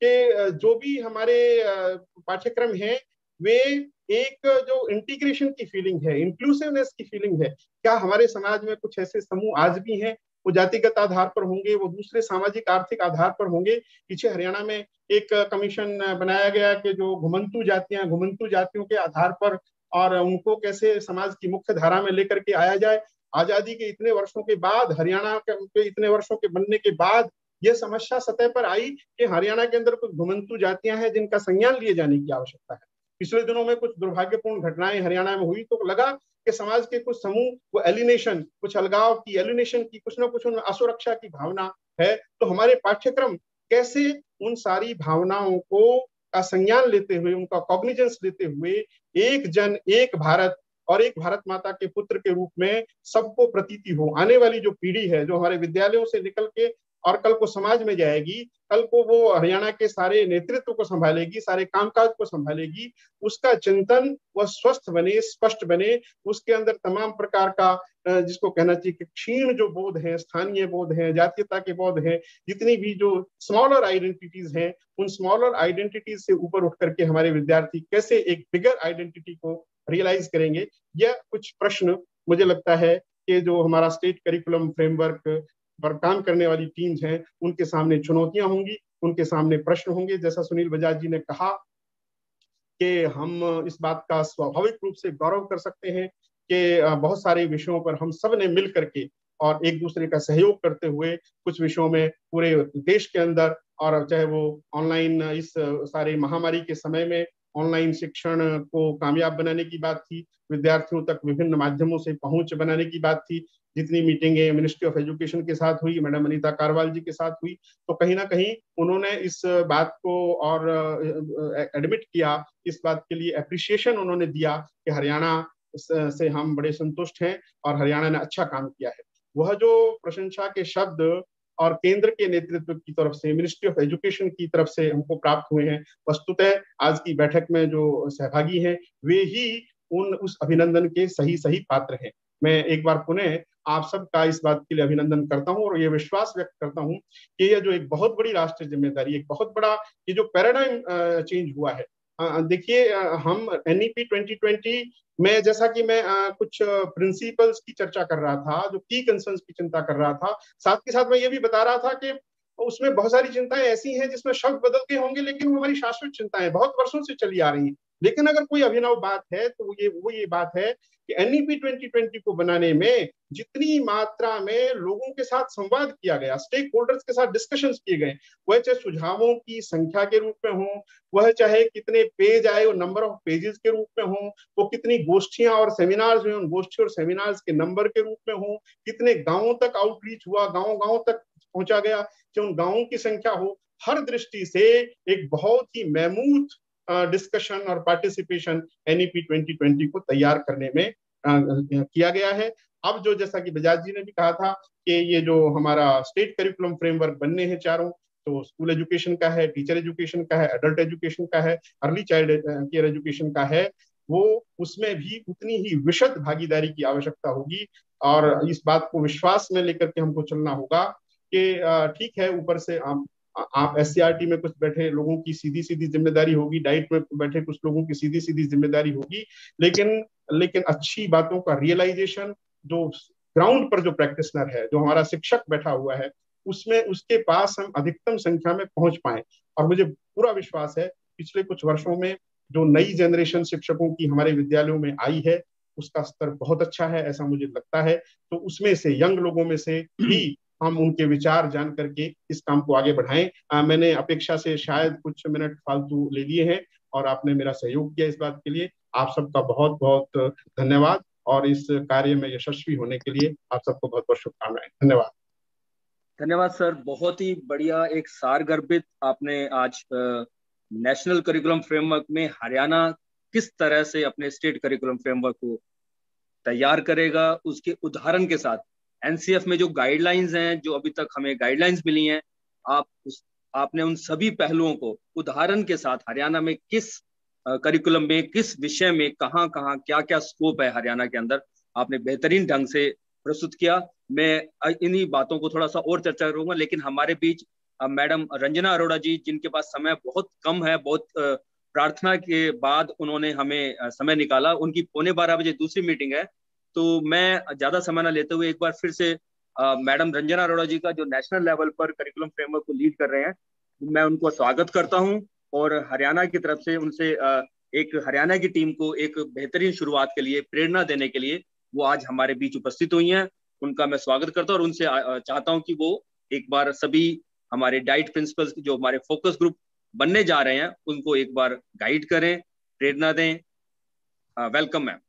S3: कि जो भी हमारे पाठ्यक्रम हैं वे एक जो इंटीग्रेशन की फीलिंग है, इंक्लूसिवनेस की फीलिंग है, क्या हमारे समाज में कुछ ऐसे समूह आज भी हैं, वो जातिगत आधार पर होंगे, वो दूसरे सामाजिक आर्थिक आधार पर होंगे? पीछे हरियाणा में एक कमीशन बनाया गया कि जो घुमंतु जातियां, घुमंतु जातियों के आधार पर और उनको कैसे समाज की मुख्य धारा में लेकर के आया जाए। आजादी के इतने वर्षों के बाद, हरियाणा के इतने वर्षों के बनने के बाद यह समस्या सतह पर आई कि हरियाणा के अंदर कुछ घुमंतु जातियां हैं जिनका संज्ञान लिए जाने की आवश्यकता है। पिछले दिनों में कुछ दुर्भाग्यपूर्ण घटनाएं हरियाणा में हुई तो लगा कि समाज के कुछ समूह वो एलिनेशन, कुछ अलगाव की, एलिनेशन की, कुछ ना कुछ उनमें असुरक्षा की भावना है। तो हमारे पाठ्यक्रम कैसे उन सारी भावनाओं को का संज्ञान लेते हुए, उनका कॉग्निजेंस लेते हुए एक जन एक भारत और एक भारत माता के पुत्र के रूप में सबको प्रतीति हो। आने वाली जो पीढ़ी है जो हमारे विद्यालयों से निकल के और कल को समाज में जाएगी, कल को वो हरियाणा के सारे नेतृत्व को संभालेगी, सारे कामकाज को संभालेगी, उसका चिंतन वह स्वस्थ बने, स्पष्ट बने, उसके अंदर तमाम प्रकार का जिसको कहना चाहिए कि क्षीण जो बोध है, स्थानीय बोध है, जातीयता के बोध है, जितनी भी जो स्मॉलर आइडेंटिटीज हैं, उन स्मॉलर आइडेंटिटीज से ऊपर उठ करके हमारे विद्यार्थी कैसे एक बिगर आइडेंटिटी को रियलाइज करेंगे। यह कुछ प्रश्न मुझे लगता है कि जो हमारा स्टेट करिकुलम फ्रेमवर्क पर काम करने वाली टीम्स हैं उनके सामने चुनौतियां होंगी, उनके सामने प्रश्न होंगे। जैसा सुनील बजाज जी ने कहा कि हम इस बात का स्वाभाविक रूप से गौरव कर सकते हैं कि बहुत सारे विषयों पर हम सब ने मिल करके और एक दूसरे का सहयोग करते हुए कुछ विषयों में पूरे देश के अंदर, और चाहे वो ऑनलाइन इस सारे महामारी के समय में ऑनलाइन शिक्षण को कामयाब बनाने की बात थी, विद्यार्थियों तक विभिन्न माध्यमों से पहुंच बनाने की बात थी, जितनी मीटिंगें मिनिस्ट्री ऑफ एजुकेशन के साथ हुई, मैडम अनीता कारवाल जी के साथ हुई, तो कहीं ना कहीं उन्होंने इस बात को और एडमिट किया, इस बात के लिए अप्रिसिएशन उन्होंने दिया कि हरियाणा से हम बड़े संतुष्ट हैं और हरियाणा ने अच्छा काम किया है। वह जो प्रशंसा के शब्द और केंद्र के नेतृत्व की तरफ से, मिनिस्ट्री ऑफ एजुकेशन की तरफ से हमको प्राप्त हुए हैं, वस्तुतः आज की बैठक में जो सहभागी हैं वे ही उन उस अभिनंदन के सही सही पात्र हैं। मैं एक बार पुनः आप सबका इस बात के लिए अभिनंदन करता हूं और ये विश्वास व्यक्त करता हूं कि यह जो एक बहुत बड़ी राष्ट्रीय जिम्मेदारी, एक बहुत बड़ा ये जो पैराडाइम चेंज हुआ है। देखिए, हम एनईपी ट्वेंटी ट्वेंटी में, जैसा कि मैं कुछ प्रिंसिपल्स की चर्चा कर रहा था, जो की कंसर्न्स की चिंता कर रहा था, साथ के साथ मैं ये भी बता रहा था कि उसमें बहुत सारी चिंताएं ऐसी हैं जिसमें शब्द बदलते होंगे, लेकिन वो हमारी शाश्वत चिंताएं बहुत वर्षों से चली आ रही हैं। लेकिन अगर कोई अभिनव बात है तो ये वो ये बात है कि एनईपी ट्वेंटी ट्वेंटी को बनाने में जितनी मात्रा में लोगों के साथ संवाद किया गया, स्टेक होल्डर्स के साथ डिस्कशंस किए गए, वह चाहे सुझावों की संख्या के रूप में हो, वह चाहे कितने पेज आए और नंबर ऑफ पेजेस के रूप में हो, वो कितनी गोष्ठियां और सेमिनार्स हुए, उन गोष्ठी और सेमिनार्स के नंबर के रूप में हो, कितने गांवों तक आउटरीच हुआ, गांव गांव तक पहुंचा गया, चाहे उन गांवों की संख्या हो, हर दृष्टि से एक बहुत ही महमूद डिस्कशन और पार्टिसिपेशन एनईपी ट्वेंटी ट्वेंटी को तैयार करने में आ, किया गया है। अब जो, जैसा कि बजाज जी ने भी कहा था कि ये जो हमारा स्टेट करिकुलम फ्रेमवर्क बनने हैं चारों, तो स्कूल एजुकेशन का है, टीचर एजुकेशन का है, एडल्ट एजुकेशन का है, अर्ली चाइल्ड केयर एजुकेशन का है, वो उसमें भी उतनी ही विशद भागीदारी की आवश्यकता होगी। और इस बात को विश्वास में लेकर के हमको चलना होगा कि ठीक है, ऊपर से आप एस सी आर टी में कुछ बैठे लोगों की सीधी सीधी जिम्मेदारी होगी, डाइट में बैठे कुछ लोगों की सीधी सीधी जिम्मेदारी होगी, लेकिन लेकिन अच्छी बातों का रियलाइजेशन जो ग्राउंड पर जो प्रैक्टिशनर है, जो हमारा शिक्षक बैठा हुआ है, उसमें उसके पास हम अधिकतम संख्या में पहुंच पाए। और मुझे पूरा विश्वास है पिछले कुछ वर्षों में जो नई जनरेशन शिक्षकों की हमारे विद्यालयों में आई है उसका स्तर बहुत अच्छा है, ऐसा मुझे लगता है। तो उसमें से यंग लोगों में से ही हम उनके विचार जान करके इस काम को आगे बढ़ाएं। आ, मैंने अपेक्षा से शायद कुछ मिनट फालतू ले लिए हैं और आपने मेरा सहयोग किया, इस बात के लिए आप सबका बहुत बहुत धन्यवाद और इस कार्य में यशस्वी होने के लिए आप सबको बहुत बहुत शुभकामनाएं। धन्यवाद।
S2: धन्यवाद सर, बहुत ही बढ़िया एक सारगर्भित आपने आज नेशनल करिकुलम फ्रेमवर्क में हरियाणा किस तरह से अपने स्टेट करिकुलम फ्रेमवर्क को तैयार करेगा उसके उदाहरण के साथ एनसीएफ में जो गाइडलाइंस हैं, जो अभी तक हमें गाइडलाइंस मिली हैं, आप उस आपने उन सभी पहलुओं को उदाहरण के साथ हरियाणा में किस करिकुलम में किस विषय में कहाँ कहाँ क्या क्या स्कोप है हरियाणा के अंदर, आपने बेहतरीन ढंग से प्रस्तुत किया। मैं इन्हीं बातों को थोड़ा सा और चर्चा करूंगा, लेकिन हमारे बीच मैडम रंजना अरोड़ा जी, जिनके पास समय बहुत कम है, बहुत प्रार्थना के बाद उन्होंने हमें समय निकाला, उनकी पौने बारह बजे दूसरी मीटिंग है, तो मैं ज्यादा समय ना लेते हुए एक बार फिर से मैडम रंजना अरोड़ा जी का जो नेशनल लेवल पर करिकुलम फ्रेमवर्क को लीड कर रहे हैं, मैं उनको स्वागत करता हूं और हरियाणा की तरफ से उनसे एक हरियाणा की टीम को एक बेहतरीन शुरुआत के लिए प्रेरणा देने के लिए वो आज हमारे बीच उपस्थित हुई हैं। उनका मैं स्वागत करता हूं और उनसे चाहता हूं कि वो एक बार सभी हमारे डाइट प्रिंसिपल्स जो हमारे फोकस ग्रुप बनने जा रहे हैं उनको एक बार गाइड करें, प्रेरणा दें। Welcome ma'am.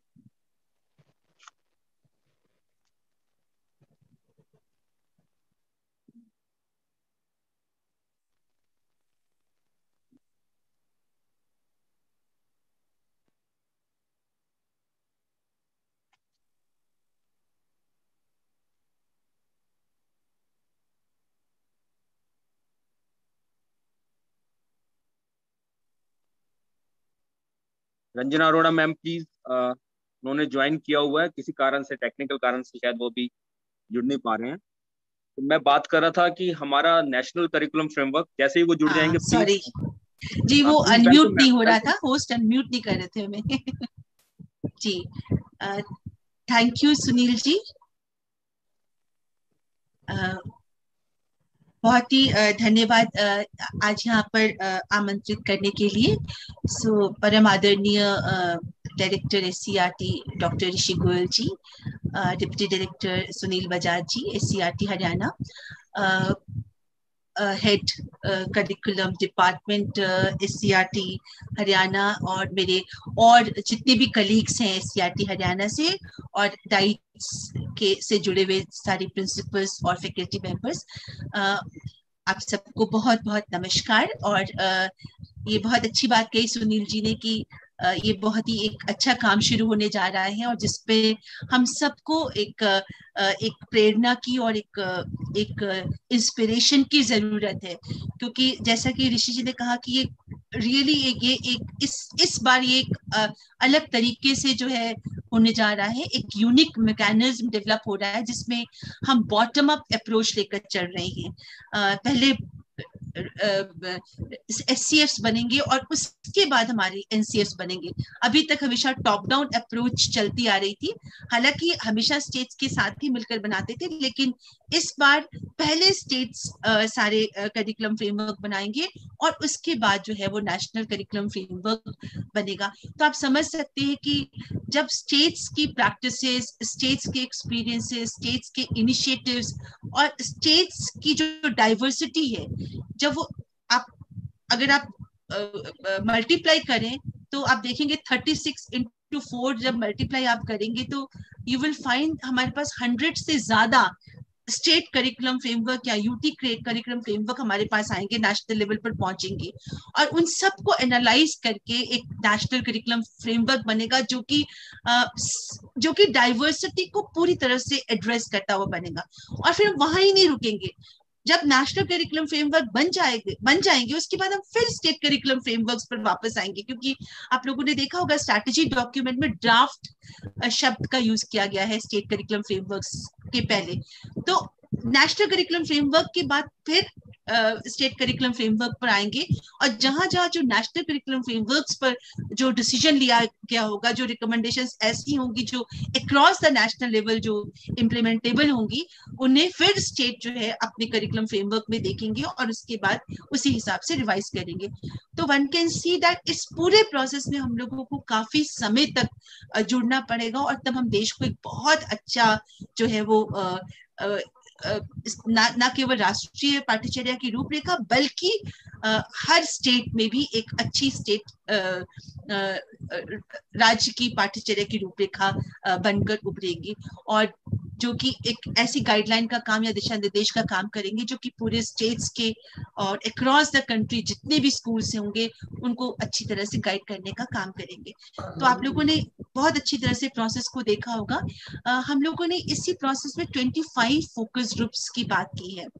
S2: Ranjana Arora ma'am please, उन्होंने ज्वाइन किया हुआ है, किसी कारण से टेक्निकल कारण से शायद वो भी जुड़ नहीं पा रहे हैं। तो मैं बात कर रहा था कि हमारा नेशनल करिकुलम फ्रेमवर्क जैसे ही वो जुड़ जाएंगे,
S10: सॉरी जी वो अनम्यूट नहीं हो रहा था, होस्ट अनम्यूट नहीं कर रहे थे हमें जी thank you Sunil ji, uh, बहुत ही धन्यवाद आज यहाँ पर आमंत्रित करने के लिए। सो परम आदरणीय director S C R T doctor Rishi Goyal ji, deputy director Sunil Bajaj ji S C R T Haryana, head curriculum department S C R T Haryana और मेरे और जितने भी कलीग्स हैं S C R T Haryana से और डाइट्स के से जुड़े हुए सारे प्रिंसिपल्स और फैकल्टी मेंबर्स, आप सबको बहुत बहुत नमस्कार। और uh, ये बहुत अच्छी बात कही सुनील जी ने कि uh, ये बहुत ही एक अच्छा काम शुरू होने जा रहा है और जिसपे हम सबको एक uh, एक प्रेरणा की और एक एक इंस्पिरेशन की जरूरत है, क्योंकि जैसा कि ऋषि जी ने कहा कि ये रियली एक ये एक इस इस बार ये एक uh, अलग तरीके से जो है होने जा रहा है, एक यूनिक मैकेनिज्म डेवलप हो रहा है जिसमें हम बॉटम अप अप्रोच लेकर चल रहे हैं। uh, पहले एस सी एफ्स बनेंगे और उसके बाद हमारे एन सी एफ्स बनेंगे। अभी तक हमेशा टॉप डाउन अप्रोच चलती आ रही थी, हालांकि हमेशा स्टेट्स के साथ ही मिलकर बनाते थे, लेकिन इस बार पहले स्टेट्स uh, सारे करिकुलम फ्रेमवर्क बनाएंगे और उसके बाद जो है वो नेशनल करिकुलम फ्रेमवर्क बनेगा। तो आप समझ सकते हैं कि जब स्टेट्स की प्रैक्टिसेस, स्टेट्स के एक्सपीरियंसेस, स्टेट्स के इनिशिएटिव्स और स्टेट्स की जो डाइवर्सिटी है, जब वो आप अगर आप मल्टीप्लाई uh, uh, करें तो आप देखेंगे थर्टी सिक्स इंटू फोर जब मल्टीप्लाई आप करेंगे तो यू विल फाइंड हमारे पास हंड्रेड से ज्यादा स्टेट करिकुलम फ्रेमवर्क या यूटी करिकुलम फ्रेमवर्क हमारे पास आएंगे, नेशनल लेवल पर पहुंचेंगे और उन सबको एनालाइज करके एक नेशनल करिकुलम फ्रेमवर्क बनेगा जो कि जो कि डाइवर्सिटी को पूरी तरह से एड्रेस करता हुआ बनेगा। और फिर वहां ही नहीं रुकेंगे, जब नेशनल करिकुलम फ्रेमवर्क बन जाएंगे बन जाएंगे उसके बाद हम फिर स्टेट करिकुलम फ्रेमवर्क्स पर वापस आएंगे, क्योंकि आप लोगों ने देखा होगा स्ट्रैटेजी डॉक्यूमेंट में ड्राफ्ट शब्द का यूज किया गया है स्टेट करिकुलम फ्रेमवर्क्स के पहले। तो नेशनल करिकुलम फ्रेमवर्क के बाद फिर स्टेट करिकुलम फ्रेमवर्क पर आएंगे और जहां जहां जो नेशनल करिकुलम फ्रेमवर्क्स पर जो डिसीजन लिया गया होगा, जो रिकमेंडेशंस ऐसी होंगी जो अक्रॉस द नेशनल लेवल जो इम्प्लीमेंटेबल होंगी, उन्हें फिर स्टेट जो है अपने करिकुलम फ्रेमवर्क में देखेंगे और उसके बाद उसी हिसाब से रिवाइज करेंगे। तो वन कैन सी दैट इस पूरे प्रोसेस में हम लोगों को काफी समय तक जुड़ना पड़ेगा और तब हम देश को एक बहुत अच्छा जो है वो आ, आ, ना, ना केवल राष्ट्रीय पाठ्यचर्या की रूपरेखा बल्कि आ, हर स्टेट में भी एक अच्छी स्टेट राज्य की पाठ्यचर्या की रूपरेखा बनकर उभरेगी और जो कि एक ऐसी गाइडलाइन का काम या दिशा निर्देश का काम करेंगे जो कि पूरे स्टेट्स के और अक्रॉस द कंट्री जितने भी स्कूल्स होंगे उनको अच्छी तरह से गाइड करने का काम करेंगे। तो आप लोगों ने बहुत अच्छी तरह से प्रोसेस को देखा होगा। आ, हम लोगों ने इसी प्रोसेस में पच्चीस फोकस ग्रुप्स की बात की है।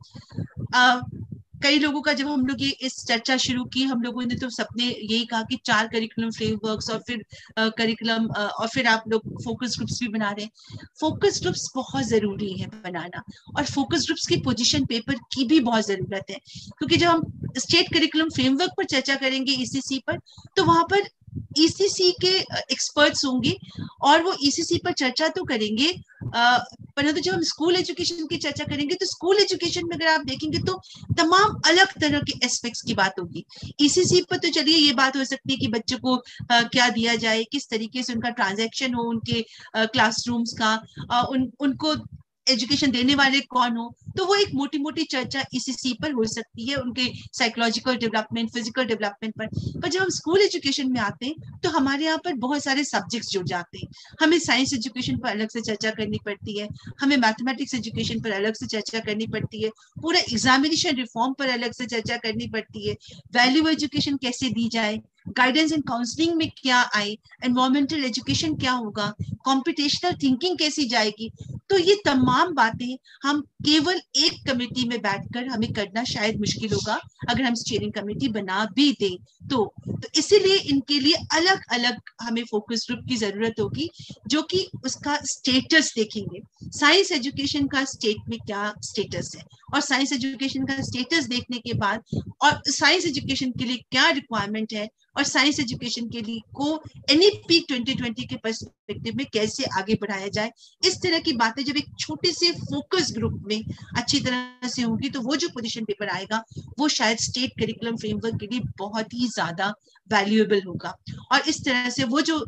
S10: आ, कई लोगों का जब हम लोग ये इस चर्चा शुरू की, हम लोगों ने तो सबने यही कहा कि चार करिकुलम फ्रेमवर्क्स और फिर करिकुलम uh, और फिर आप लोग फोकस ग्रुप्स भी बना रहे हैं। फोकस ग्रुप्स बहुत जरूरी है बनाना और फोकस ग्रुप्स की पोजीशन पेपर की भी बहुत जरूरत है, क्योंकि जब हम स्टेट करिकुलम फ्रेमवर्क पर चर्चा करेंगे ईसीसी पर, तो वहां पर ईसीसी के एक्सपर्ट्स होंगे और वो ईसीसी पर चर्चा तो करेंगे, परंतु जब हम स्कूल एजुकेशन की चर्चा करेंगे तो स्कूल एजुकेशन में अगर आप देखेंगे तो तमाम अलग तरह के एस्पेक्ट्स की बात होगी। ईसीसी पर तो चलिए ये बात हो सकती है कि बच्चों को आ, क्या दिया जाए, किस तरीके से उनका ट्रांजैक्शन हो, उनके क्लासरूम्स का, आ, उन उनको एजुकेशन देने वाले कौन हो, तो वो एक मोटी मोटी चर्चा ईसीसी पर हो सकती है, उनके साइकोलॉजिकल डेवलपमेंट, फिजिकल डेवलपमेंट पर। पर जब हम स्कूल एजुकेशन में आते हैं तो हमारे यहाँ पर बहुत सारे सब्जेक्ट्स जुड़ जाते हैं। हमें साइंस एजुकेशन पर अलग से चर्चा करनी पड़ती है, हमें मैथमेटिक्स एजुकेशन पर अलग से चर्चा करनी पड़ती है, पूरा एग्जामिनेशन रिफॉर्म पर अलग से चर्चा करनी पड़ती है, वैल्यू एजुकेशन कैसे दी जाए, गाइडेंस एंड काउंसलिंग में क्या आए, एनवायरमेंटल एजुकेशन क्या होगा, कॉम्पिटिशनल थिंकिंग कैसी जाएगी। तो ये तमाम बातें हम केवल एक कमेटी में बैठकर हमें करना शायद मुश्किल होगा अगर हम स्टीयरिंग कमेटी बना भी दें तो, तो इसीलिए इनके लिए अलग अलग हमें फोकस ग्रुप की जरूरत होगी जो कि उसका स्टेटस देखेंगे। साइंस एजुकेशन का स्टेट में क्या स्टेटस है और साइंस एजुकेशन का स्टेटस देखने के बाद और साइंस एजुकेशन के लिए क्या रिक्वायरमेंट है और साइंस एजुकेशन के लिए को एनईपी ट्वेंटी ट्वेंटी के पर्सपेक्टिव में कैसे आगे बढ़ाया जाए, इस तरह की बातें जब एक छोटे से फोकस ग्रुप में अच्छी तरह से होंगी तो वो जो पोजीशन पेपर आएगा वो शायद स्टेट करिकुलम फ्रेमवर्क के लिए बहुत ही ज्यादा वैल्यूएबल होगा। और इस तरह से वो जो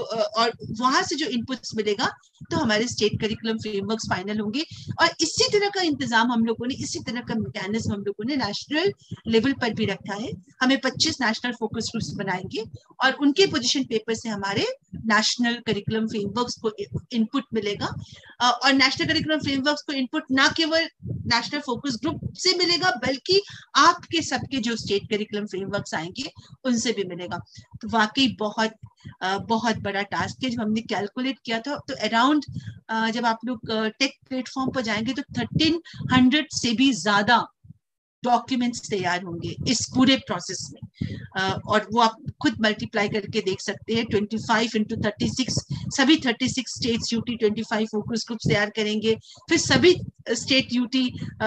S10: और वहां से जो इनपुट्स मिलेगा तो हमारे स्टेट करिकुलम फ्रेमवर्क्स फाइनल होंगे। और इसी तरह का इंतजाम हम लोगों ने, इसी तरह का मैकेनिज्म हम लोगों ने नेशनल लेवल पर भी रखा है। हमें पच्चीस नेशनल फोकस ग्रुप्स बनाएंगे और उनके पोजीशन पेपर से हमारे नेशनल करिकुलम फ्रेमवर्क्स को इनपुट मिलेगा। और नेशनल करिकुलम फ्रेमवर्क्स को इनपुट ना केवल नेशनल फोकस ग्रुप से मिलेगा बल्कि आपके सबके जो स्टेट करिकुलम फ्रेमवर्क्स आएंगे उनसे भी मिलेगा। तो वाकई बहुत बहुत बड़ा टास्क है। जब हमने कैलकुलेट किया था तो अराउंड जब आप लोग टेक प्लेटफॉर्म पर जाएंगे तो थर्टीन हंड्रेड से भी ज्यादा डॉक्यूमेंट्स तैयार होंगे इस पूरे प्रोसेस में। uh, और वो आप खुद मल्टीप्लाई करके देख सकते हैं। पच्चीस इंटू थर्टी सिक्स, सभी छत्तीस स्टेट्स यूटी पच्चीस फोकस ग्रुप्स तैयार करेंगे, फिर सभी स्टेट यूटी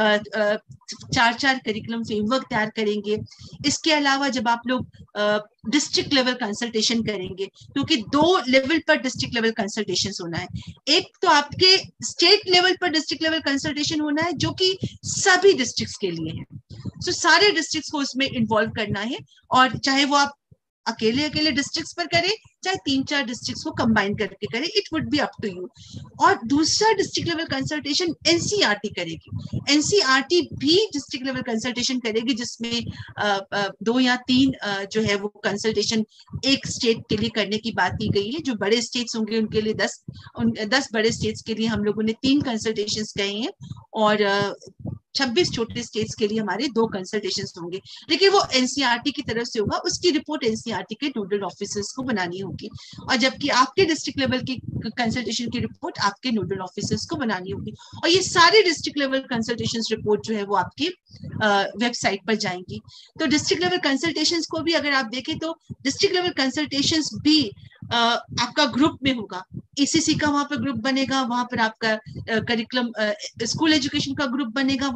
S10: चार चार करिकुलम फ्रेमवर्क तैयार करेंगे। इसके अलावा जब आप लोग डिस्ट्रिक्ट लेवल कंसल्टेशन करेंगे, क्योंकि दो लेवल पर डिस्ट्रिक्ट लेवल कंसल्टेशन होना है, एक तो आपके स्टेट लेवल पर डिस्ट्रिक्ट लेवल कंसल्टेशन होना है जो कि सभी डिस्ट्रिक्ट्स के लिए है। सो so, सारे डिस्ट्रिक्ट्स को उसमें इन्वॉल्व करना है और चाहे वो आप अकेले अकेले डिस्ट्रिक्ट्स पर करें चाहे तीन चार डिस्ट्रिक्ट्स को कंबाइन करके करें, it would be up to you. और दूसरा डिस्ट्रिक्ट लेवल कंसल्टेशन एनसीईआरटी करेगी। एनसीईआरटी भी डिस्ट्रिक्ट लेवल कंसल्टेशन करेगी जिसमें आ, आ, दो या तीन आ, जो है वो कंसल्टेशन एक स्टेट के लिए करने की बात की गई है। जो बड़े स्टेट्स होंगे उनके लिए दस उन, दस बड़े स्टेट्स के लिए हम लोगों ने तीन कंसल्टेशंस कहे हैं और छब्बीस छोटे स्टेट्स के लिए हमारे दो कंसल्टेशंस होंगे। लेकिन वो एनसीईआरटी की तरफ से होगा, उसकी रिपोर्ट एनसीईआरटी के नोडल ऑफिसर्स को बनानी होगी और जबकि आपके डिस्ट्रिक्ट लेवल की कंसल्टेशन की रिपोर्ट आपके नोडल ऑफिसर्स को बनानी होगी। और ये सारे डिस्ट्रिक्ट लेवल कंसल्टेशन रिपोर्ट जो है वो आपकी वेबसाइट पर जाएंगी। तो डिस्ट्रिक्ट लेवल कंसल्टेशन को भी अगर आप देखें तो डिस्ट्रिक्ट लेवल कंसल्टेशन भी Uh, आपका ग्रुप में होगा। ईसीसी का वहां पर ग्रुप बनेगा, वहां पर आपका करिकुलम स्कूल एजुकेशन का ग्रुप बनेगा, वहां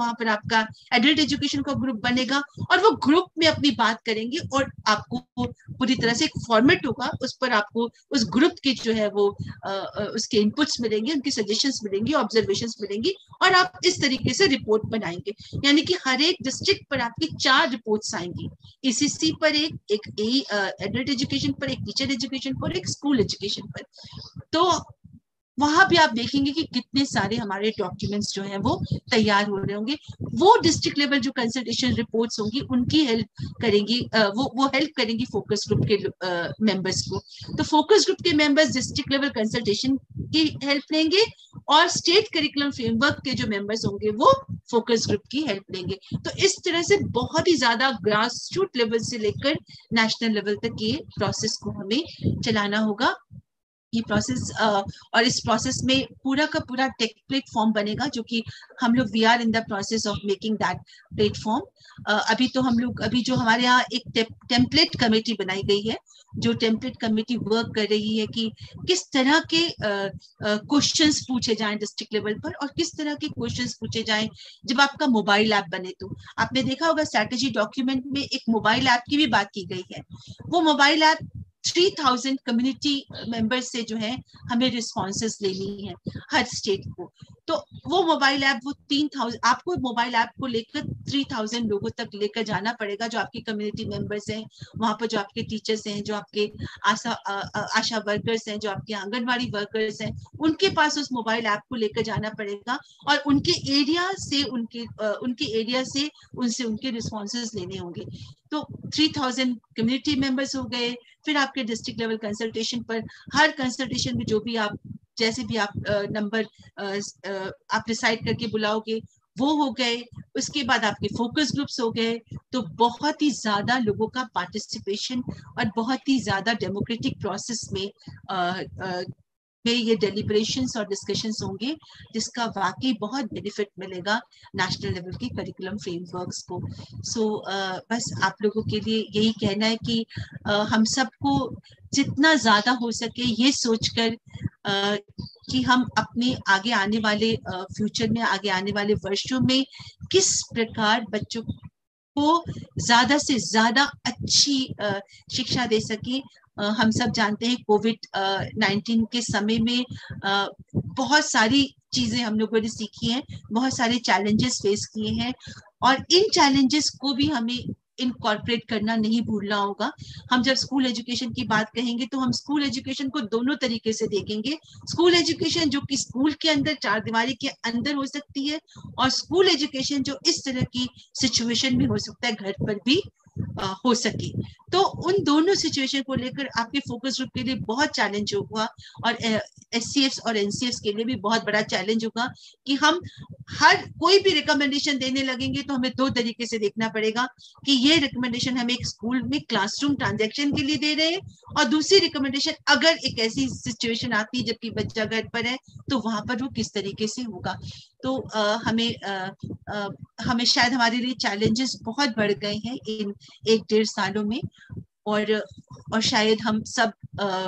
S10: वहां पर आपका एडल्ट एजुकेशन का ग्रुप बनेगा और वो ग्रुप में अपनी बात करेंगे और आपको पूरी तरह से एक फॉर्मेट होगा, उस पर आपको उस ग्रुप के जो है वो आ, उसके इनपुट्स मिलेंगे, उनकी सजेशंस मिलेंगी, ऑब्जर्वेशंस मिलेंगी और आप इस तरीके से रिपोर्ट बनाएंगे। यानी कि हर एक डिस्ट्रिक्ट पर आपकी चार रिपोर्ट्स आएंगी, ईसीसी पर एक, एक एडल्ट एजुकेशन पर, एक टीचर एजुकेशन पर, एक स्कूल एजुकेशन पर। तो वहां भी आप देखेंगे कि कितने सारे हमारे डॉक्यूमेंट्स जो हैं वो तैयार हो रहे होंगे। वो डिस्ट्रिक्ट लेवल जो कंसल्टेशन रिपोर्ट्स होंगी उनकी हेल्प करेंगी, वो वो हेल्प करेंगी फोकस ग्रुप के मेंबर्स को। तो फोकस ग्रुप के मेंबर्स डिस्ट्रिक्ट लेवल कंसल्टेशन की हेल्प लेंगे और स्टेट करिकुलम फ्रेमवर्क के जो मेंबर्स होंगे वो फोकस ग्रुप की हेल्प लेंगे। तो इस तरह से बहुत ही ज्यादा ग्रास रूट लेवल से लेकर नेशनल लेवल तक ये प्रोसेस को हमें चलाना होगा। ये प्रोसेस और इस प्रोसेस में पूरा का पूरा टेक प्लेटफॉर्म बनेगा, जो कि हम लोग we are in the process of making that platform. अभी तो हम लोग अभी जो हमारे यहाँ एक टेम्पलेट कमेटी बनाई गई है, जो टेम्पलेट कमेटी वर्क कर रही है कि किस तरह के क्वेश्चंस पूछे जाएं डिस्ट्रिक्ट लेवल पर और किस तरह के क्वेश्चंस पूछे जाएं जब आपका मोबाइल ऐप बने। तो आपने देखा होगा स्ट्रैटेजी डॉक्यूमेंट में एक मोबाइल ऐप की भी बात की गई है। वो mobile app three thousand community members से जो है हमें रिस्पॉन्सेस लेनी है हर स्टेट को। तो वो मोबाइल ऐप वो तीन थाउजेंड आपको मोबाइल ऐप को लेकर थ्री थाउजेंड लोगों तक लेकर जाना पड़ेगा, जो आपके कम्युनिटी मेंबर्स हैं, वहां पर जो आपके टीचर्स हैं, जो आपके आशा आशा वर्कर्स हैं, जो आपके आंगनवाड़ी वर्कर्स हैं, उनके पास उस मोबाइल ऐप को लेकर जाना पड़ेगा और उनके एरिया से उनके उनके एरिया से उनसे उनके रिस्पॉन्सेस लेने होंगे। तो थ्री थाउजेंड कम्युनिटी मेंबर्स हो गए। फिर आपके डिस्ट्रिक्ट लेवल कंसल्टेशन पर हर कंसल्टेशन में जो भी आप जैसे भी आप नंबर आप डिसाइड करके बुलाओगे वो हो गए। उसके बाद आपके फोकस ग्रुप्स हो गए। तो बहुत ही ज्यादा लोगों का पार्टिसिपेशन और बहुत ही ज्यादा डेमोक्रेटिक प्रोसेस में आ, आ, में ये डेलिब्रेशंस और डिस्कशंस होंगे, जिसका वाकई बहुत बेनिफिट मिलेगा नेशनल लेवल के करिकुलम फ्रेमवर्क्स को। सो so, uh, बस आप लोगों के लिए यही कहना है कि uh, हम सबको जितना ज्यादा हो सके ये सोचकर uh, कि हम अपने आगे आने वाले फ्यूचर uh, में आगे आने वाले वर्षों में किस प्रकार बच्चों को ज्यादा से ज्यादा अच्छी uh, शिक्षा दे सके। Uh, हम सब जानते हैं कोविड नाइन्टीन के समय में uh, बहुत सारी चीजें हम लोगों ने सीखी हैं, बहुत सारे चैलेंजेस फेस किए हैं और इन चैलेंजेस को भी हमें इनकॉर्पोरेट करना नहीं भूलना होगा। हम जब स्कूल एजुकेशन की बात कहेंगे तो हम स्कूल एजुकेशन को दोनों तरीके से देखेंगे। स्कूल एजुकेशन जो कि स्कूल के अंदर चार दीवारी के अंदर हो सकती है और स्कूल एजुकेशन जो इस तरह की सिचुएशन में हो सकता है घर पर भी आ, हो सके। तो उन दोनों सिचुएशन को लेकर आपके फोकस ग्रुप के लिए बहुत चैलेंज होगा और एससीएफ्स और एनसीएफ्स के लिए भी बहुत बड़ा चैलेंज होगा कि हम हर कोई भी रिकमेंडेशन देने लगेंगे तो हमें दो तरीके से देखना पड़ेगा कि ये रिकमेंडेशन हम एक स्कूल में क्लासरूम ट्रांजैक्शन के लिए दे रहे हैं और दूसरी रिकमेंडेशन अगर एक ऐसी सिचुएशन आती है जबकि बच्चा घर पर है तो वहां पर वो किस तरीके से होगा। तो आ, हमें आ, आ, हमें शायद हमारे लिए चैलेंजेस बहुत बढ़ गए हैं इन एक डेढ़ सालों में और और शायद हम सब आ,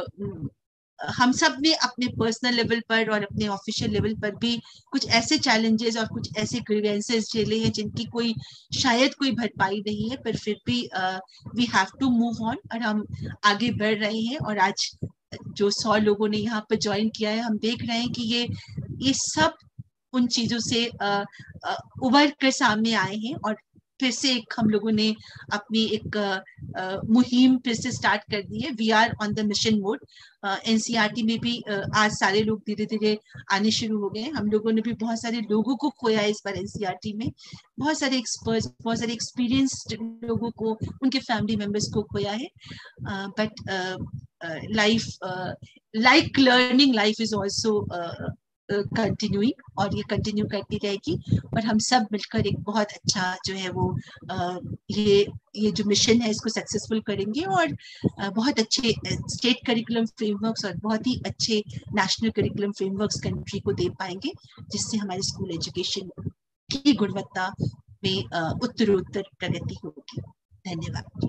S10: हम सब ने अपने पर्सनल लेवल पर और अपने ऑफिशियल लेवल पर भी कुछ ऐसे चैलेंजेस और कुछ ऐसे ग्रीवेंसेस झेले हैं जिनकी कोई शायद कोई भरपाई नहीं है, पर फिर भी we have to move on और हम आगे बढ़ रहे हैं। और आज जो सौ लोगों ने यहाँ पर ज्वाइन किया है, हम देख रहे हैं कि ये ये सब उन चीजों से उभर कर सामने आए हैं और फिर से एक हम लोगों ने अपनी एक मुहिम फिर से स्टार्ट कर दी है। We are on the mission mode. NCERT में भी uh, आज सारे लोग धीरे धीरे आने शुरू हो गए। हम लोगों ने भी बहुत सारे लोगों को खोया इस बार एनसीईआरटी में, बहुत सारे एक्सपर्ट्स, बहुत सारे एक्सपीरियंस्ड लोगों को, उनके फैमिली मेंबर्स को खोया है। But life like learning life is also continuing uh, और ये कंटिन्यू करती रहेगी और हम सब मिलकर एक बहुत अच्छा जो है वो uh, ये ये जो मिशन है इसको सक्सेसफुल करेंगे और uh, बहुत अच्छे स्टेट करिकुलम फ्रेमवर्क्स और बहुत ही अच्छे नेशनल करिकुलम फ्रेमवर्क्स कंट्री को दे पाएंगे, जिससे हमारे स्कूल एजुकेशन की गुणवत्ता में uh, उत्तरोत्तर प्रगति होगी। धन्यवाद।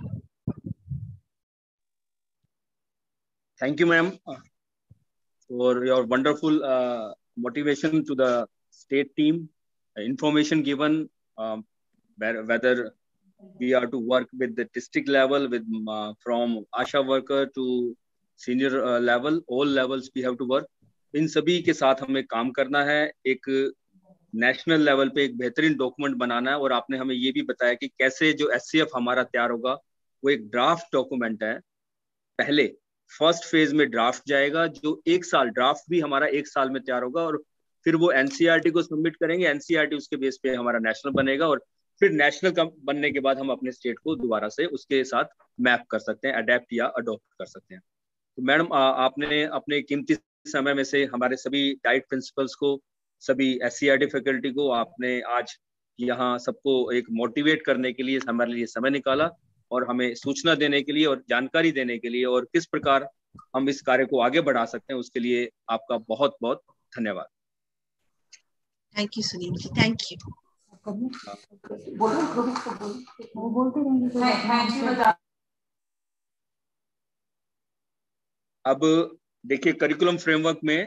S2: Thank you ma'am for your wonderful motivation to the state team, information given um, whether we are to work with the district level, with uh, from ASHA worker to senior uh, level, all levels we have to work. इन सभी के साथ हमें काम करना है, एक national level पे एक बेहतरीन डॉक्यूमेंट बनाना है। और आपने हमें ये भी बताया कि कैसे जो एससीएफ हमारा तैयार होगा वो एक ड्राफ्ट डॉक्यूमेंट है। पहले फर्स्ट फेज में ड्राफ्ट जाएगा, जो एक साल ड्राफ्ट भी हमारा एक साल में तैयार होगा, और फिर वो एनसीईआरटी को सबमिट करेंगे, एनसीईआरटी उसके बेस पे हमारा नेशनल बनेगा, और फिर नेशनल बनने के बाद हम अपने स्टेट को दोबारा से उसके साथ मैप कर सकते हैं, अडेप्ट या अडॉप्ट कर सकते हैं। तो मैडम आपने अपने कीमती समय में से हमारे सभी डाइट प्रिंसिपल्स को, सभी एससीईआरटी फैकल्टी को आपने आज यहाँ सबको एक मोटिवेट करने के लिए हमारे लिए समय निकाला, और हमें सूचना देने के लिए और जानकारी देने के लिए, और किस प्रकार हम इस कार्य को आगे बढ़ा सकते हैं, उसके लिए आपका बहुत बहुत धन्यवाद।
S10: Thank you Sunil ji, thank you.
S2: अब देखिए, करिकुलम फ्रेमवर्क में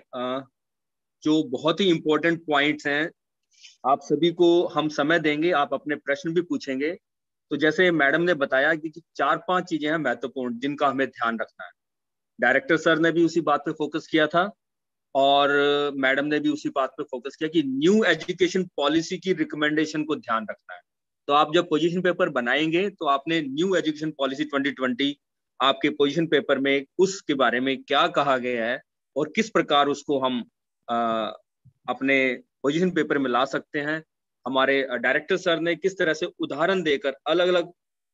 S2: जो बहुत ही इम्पोर्टेंट पॉइंट्स हैं, आप सभी को हम समय देंगे, आप अपने प्रश्न भी पूछेंगे। तो जैसे मैडम ने बताया कि चार पांच चीजें हैं महत्वपूर्ण जिनका हमें ध्यान रखना है। डायरेक्टर सर ने भी उसी बात पे फोकस किया था, और मैडम ने भी उसी बात पे फोकस किया कि न्यू एजुकेशन पॉलिसी की रिकमेंडेशन को ध्यान रखना है। तो आप जब पोजीशन पेपर बनाएंगे तो आपने new education policy twenty twenty आपके पोजीशन पेपर में उसके बारे में क्या कहा गया है और किस प्रकार उसको हम आ, अपने पोजीशन पेपर में ला सकते हैं। हमारे डायरेक्टर सर ने किस तरह से उदाहरण देकर अलग अलग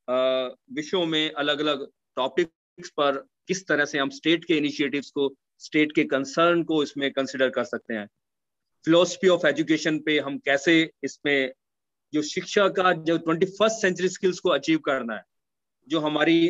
S2: विषयों में, अलग अलग टॉपिक्स पर किस तरह से हम स्टेट के इनिशिएटिव्स को, स्टेट के कंसर्न को इसमें कंसिडर कर सकते हैं। फिलोसफी ऑफ एजुकेशन पे हम कैसे इसमें जो शिक्षा का जो ट्वेंटी फर्स्ट सेंचुरी स्किल्स को अचीव करना है, जो हमारी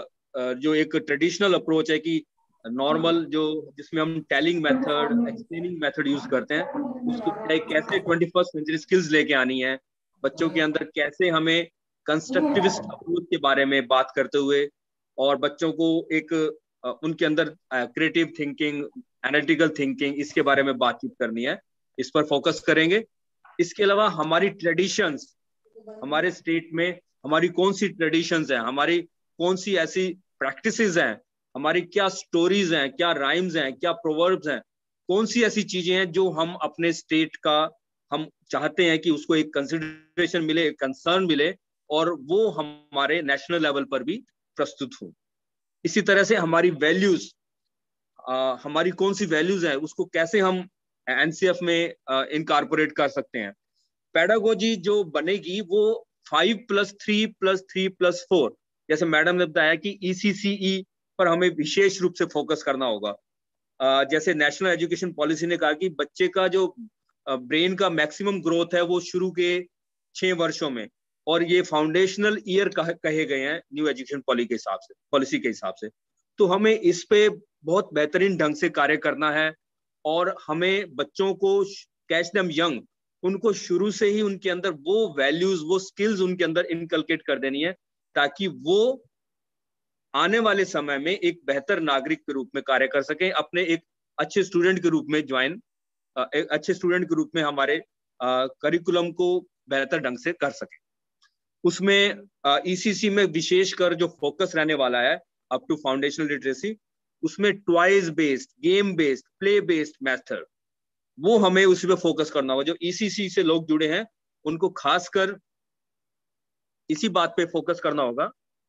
S2: जो एक ट्रेडिशनल अप्रोच है कि नॉर्मल जो जिसमें हम telling method, explaining method use करते हैं, उसको कैसे ट्वेंटी फर्स्ट सेंचुरी स्किल्स लेके आनी है बच्चों के अंदर, कैसे हमें कंस्ट्रक्टिविस्ट अप्रोच के बारे में बात करते हुए और बच्चों को एक उनके अंदर क्रिएटिव थिंकिंग, एनालिटिकल थिंकिंग, इसके बारे में बातचीत करनी है, इस पर फोकस करेंगे। इसके अलावा हमारी ट्रेडिशंस, हमारे स्टेट में हमारी कौन सी ट्रेडिशंस हैं, हमारी कौन सी ऐसी प्रैक्टिसेस हैं, हमारी क्या स्टोरीज हैं, क्या राइम्स हैं, क्या प्रोवर्ब्स हैं, कौन सी ऐसी चीजें हैं जो हम अपने स्टेट का हम चाहते हैं कि उसको एक कंसिडरेशन मिले, एक कंसर्न मिले, और वो हमारे नेशनल लेवल पर भी प्रस्तुत हो। इसी तरह से हमारी वैल्यूज, हमारी कौन सी वैल्यूज है उसको कैसे हम एनसीएफ में इनकॉर्पोरेट कर सकते हैं। पेडागोजी जो बनेगी वो five plus three plus three plus four, जैसे मैडम ने बताया कि ईसीसीई पर हमें विशेष रूप से फोकस करना होगा। जैसे नेशनल एजुकेशन पॉलिसी ने कहा कि बच्चे का जो ब्रेन का मैक्सिमम ग्रोथ है वो शुरू के छह वर्षों में, और ये फाउंडेशनल ईयर कहे गए हैं न्यू एजुकेशन पॉलिसी के हिसाब से पॉलिसी के हिसाब से। तो हमें इस पे बहुत बेहतरीन ढंग से कार्य करना है, और हमें बच्चों को कैच देम यंग, उनको शुरू से ही उनके अंदर वो वैल्यूज, वो स्किल्स उनके अंदर इनकलकेट कर देनी है, ताकि वो आने वाले समय में एक बेहतर नागरिक के रूप में कार्य कर सकें, अपने एक अच्छे स्टूडेंट के रूप में ज्वाइन एक अच्छे स्टूडेंट के रूप में हमारे करिकुलम को बेहतर ढंग से कर सकें। उसमें ईसीसी में विशेषकर जो फोकस रहने वाला है अप टू फाउंडेशनल लिटरेसी, उसमें toys based, game based, play based method, वो हमें उसी पे फोकस करना होगा। जो ईसीसी से लोग जुड़े हैं उनको खासकर इसी बात पे फोकस करना होगा।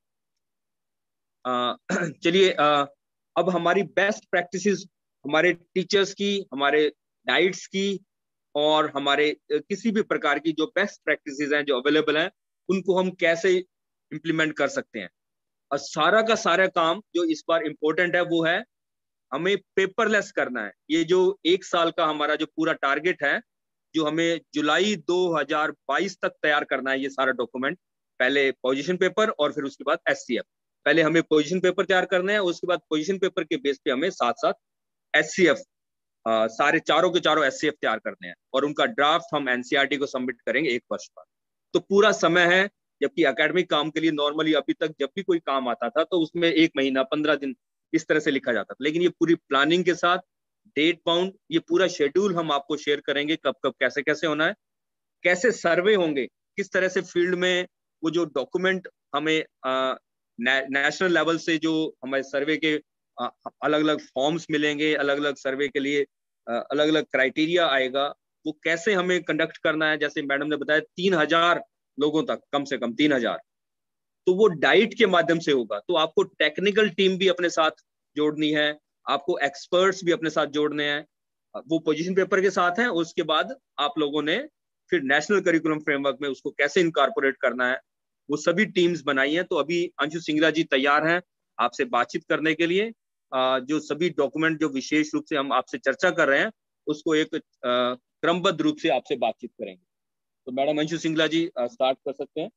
S2: चलिए, अब हमारी बेस्ट प्रैक्टिसेस, हमारे टीचर्स की, हमारे डाइट्स की, और हमारे किसी भी प्रकार की जो बेस्ट प्रैक्टिसेस हैं जो अवेलेबल हैं, उनको हम कैसे इम्प्लीमेंट कर सकते हैं। और सारा का सारा काम जो इस बार इम्पोर्टेंट है वो है हमें पेपरलेस करना है। ये जो एक साल का हमारा जो पूरा टारगेट है, जो हमें जुलाई दो हज़ार बाईस तक तैयार करना है, ये सारा डॉक्यूमेंट, पहले पोजीशन पेपर और फिर उसके बाद एससीएफ। पहले हमें पोजीशन पेपर तैयार करना है, उसके बाद पोजीशन पेपर के बेस पे हमें साथ साथ एससीएफ, सारे चारों के चारों एससीएफ तैयार करने हैं, और उनका ड्राफ्ट हम एनसीईआरटी को सबमिट करेंगे एक वर्ष बाद। तो पूरा समय है, जबकि एकेडमिक काम के लिए नॉर्मली अभी तक जब भी कोई काम आता था तो उसमें एक महीना, पंद्रह दिन इस तरह से लिखा जाता था, लेकिन ये पूरी प्लानिंग के साथ, डेट बाउंड, ये पूरा शेड्यूल हम आपको शेयर करेंगे, कब कब कैसे कैसे होना है, कैसे सर्वे होंगे, किस तरह से फील्ड में वो जो डॉक्यूमेंट हमें नेशनल लेवल से जो हमारे सर्वे के अलग अलग फॉर्म्स मिलेंगे, अलग अलग सर्वे के लिए अलग अलग क्राइटेरिया आएगा, वो कैसे हमें कंडक्ट करना है। जैसे मैडम ने बताया तीन हजार लोगों तक, कम से कम तीन हजार, तो वो डाइट के माध्यम से होगा। तो आपको टेक्निकल टीम भी अपने साथ जोड़नी है, आपको एक्सपर्ट्स भी अपने साथ जोड़ने हैं, वो पोजीशन पेपर के साथ हैं। उसके बाद आप लोगों ने फिर नेशनल करिकुलम फ्रेमवर्क में उसको कैसे इनकॉर्पोरेट करना है, वो सभी टीम्स बनाई हैं। तो अभी अंशु सिंगला जी तैयार हैं आपसे बातचीत करने के लिए। जो सभी डॉक्यूमेंट जो विशेष रूप से हम आपसे चर्चा कर रहे हैं उसको एक क्रमबद्ध रूप से आपसे बातचीत करेंगे। तो मैडम अंशु सिंगला जी स्टार्ट कर सकते हैं।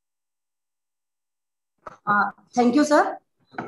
S11: Thank you sir.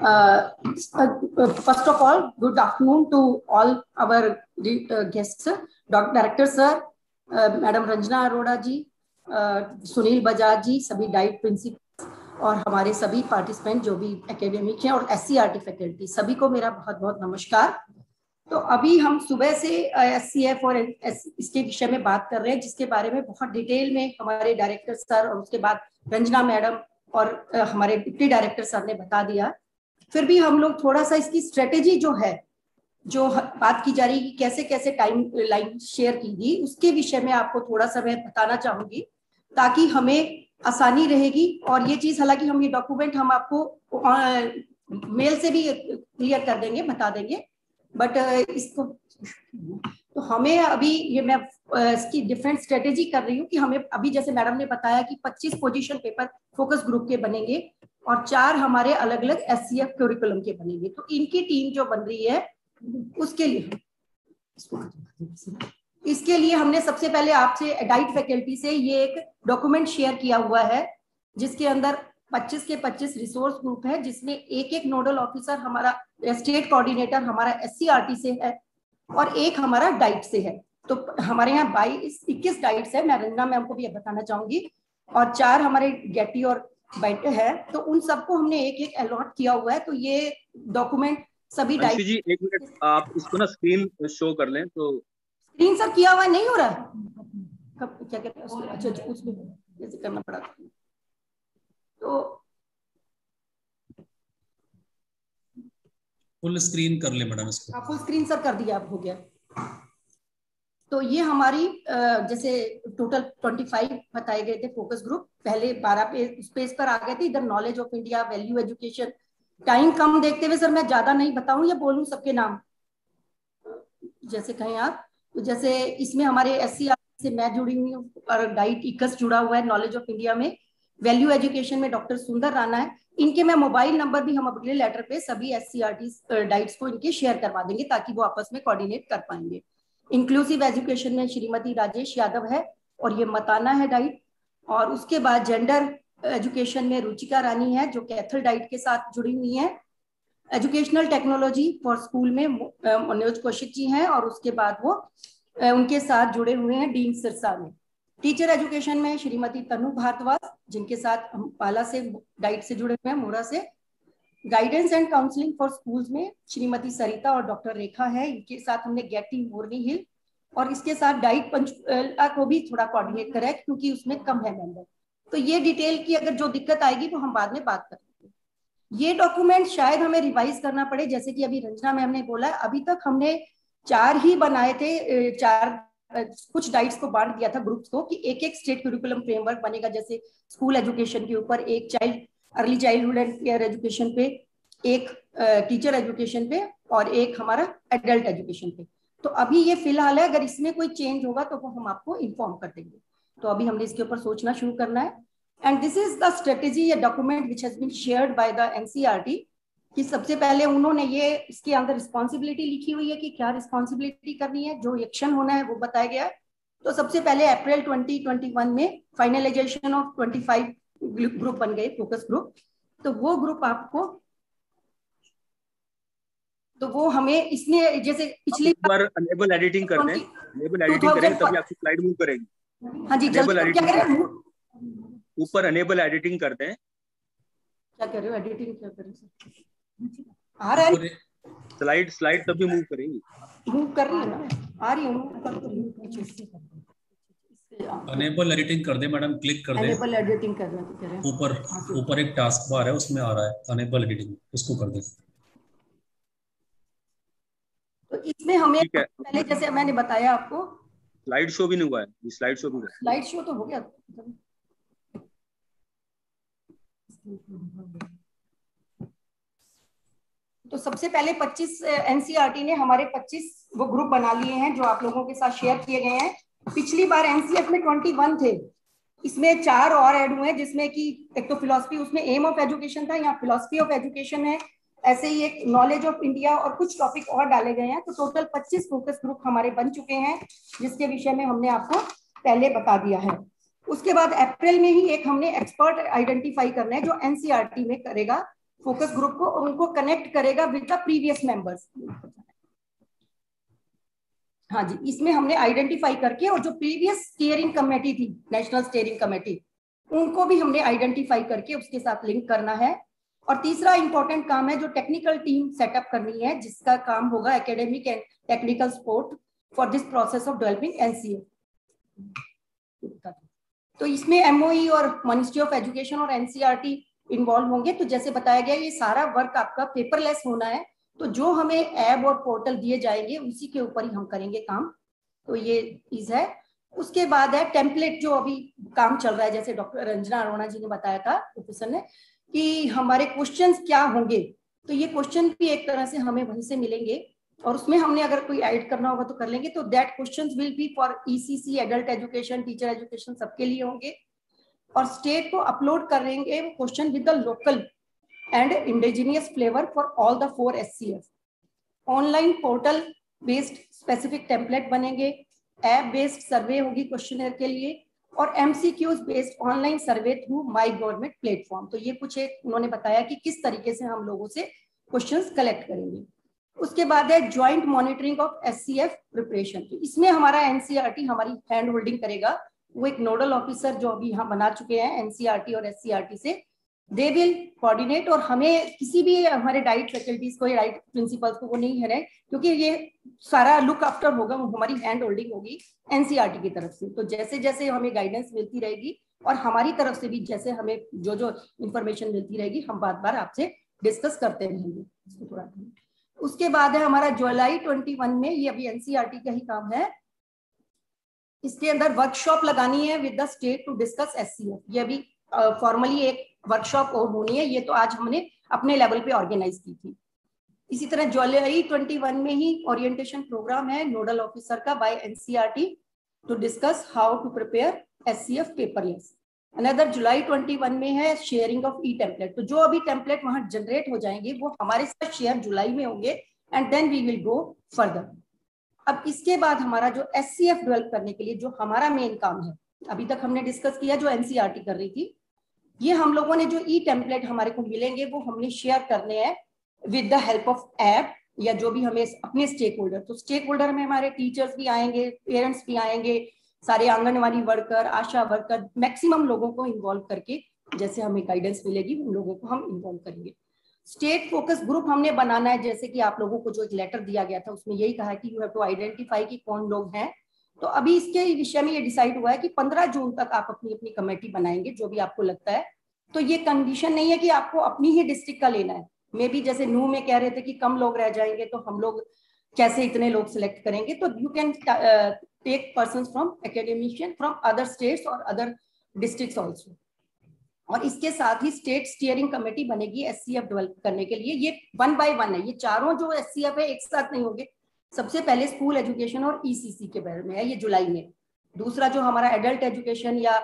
S11: First of all good afternoon to all our guests, doctor director sir, madam Ranjana Arora ji, uh, Sunil Bajaj ji, सभी डाइट प्रिंसिपल और हमारे सभी पार्टिसिपेंट जो भी एकेडमिक हैं और एससीईआरटी फैकल्टी, सभी को मेरा बहुत बहुत नमस्कार। तो अभी हम सुबह से एससीएफ और इसके विषय में बात कर रहे हैं, जिसके बारे में बहुत डिटेल में हमारे डायरेक्टर सर और उसके बाद रंजना मैडम और हमारे डिप्टी डायरेक्टर सर ने बता दिया। फिर भी हम लोग थोड़ा सा इसकी स्ट्रेटेजी जो है, जो बात की जा रही है कि कैसे कैसे टाइम लाइन शेयर की गई, उसके विषय में आपको थोड़ा सा मैं बताना चाहूंगी ताकि हमें आसानी रहेगी। और ये चीज, हालांकि हम ये डॉक्यूमेंट हम आपको मेल से भी क्लियर कर देंगे, बता देंगे, बट इसको तो हमें अभी ये मैं इसकी डिफरेंट स्ट्रेटेजी कर रही हूँ कि हमें अभी जैसे मैडम ने बताया कि पच्चीस पोजीशन पेपर फोकस ग्रुप के बनेंगे और चार हमारे अलग अलग एससीएफ करिकुलम के बनेंगे। तो इनकी टीम जो बन रही है उसके लिए इसके लिए हमने सबसे पहले आपसे डाइट फैकल्टी से ये एक डॉक्यूमेंट शेयर किया हुआ है, जिसके अंदर पच्चीस के पच्चीस रिसोर्स ग्रुप है, जिसमें एक एक नोडल ऑफिसर हमारा, स्टेट कोऑर्डिनेटर हमारा एससीईआरटी से है और एक हमारा डाइट से है। तो हमारे यहाँ बाईस इक्कीस डाइट्स है, मैं रंजना मैम को भी बताना चाहूंगी, और चार हमारे गेटी और बैठे है। तो उन सबको हमने एक एक अलॉट किया हुआ है। तो ये डॉक्यूमेंट सभी डाइट
S2: जी, एक मिनट आप इसको ना स्क्रीन शो कर लें। तो
S11: स्क्रीन सर किया हुआ नहीं हो रहा है, कब क्या कहते हैं, अच्छा अच्छा उसमें जैसे करना पड़ा। तो
S4: फुल स्क्रीन कर ले मैडम इसको।
S11: फुल स्क्रीन सर कर दिया, अब हो गया। तो ये हमारी जैसे टोटल पच्चीस बताए गए थे फोकस ग्रुप, पहले बारह पेज उस पेज पर आ गए थे। इधर knowledge of India, value education. Time कम देखते हुए सर मैं ज्यादा नहीं बताऊं या बोलूं सबके नाम, जैसे कहें आप। तो जैसे इसमें हमारे एससीआर से मैं जुड़ी हुई हूँ और डाइट इकस जुड़ा हुआ है नॉलेज ऑफ इंडिया में। वैल्यू एजुकेशन में डॉक्टर सुंदर राणा है। इनके मैं मोबाइल नंबर भी हम अगले लेटर पे सभी एससीईआरटी डाइट्स को इनके शेयर करवा देंगे ताकि वो आपस में कोऑर्डिनेट कर पाएंगे। इंक्लूसिव एजुकेशन में श्रीमती राजेश यादव है और ये मताना है डाइट। और उसके बाद जेंडर एजुकेशन में रुचिका रानी है जो कैथल डाइट के साथ जुड़ी हुई है। एजुकेशनल टेक्नोलॉजी फॉर स्कूल में मनोज कौशिक जी हैं और उसके बाद वो उनके साथ जुड़े हुए हैं डीन सिरसा में। टीचर एजुकेशन में श्रीमती तनु भारद्वाज, जिनके साथ हम पाला से डाइट से जुड़े हुए हैं, मोरा से। Guidance and counselling for schools में श्रीमती सरिता और डॉक्टर रेखा है, इनके साथ हमने गेटी मोरनी हिल और इसके साथ डाइट पंचकुला को भी थोड़ा कोऑर्डिनेट करें क्योंकि उसमें कम है मेंबर। तो ये डिटेल की अगर जो दिक्कत आएगी वो हम बाद में बात करेंगे। ये डॉक्यूमेंट शायद हमें रिवाइज करना पड़े, जैसे कि अभी रंजना मैम ने बोला, अभी तक हमने चार ही बनाए थे, चार कुछ डाइट्स को बांट दिया था ग्रुप्स को कि एक एक स्टेट करिकुलम फ्रेमवर्क बनेगा, जैसे स्कूल एजुकेशन के ऊपर, एक child early childhood and care education पे, एक टीचर एजुकेशन पे और एक हमारा एडल्ट एजुकेशन पे। तो अभी ये फिलहाल है, अगर इसमें कोई चेंज होगा तो वो हम आपको इन्फॉर्म कर देंगे। तो अभी हमने इसके ऊपर सोचना शुरू करना है। And this is the strategy, a document which has been shared by the NCERT कि सबसे पहले उन्होंने ये इसके अंदर रिस्पॉन्सिबिलिटी लिखी हुई है कि क्या रिस्पॉन्सिबिलिटी करनी है, जो एक्शन होना है वो बताया गया है। तो सबसे पहले अप्रैल ट्वेंटी ट्वेंटी वन में फाइनलाइजेशन ऑफ पच्चीस ग्रुप बन गए, फोकस ग्रुप। तो वो ग्रुप आपको, तो वो हमें इसमें जैसे पिछली
S2: बार अनेबल एडिटिंग करते हैं, अनेबल एडिटिंग करेंगे तभी आपकी स्लाइड मूव करेगी।
S11: हाँ जी, जल्दी क्या करें,
S2: ऊपर अनेबल एडिटिंग करते हैं।
S11: क्या कर रहे हो, एडिटिंग क्या कर रहे हो आ रहा है,
S2: स्लाइड स्लाइड तभी मूव करेंगी,
S11: मूव कर रही है ना, आ रही है मूव कर, तो
S12: अनेबल एडिटिंग कर दे मैडम, क्लिक कर दे।
S11: अनेबल एडिटिंग कर रहे हैं, कह रहे हैं
S12: ऊपर ऊपर एक टास्क बार है, उसमें आ रहा है अनेबल एडिटिंग, उसको कर दे।
S11: तो इसमें हमें पहले जैसे मैंने बताया आपको,
S2: स्लाइड शो भी नहीं हुआ है। स्लाइड शो भी हुआ है।
S11: स्लाइड शो तो हो गया। तो सबसे पहले पच्चीस एनसीईआरटी ने हमारे पच्चीस वो ग्रुप बना लिए हैं जो आप लोगों के साथ शेयर किए गए हैं। पिछली बार एनसीएफ में इक्कीस थे, इसमें चार और ऐड हुए जिसमें कि एक तो फिलॉसफी, उसमें एम ऑफ एजुकेशन था, यहाँ फिलॉसफी ऑफ एजुकेशन है, ऐसे ही एक नॉलेज ऑफ इंडिया और कुछ टॉपिक और डाले गए हैं। तो टोटल पच्चीस फोकस ग्रुप हमारे बन चुके हैं, जिसके विषय में हमने आपको पहले बता दिया है। उसके बाद अप्रैल में ही एक हमने एक्सपर्ट आइडेंटिफाई करना है जो एनसीईआरटी में करेगा फोकस ग्रुप को और उनको कनेक्ट करेगा विद द प्रीवियस मेंबर्स। हाँ जी, इसमें हमने आइडेंटिफाई करके और जो प्रीवियस स्टीयरिंग कमेटी थी, नेशनल स्टीयरिंग कमेटी, उनको भी हमने आइडेंटिफाई करके उसके साथ लिंक करना है। और तीसरा इंपॉर्टेंट काम है जो टेक्निकल टीम सेटअप करनी है, जिसका काम होगा academic and technical support for this process of developing NCA. तो इसमें एमओई और मिनिस्ट्री ऑफ एजुकेशन और एनसीईआरटी इन्वॉल्व होंगे। तो जैसे बताया गया ये सारा वर्क आपका पेपरलेस होना है, तो जो हमें ऐप और पोर्टल दिए जाएंगे उसी के ऊपर ही हम करेंगे काम। तो ये चीज है। उसके बाद है टेम्पलेट, जो अभी काम चल रहा है, जैसे डॉक्टर रंजना अरोड़ा जी ने बताया था प्रोफेसर ने कि हमारे क्वेश्चंस क्या होंगे। तो ये क्वेश्चन भी एक तरह से हमें वहीं से मिलेंगे और उसमें हमने अगर कोई ऐड करना होगा तो कर लेंगे। तो that questions will be for ECC, adult education, teacher education, सबके लिए होंगे। और स्टेट को अपलोड करेंगे question with the local and indigenous flavour for all the four SCF. Online portal based specific template बनेंगे, ऐप बेस्ड सर्वे होगी questionnaire के लिए, और MCQs based online survey through my government platform. तो ये कुछ एक उन्होंने बताया कि किस तरीके से हम लोगों से क्वेश्चंस कलेक्ट करेंगे। उसके बाद है joint monitoring of SCF preparation. तो इसमें हमारा एनसीईआरटी हमारी हैंड होल्डिंग करेगा, वो एक नोडल ऑफिसर जो अभी यहाँ बना चुके हैं एनसीईआरटी और एससीईआरटी से, दे विल कोऑर्डिनेट। और हमें किसी भी हमारे डाइट फैकल्टीज को या डाइट प्रिंसिपल्स को वो नहीं है, क्योंकि ये सारा लुक आफ्टर होगा, वो हमारी हैंड होल्डिंग होगी एनसीईआरटी की तरफ से। तो जैसे जैसे हमें गाइडेंस मिलती रहेगी और हमारी तरफ से भी जैसे हमें जो जो इंफॉर्मेशन मिलती रहेगी, हम बार बार आपसे डिस्कस करते रहेंगे। थोड़ा उसके बाद है हमारा जुलाई इक्कीस में, ये अभी एनसीईआरटी का ही काम है, इसके अंदर वर्कशॉप लगानी है with the state to discuss SCF. ये अभी फॉर्मली एक वर्कशॉप और होनी है, ये तो आज हमने अपने लेवल पे ऑर्गेनाइज की थी। इसी तरह जुलाई इक्कीस में ही ओरिएंटेशन प्रोग्राम है नोडल ऑफिसर का by NCERT to discuss how to prepare SCF paperless. Another जुलाई इक्कीस में है शेयरिंग ऑफ ई टेम्पलेट। तो जो अभी टेम्पलेट वहां जनरेट हो जाएंगे वो हमारे साथ शेयर जुलाई में होंगे and then we will go further. अब इसके बाद हमारा जो एससीएफ डेवलप करने के लिए जो हमारा मेन काम है, अभी तक हमने डिस्कस किया जो एनसीईआरटी कर रही थी, ये हम लोगों ने जो ई टेम्पलेट हमारे को मिलेंगे वो हमने शेयर करने हैं with the help of app या जो भी हमें अपने स्टेक होल्डर। तो स्टेक होल्डर में हमारे टीचर्स भी आएंगे, पेरेंट्स भी आएंगे, सारे anganwadi worker, ASHA worker, maximum लोगों को इन्वॉल्व करके जैसे हमें गाइडेंस मिलेगी उन लोगों को हम इन्वॉल्व करेंगे। स्टेट फोकस ग्रुप हमने बनाना है, जैसे कि आप लोगों को जो एक लेटर दिया गया था उसमें यही कहा है कि यू हैव टू आइडेंटिफाई कि कौन लोग हैं। तो अभी इसके विषय में ये डिसाइड हुआ है कि पंद्रह जून तक आप अपनी अपनी कमेटी बनाएंगे जो भी आपको लगता है। तो ये कंडीशन नहीं है कि आपको अपनी ही डिस्ट्रिक्ट का लेना है। मे बी जैसे नू में कह रहे थे कि कम लोग रह जाएंगे तो हम लोग कैसे इतने लोग सिलेक्ट करेंगे, तो you can take person from academician from other states और अदर डिस्ट्रिक्ट्स ऑल्सो। और इसके साथ ही स्टेट स्टीयरिंग कमेटी बनेगी एससीएफ डेवलप करने के लिए। ये वन बाय वन है, ये चारों जो एससीएफ है एक साथ नहीं होंगे। सबसे पहले स्कूल एजुकेशन और ईसीसी के बारे में है, ये जुलाई में। दूसरा जो हमारा एडल्ट एजुकेशन या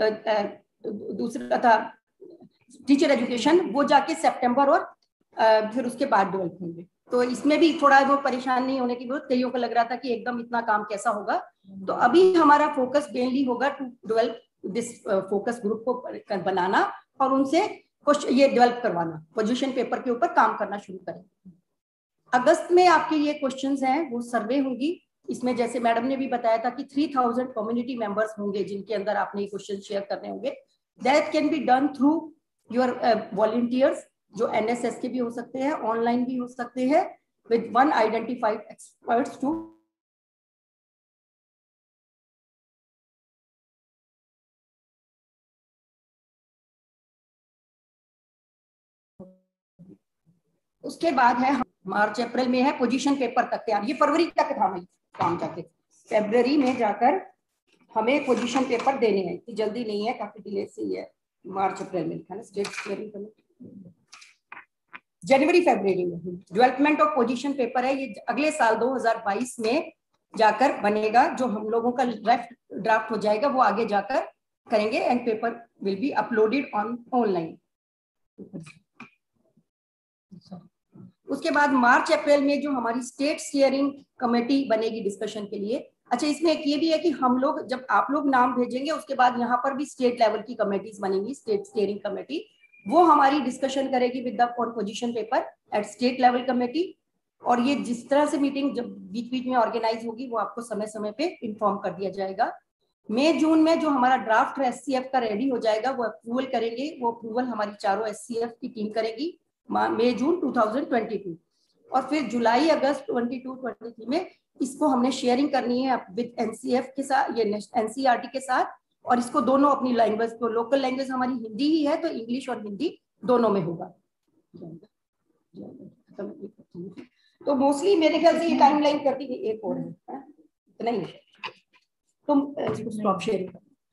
S11: दूसरा था टीचर एजुकेशन, वो जाके सितंबर और फिर उसके बाद डेवलप होंगे। तो इसमें भी थोड़ा वो परेशान नहीं होने की जरूरत। कईयों को लग रहा था कि एकदम इतना काम कैसा होगा, तो अभी हमारा फोकस मेनली होगा to develop this focus group को बनाना और उनसे ये डेवलप करवाना, पोजीशन पेपर के ऊपर काम करना शुरू करें। अगस्त में आपके ये क्वेश्चंस हैं वो सर्वे होंगी। इसमें जैसे मैडम ने भी बताया था कि थ्री थाउजेंड कम्युनिटी मेंबर्स होंगे जिनके अंदर आपने ये क्वेश्चन शेयर करने होंगे। That can be done through your volunteers, जो एनएसएस के भी हो सकते हैं, ऑनलाइन भी हो सकते हैं, with one identified experts to उसके बाद है मार्च अप्रैल में है पोजीशन पेपर तक तैयार, ये फरवरी तक था मैं काम जाके, फरवरी में जाकर हमें पोजीशन पेपर देने हैं, इतनी जल्दी नहीं है, काफी डिले से ही है, मार्च अप्रैल में लिखा ना स्टेट स्टीयरिंग कमेटी, जनवरी फरवरी में डेवलपमेंट ऑफ पोजीशन पेपर है, ये अगले साल दो हज़ार बाईस में जाकर बनेगा, जो हम लोगों का ड्राफ्ट ड्राफ्ट हो जाएगा वो आगे जाकर करेंगे, and paper will be uploaded on online. उसके बाद मार्च अप्रैल में जो हमारी स्टेट स्टीयरिंग कमेटी बनेगी डिस्कशन के लिए। अच्छा, इसमें एक ये भी है कि हम लोग जब आप लोग नाम भेजेंगे उसके बाद यहाँ पर भी स्टेट लेवल की कमेटीज बनेंगी, स्टेट स्टीयरिंग कमेटी, वो हमारी डिस्कशन करेगी with the position paper at state level committee, और ये जिस तरह से मीटिंग जब बीच बीच में ऑर्गेनाइज होगी वो आपको समय समय पे इन्फॉर्म कर दिया जाएगा। मई जून में जो हमारा ड्राफ्ट एससीएफ का रेडी हो जाएगा वो अप्रूवल करेंगे, वो अप्रूवल हमारी चारों एससीएफ की टीम करेगी मई जून दो हज़ार बाईस, और फिर जुलाई अगस्त बाईस तेईस में इसको हमने शेयरिंग करनी है विद एनसीएफ के साथ, ये एनसीईआरटी के साथ, और इसको दोनों अपनी लैंग्वेज, तो लोकल लैंग्वेज हमारी हिंदी ही है तो इंग्लिश और हिंदी दोनों में होगा। तो मोस्टली मेरे ख्याल से ये टाइमलाइन करती है, एक और है इतना ही, तुम स्टॉप शेयरिंग।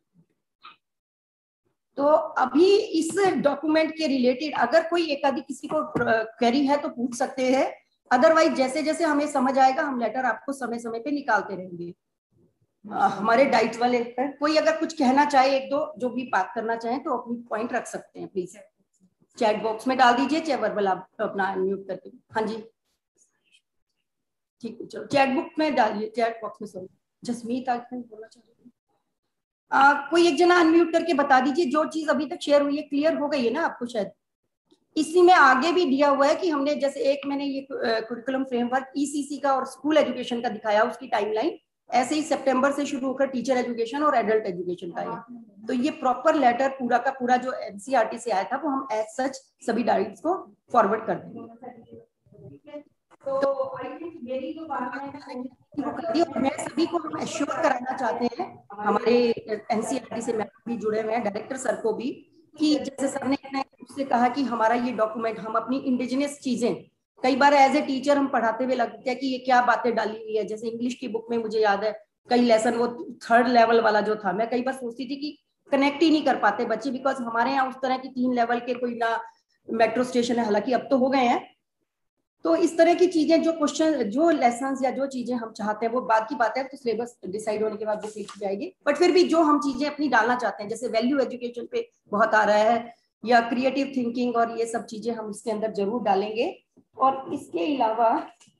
S11: तो अभी इस डॉक्यूमेंट के रिलेटेड अगर कोई एक आदि किसी को क्वेरी है तो पूछ सकते हैं, अदरवाइज जैसे जैसे हमें समझ आएगा हम लेटर आपको समय समय पे निकालते रहेंगे। आ, हमारे डाइट वाले कोई अगर कुछ कहना चाहे, एक दो जो भी बात करना चाहे तो अपनी पॉइंट रख सकते हैं, प्लीज चैट बॉक्स में डाल दीजिए, चाहे वर्बल आप अपना अनम्यूट करके। हाँ जी ठीक है, चलो चैट बुक में डालिए, चैट बॉक्स में। सॉरी जसमीत आज बोलना चाह रही हूँ, कोई एक जना अनम्यूट करके बता दीजिए जो चीज अभी तक शेयर हुई है क्लियर हो गई है ना आपको? शायद इसी में आगे भी दिया हुआ है कि हमने जैसे एक मैंने ये करिकुलम फ्रेमवर्क ईसीसी का और स्कूल एजुकेशन का दिखाया, उसकी टाइमलाइन ऐसे ही सितंबर से शुरू होकर टीचर एजुकेशन और एडल्ट एजुकेशन का है। तो ये प्रॉपर लेटर पूरा का पूरा जो एनसीईआरटी से आया था वो हम एज सच सभी डायरेक्टर्स को फॉरवर्ड कर देंगे। तो आई थिंक मेरी जो बात है मैं सभी को हम एश्योर कराना चाहते हैं, हमारे एनसीईआरटी से मैम भी जुड़े हुए हैं, डायरेक्टर सर को भी, कि जैसे सर ने उससे कहा कि हमारा ये डॉक्यूमेंट हम अपनी इंडिजिनियस चीजें, कई बार एज ए टीचर हम पढ़ाते हुए लगते हैं कि ये क्या बातें डाली हुई है, जैसे इंग्लिश की बुक में मुझे याद है कई लेसन वो थर्ड लेवल वाला जो था, मैं कई बार सोचती थी कि कनेक्ट ही नहीं कर पाते बच्चे, बिकॉज हमारे यहाँ उस तरह की तीन लेवल के कोई ना मेट्रो स्टेशन है, हालांकि अब तो हो गए हैं। तो इस तरह की चीजें जो क्वेश्चन जो लेसन्स या जो चीजें हम चाहते हैं वो बाद की बात है, तो सिलेबस डिसाइड होने के बाद वो लिखी जाएगी, बट फिर भी जो हम चीजें अपनी डालना चाहते हैं, जैसे वैल्यू एजुकेशन पे बहुत आ रहा है या क्रिएटिव थिंकिंग और ये सब चीजें हम इसके अंदर जरूर डालेंगे। और इसके अलावा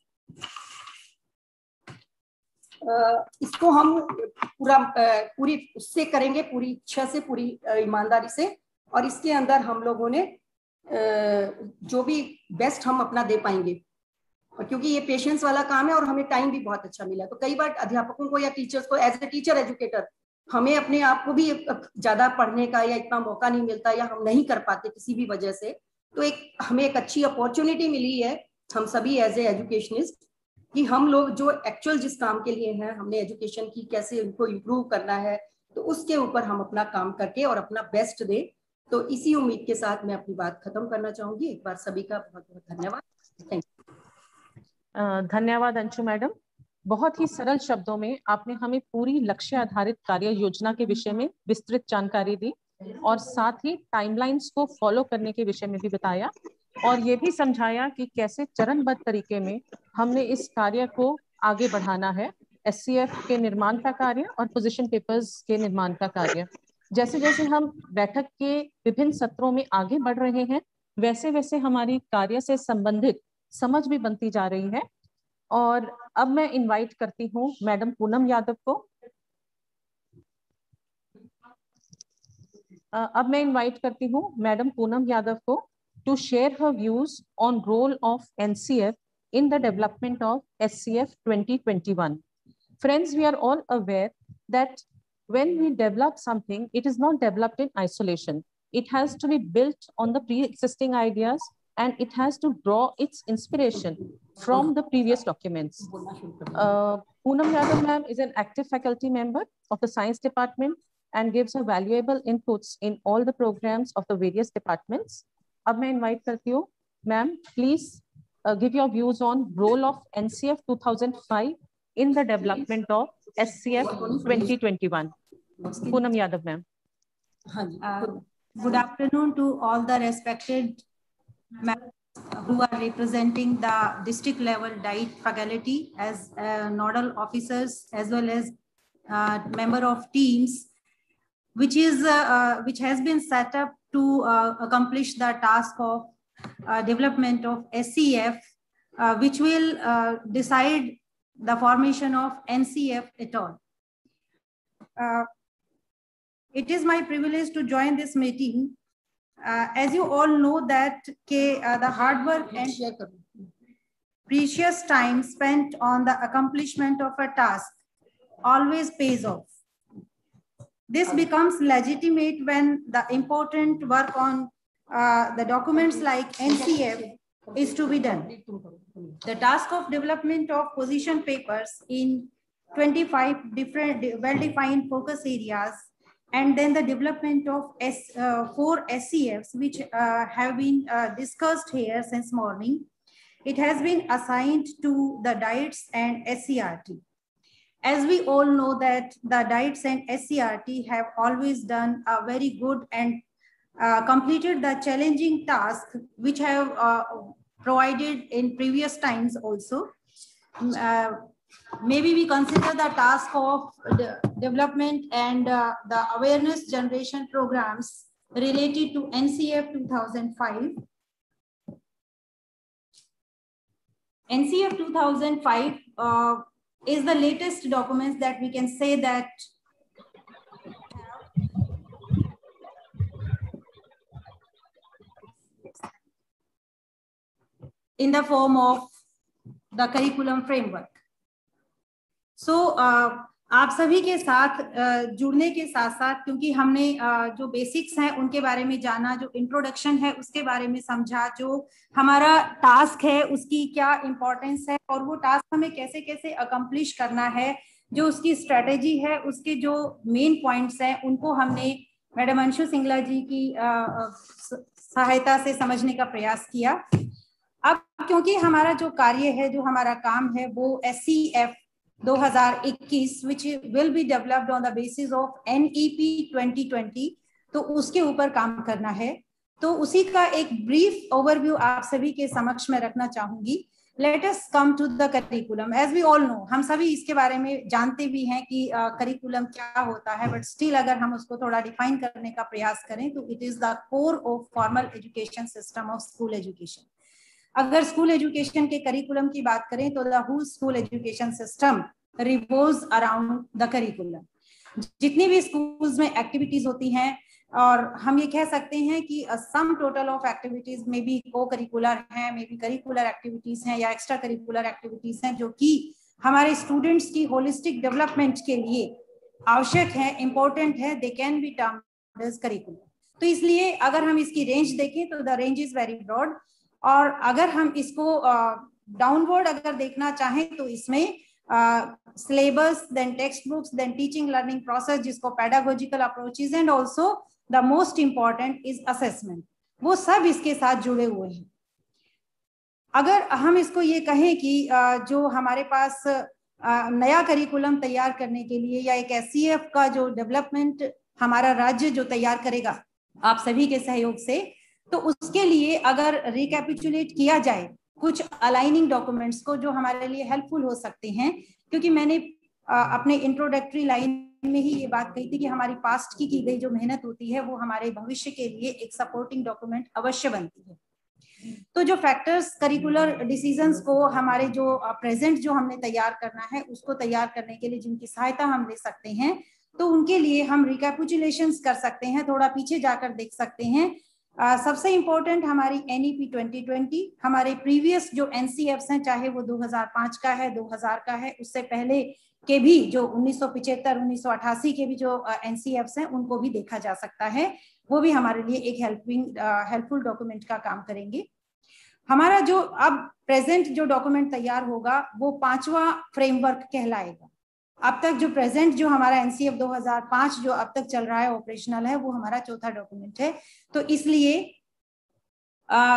S11: इसको हम पूरा पूरी उससे करेंगे, पूरी इच्छा से, पूरी ईमानदारी से, और इसके अंदर हम लोगों ने जो भी बेस्ट हम अपना दे पाएंगे, और क्योंकि ये पेशेंस वाला काम है और हमें टाइम भी बहुत अच्छा मिला, तो कई बार अध्यापकों को या टीचर्स को एज ए टीचर एजुकेटर हमें अपने आप को भी ज्यादा पढ़ने का या इतना मौका नहीं मिलता या हम नहीं कर पाते किसी भी वजह से, तो एक हमें एक अच्छी अपॉर्चुनिटी मिली है हम सभी एज ए एजुकेशनिस्ट कि हम लोग जो एक्चुअल जिस काम के लिए हैं, हमने एजुकेशन की कैसे उनको इम्प्रूव करना है, तो उसके ऊपर हम अपना काम करके और अपना बेस्ट दें। तो इसी उम्मीद के साथ मैं अपनी बात खत्म करना चाहूंगी। एक बार सभी का बहुत बहुत धन्यवाद। Thank
S1: you. धन्यवाद अंशु मैडम, बहुत ही सरल शब्दों में आपने हमें पूरी लक्ष्य आधारित कार्य योजना के विषय में विस्तृत जानकारी दी और साथ ही टाइमलाइंस को फॉलो करने के विषय में भी बताया, और ये भी समझाया कि कैसे चरणबद्ध तरीके में हमने इस कार्य को आगे बढ़ाना है, एससीएफ के निर्माण का कार्य और पोजीशन पेपर्स के निर्माण का कार्य। जैसे जैसे हम बैठक के विभिन्न सत्रों में आगे बढ़ रहे हैं, वैसे वैसे हमारी कार्य से संबंधित समझ भी बनती जा रही है। और अब मैं इनवाइट करती हूँ मैडम पूनम यादव को। अब मैं इनवाइट करती हूँ मैडम पूनम यादव को to share her views on role of N C F in the development of S C F twenty twenty-one. Friends, we are all aware that when we develop something, it is not developed in isolation. It has to be built on the pre-existing ideas and it has to draw its inspiration from the previous documents. Uh, Poonam Yadav ma'am is an active faculty member of the science department and gives her valuable inputs in all the programs of the various departments. अब मैं invite करती हूँ ma'am, please uh, give your views on role of N C F two thousand five in the development of S C F twenty twenty-one. Poonam Yadav, ma'am.
S13: Uh, good afternoon to all the respected members who are representing the district level diet faculty as uh, nodal officers as well as uh, member of teams, which is uh, uh, which has been set up to uh, accomplish the task of uh, development of S C F, uh, which will uh, decide the formation of N C F at all. Uh, it is my privilege to join this meeting. Uh, as you all know that ke, uh, the hard work and precious time spent on the accomplishment of a task always pays off. This becomes legitimate when the important work on uh, the documents like N C F is to be done. The task of development of position papers in twenty-five different well-defined focus areas, and then the development of S, uh, four S C Fs, which uh, have been uh, discussed here since morning. It has been assigned to the diets and S C R T. As we all know that the diets and S C R T have always done a very good and uh, completed the challenging task, which have uh, provided in previous times also. Uh, maybe we consider the task of the development and uh, the awareness generation programs related to N C F two thousand five. N C F two thousand five uh, is the latest documents that we can say that in the form of the curriculum framework. So uh, आप सभी के साथ uh, जुड़ने के साथ साथ, क्योंकि हमने uh, जो बेसिक्स हैं उनके बारे में जाना, जो इंट्रोडक्शन है उसके बारे में समझा, जो हमारा टास्क है उसकी क्या इम्पोर्टेंस है और वो टास्क हमें कैसे कैसे अकम्प्लिश करना है, जो उसकी स्ट्रेटेजी है, उसके जो मेन पॉइंट्स हैं उनको हमने मैडम अंशु सिंगला जी की uh, सहायता से समझने का प्रयास किया। अब क्योंकि हमारा जो कार्य है, जो हमारा काम है वो एस सी एफ दो हज़ार इक्कीस which will be developed on the basis of N E P twenty twenty, तो उसके ऊपर काम करना है। तो उसी का एक ब्रीफ ओवरव्यू आप सभी के समक्ष में रखना चाहूंगी। Let us come to the curriculum. As we all know, हम सभी इसके बारे में जानते भी हैं कि करिकुलम uh, क्या होता है, बट स्टिल अगर हम उसको थोड़ा डिफाइन करने का प्रयास करें तो it is the core of formal education system of school education. अगर स्कूल एजुकेशन के करिकुलम की बात करें तो the whole school education system revolves around the curriculum. जितनी भी स्कूल्स में एक्टिविटीज होती हैं, और हम ये कह सकते हैं कि सम टोटल ऑफ एक्टिविटीज में भी को करिकुलर हैं, मे बी करिकुलर एक्टिविटीज हैं या एक्स्ट्रा करिकुलर एक्टिविटीज हैं, जो कि हमारे स्टूडेंट्स की होलिस्टिक डेवलपमेंट के लिए आवश्यक है, इंपॉर्टेंट है, they can be termed as curricular. तो इसलिए अगर हम इसकी रेंज देखें तो the range is very broad, और अगर हम इसको डाउनवर्ड uh, अगर देखना चाहें तो इसमें syllabus, then textbooks, then teaching learning process, जिसको pedagogical approaches, and also the most important is assessment, वो सब इसके साथ जुड़े हुए हैं। अगर हम इसको ये कहें कि uh, जो हमारे पास uh, नया करिकुलम तैयार करने के लिए या एक एस सी एफ का जो डेवलपमेंट हमारा राज्य जो तैयार करेगा आप सभी के सहयोग से, तो उसके लिए अगर रिकैपिचुलेट किया जाए कुछ अलाइनिंग डॉक्यूमेंट्स को जो हमारे लिए हेल्पफुल हो सकते हैं, क्योंकि मैंने अपने इंट्रोडक्टरी लाइन में ही ये बात कही थी कि हमारी पास्ट की की गई जो मेहनत होती है वो हमारे भविष्य के लिए एक सपोर्टिंग डॉक्यूमेंट अवश्य बनती है। तो जो फैक्टर्स करिकुलर डिसीजंस को हमारे जो प्रेजेंट जो हमने तैयार करना है उसको तैयार करने के लिए जिनकी सहायता हम ले सकते हैं, तो उनके लिए हम रिकैपिचुलेशंस कर सकते हैं, थोड़ा पीछे जाकर देख सकते हैं। Uh, सबसे इम्पोर्टेंट हमारी N E P twenty twenty, हमारे प्रीवियस जो N C Fs हैं, चाहे वो दो हज़ार पाँच का है, दो हज़ार का है, उससे पहले के भी जो उन्नीस सौ पचहत्तर उन्नीस सौ अठासी के भी जो N C Fs हैं उनको भी देखा जा सकता है, वो भी हमारे लिए एक हेल्पिंग हेल्पफुल डॉक्यूमेंट का काम करेंगे। हमारा जो अब प्रेजेंट जो डॉक्यूमेंट तैयार होगा वो पांचवा फ्रेमवर्क कहलाएगा। अब तक जो प्रेजेंट जो हमारा N C F दो हज़ार पाँच जो अब तक चल रहा है, ऑपरेशनल है, वो हमारा चौथा डॉक्यूमेंट है। तो इसलिए आ,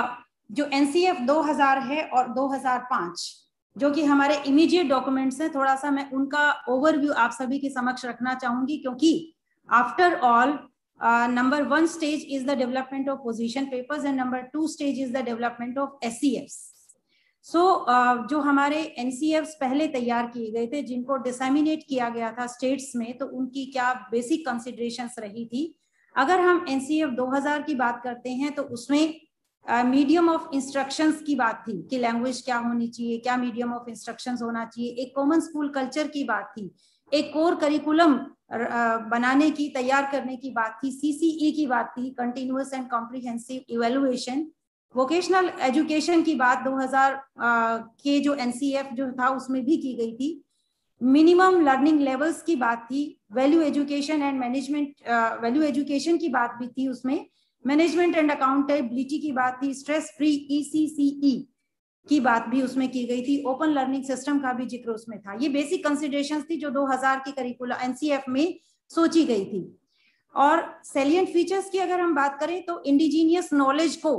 S13: जो एनसीएफ दो हज़ार है और दो हज़ार पाँच जो कि हमारे इमीडिएट डॉक्यूमेंट्स हैं, थोड़ा सा मैं उनका ओवरव्यू आप सभी के समक्ष रखना चाहूंगी, क्योंकि after all number one stage is the development of position papers and number two stage is the development of SCFs. So जो हमारे एनसीएफ्स पहले तैयार किए गए थे, जिनको डिसेमिनेट किया गया था स्टेट्स में, तो उनकी क्या बेसिक कंसिडरेशंस रही थी। अगर हम एनसीएफ दो हज़ार की बात करते हैं तो उसमें मीडियम ऑफ इंस्ट्रक्शंस की बात थी कि लैंग्वेज क्या होनी चाहिए, क्या मीडियम ऑफ इंस्ट्रक्शंस होना चाहिए, एक कॉमन स्कूल कल्चर की बात थी, एक कोर करिकुलम बनाने की, तैयार करने की बात थी, सीसीई की बात थी, continuous and comprehensive evaluation, vocational education की बात दो हज़ार के जो एनसीएफ जो था उसमें भी की गई थी, मिनिमम लर्निंग लेवल्स की बात थी, value education and management, value education की बात भी थी उसमें, मैनेजमेंट एंड अकाउंटेबिलिटी की बात थी, स्ट्रेस फ्री ईसीसीई की बात भी उसमें की गई थी, ओपन लर्निंग सिस्टम का भी जिक्र उसमें था। ये बेसिक कंसिडरेशंस थी जो दो हज़ार की करिकुलम एनसीएफ में सोची गई थी। और सैलिएंट फीचर्स की अगर हम बात करें तो इंडिजीनियस नॉलेज को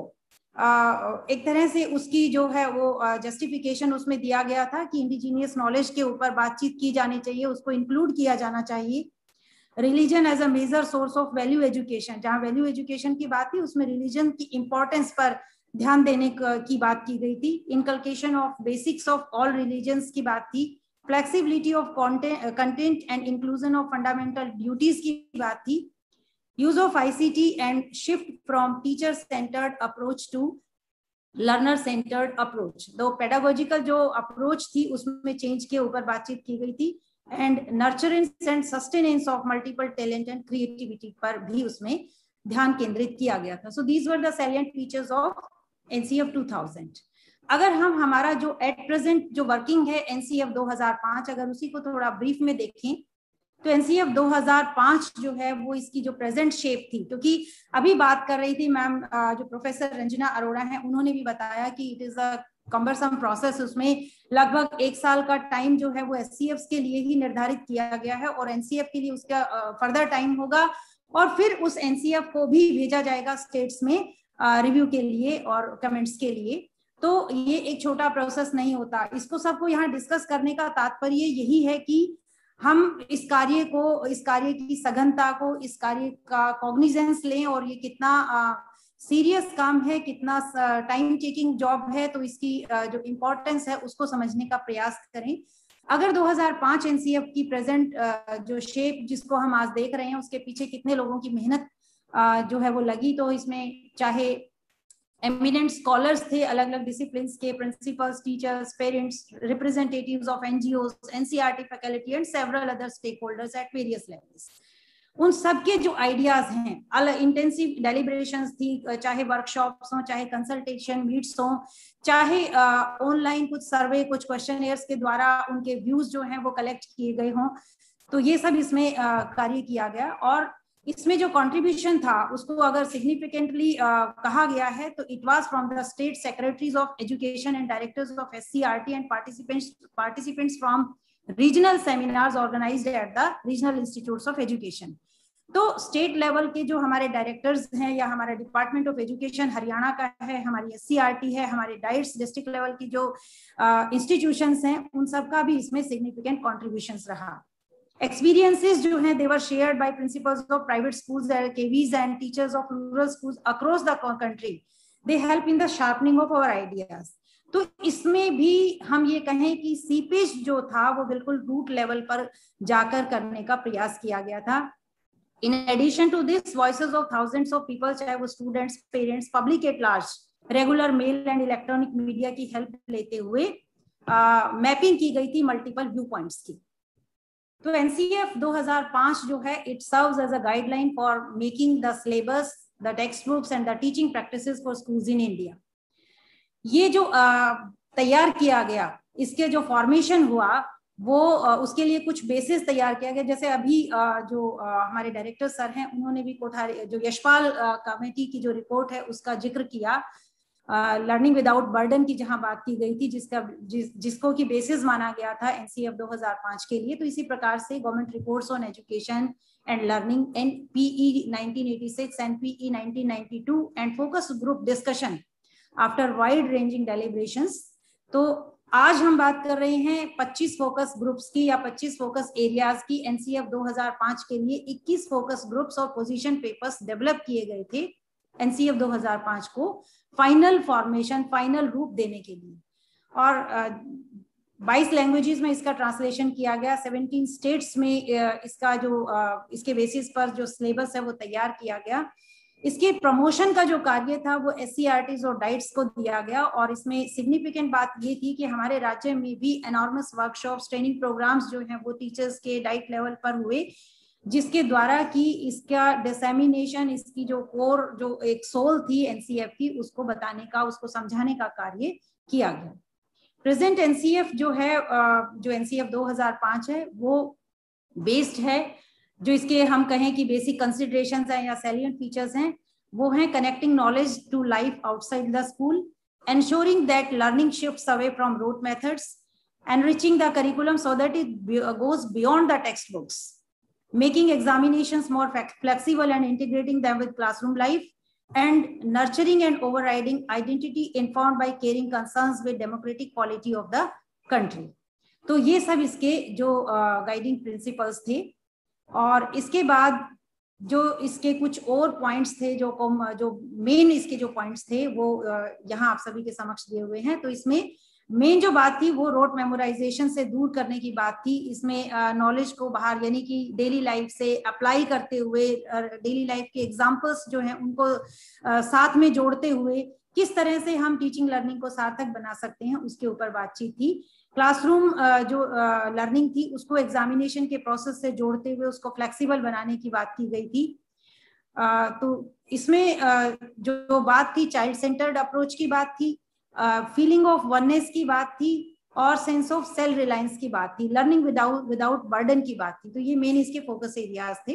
S13: एक तरह से उसकी जो है वो जस्टिफिकेशन उसमें दिया गया था कि इंडिजीनियस नॉलेज के ऊपर बातचीत की जानी चाहिए, उसको इंक्लूड किया जाना चाहिए। Religion as a major source of value education, जहाँ वैल्यू एजुकेशन की बात थी उसमें रिलीजन की इंपॉर्टेंस पर ध्यान देने की बात की गई थी। Inculcation of basics of all religions की बात थी। Flexibility of content and inclusion of fundamental duties की बात थी। Use of ICT and shift from teacher centred approach to learner centred approach, दो पेडागोजिकल जो अप्रोच थी उसमें चेंज के ऊपर बातचीत की गई थी। And nurturance and sustenance of multiple talent and creativity पर भी उसमें ध्यान केंद्रित किया गया था। So these were the salient features of NCF दो हज़ार। अगर हम हमारा जो एट प्रेजेंट जो वर्किंग है एनसीएफ दो हज़ार पाँच, अगर उसी को थोड़ा ब्रीफ में देखें तो एनसीएफ दो हज़ार पाँच जो है वो इसकी जो प्रेजेंट शेप थी, क्योंकि अभी बात कर रही थी मैम जो प्रोफेसर रंजना अरोड़ा हैं, उन्होंने भी बताया कि it is a cumbersome process, उसमें लगभग एक साल का टाइम जो है वो एससीएफ के लिए ही निर्धारित किया गया है और एनसीएफ के लिए उसका फर्दर टाइम होगा और फिर उस एनसीएफ को भी भेजा जाएगा स्टेट्स में रिव्यू के लिए और कमेंट्स के लिए। तो ये एक छोटा प्रोसेस नहीं होता। इसको सबको यहाँ डिस्कस करने का तात्पर्य यही है कि हम इस कार्य को, इस कार्य की सघनता को, इस कार्य का कॉग्निजेंस लें और ये कितना सीरियस uh, काम है, कितना टाइम टेकिंग जॉब है, तो इसकी uh, जो इम्पोर्टेंस है उसको समझने का प्रयास करें। अगर दो हज़ार पाँच एनसीएफ की प्रेजेंट uh, जो शेप जिसको हम आज देख रहे हैं उसके पीछे कितने लोगों की मेहनत uh, जो है वो लगी, तो इसमें चाहे एमिनेंट स्कॉलर्स थे अलग अलग डिसिप्लिन्स के, principals, teachers, parents, representatives of NGOs, NCERT faculty and several other stakeholders at various levels. उन सबके जो आइडियाज हैं, अलग इंटेंसिव डेलिब्रेशंस थी, चाहे वर्कशॉप्स हों, चाहे कंसल्टेशन मीट्स हों, चाहे ऑनलाइन uh, कुछ सर्वे, कुछ क्वेश्चनएयर्स के द्वारा उनके व्यूज जो हैं वो कलेक्ट किए गए हों, तो ये सब इसमें uh, कार्य किया गया। और इसमें जो कंट्रीब्यूशन था उसको अगर सिग्निफिकेंटली uh, कहा गया है तो it was from the state secretaries of education and directors of SCERT and participants participants from regional seminars organised at the regional institutes of education. तो स्टेट लेवल के जो हमारे डायरेक्टर्स हैं या हमारा डिपार्टमेंट ऑफ एजुकेशन हरियाणा का है, हमारी एससीईआरटी है, हमारे डाइट्स डिस्ट्रिक्ट लेवल की जो इंस्टीट्यूशंस हैं, उन सबका भी इसमें सिग्निफिकेंट कॉन्ट्रीब्यूशंस रहा। एक्सपीरियंसेस जो हैं they were shared by principals of private schools, KVs and teachers of rural schools across the country. They help in the sharpening of our ideas. तो इसमें भी हम ये कहें कि सीपेज जो था वो बिल्कुल रूट लेवल पर जाकर करने का प्रयास किया गया था। In addition to this, voices of thousands of people, चाहे वो students, parents, public at large, regular mail and electronic media की हेल्प लेते हुए मैपिंग की गई थी मल्टीपल व्यू पॉइंट्स की। तो एनसीएफ दो हज़ार पाँच जो है it serves as a guideline for making the syllabus, the textbooks and the teaching practices for schools in India. ये जो uh, तैयार किया गया, इसके जो फॉर्मेशन हुआ वो उसके लिए कुछ बेसिस तैयार किया गया। जैसे अभी जो हमारे डायरेक्टर सर हैं उन्होंने भी कोठारी जो यशपाल कमेटी की जो रिपोर्ट है उसका जिक्र किया, लर्निंग विदाउट बर्डन की जहां बात की गई थी, जिसका जिस जिसको की बेसिस माना गया था एनसीएफ दो हज़ार पाँच के लिए। तो इसी प्रकार से government reports on education and learning and PE nineteen eighty six and PE nineteen ninety two and focus group discussion after wide ranging deliberations. तो आज हम बात कर रहे हैं पच्चीस फोकस ग्रुप्स की या पच्चीस फोकस एरियाज की। एनसीएफ दो हज़ार पाँच के लिए इक्कीस फोकस ग्रुप्स और पोजीशन पेपर्स डेवलप किए गए थे एनसीएफ दो हज़ार पाँच को फाइनल फॉर्मेशन, फाइनल रूप देने के लिए। और बाईस लैंग्वेजेस में इसका ट्रांसलेशन किया गया, सत्रह स्टेट्स में इसका जो इसके बेसिस पर जो सिलेबस है वो तैयार किया गया। इसके प्रमोशन का जो कार्य था वो एससीईआरटीज और डाइट्स को दिया गया। और इसमें सिग्निफिकेंट बात ये थी कि हमारे राज्य में भी एनॉर्मस वर्कशॉप्स, ट्रेनिंग प्रोग्राम्स जो हैं वो टीचर्स के डाइट लेवल पर हुए, जिसके द्वारा कि इसका डिसेमिनेशन, इसकी जो कोर जो एक सोल थी एनसीएफ की, उसको बताने का, उसको समझाने का कार्य किया गया। प्रेजेंट एनसीएफ जो है, जो एनसीएफ दो हज़ार पाँच है, वो बेस्ड है, जो इसके हम कहें कि बेसिक कंसिडरेशंस हैं या सैलिएंट फीचर्स हैं, वो हैं connecting knowledge to life outside the school, ensuring that learning shifts away from rote methods, enriching the curriculum so that it goes beyond the textbooks, making examinations more flexible and integrating them with classroom life, and nurturing and overriding identity informed by caring concerns with democratic quality of the country. तो ये सब इसके जो guiding uh, principles थे। और इसके बाद जो इसके कुछ और पॉइंट्स थे, जो जो मेन इसके जो पॉइंट्स थे वो uh, यहाँ आप सभी के समक्ष दिए हुए हैं। तो इसमें मेन जो बात थी वो रोट मेमोराइजेशन से दूर करने की बात थी। इसमें नॉलेज uh, को बाहर यानी कि डेली लाइफ से अप्लाई करते हुए, डेली लाइफ के एग्जांपल्स जो हैं उनको uh, साथ में जोड़ते हुए किस तरह से हम टीचिंग लर्निंग को सार्थक बना सकते हैं, उसके ऊपर बातचीत थी। क्लासरूम uh, जो लर्निंग uh, थी उसको एग्जामिनेशन के प्रोसेस से जोड़ते हुए उसको फ्लेक्सिबल बनाने की बात की गई थी। uh, तो इसमें uh, जो, जो बात थी चाइल्ड सेंटर्ड अप्रोच की बात थी, फीलिंग ऑफ वननेस की बात थी, और सेंस ऑफ सेल्फ रिलायंस की बात थी, लर्निंग विदाउट विदाउट बर्डन की बात थी। तो ये मेन इसके फोकस एरियाज थे।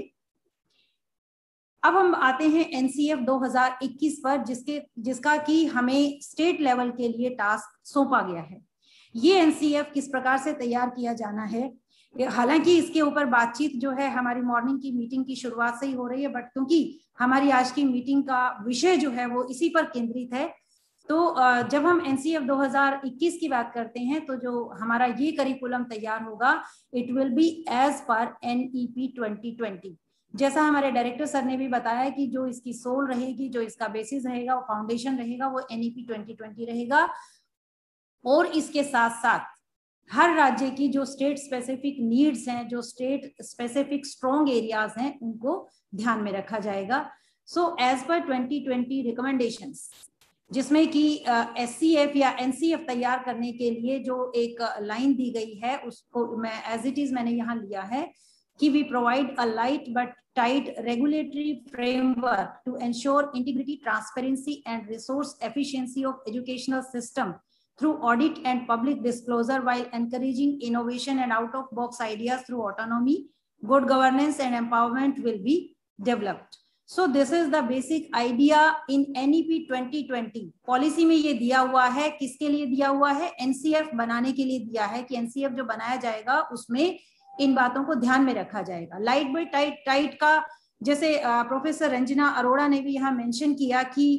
S13: अब हम आते हैं एनसीएफ दो हज़ार इक्कीस पर, जिसके जिसका कि हमें स्टेट लेवल के लिए टास्क सौंपा गया है। ये एनसीएफ किस प्रकार से तैयार किया जाना है, हालांकि इसके ऊपर बातचीत जो है हमारी मॉर्निंग की मीटिंग की शुरुआत से ही हो रही है, बट क्योंकि हमारी आज की मीटिंग का विषय जो है वो इसी पर केंद्रित है, तो जब हम एनसीएफ दो हज़ार इक्कीस की बात करते हैं तो जो हमारा ये करिकुलम तैयार होगा, it will be as per NEP twenty twenty. जैसा हमारे डायरेक्टर सर ने भी बताया कि जो इसकी सोल रहेगी, जो इसका बेसिस रहेगा, वो फाउंडेशन रहेगा, वो एनईपी ट्वेंटी ट्वेंटी रहेगा। और इसके साथ साथ हर राज्य की जो स्टेट स्पेसिफिक नीड्स हैं, जो स्टेट स्पेसिफिक स्ट्रॉन्ग एरियाज हैं, उनको ध्यान में रखा जाएगा। So as per twenty twenty recommendations, जिसमें कि एससीएफ या एनसीएफ तैयार करने के लिए जो एक लाइन दी गई है, उसको मैं एज इट इज मैंने यहाँ लिया है कि we provide a light but tight regulatory framework to ensure integrity, transparency and resource efficiency of educational system through audit and public disclosure, while encouraging innovation and out of box ideas through autonomy, good governance and empowerment will be developed. So this is the basic idea in N E P twenty twenty. Policy में ये दिया हुआ है, किसके लिए दिया हुआ है? एनसीएफ बनाने के लिए दिया है कि एनसीएफ जो बनाया जाएगा उसमें इन बातों को ध्यान में रखा जाएगा। लाइट बाई टाइट टाइट का जैसे प्रोफेसर रंजना अरोड़ा ने भी यहाँ मेंशन किया कि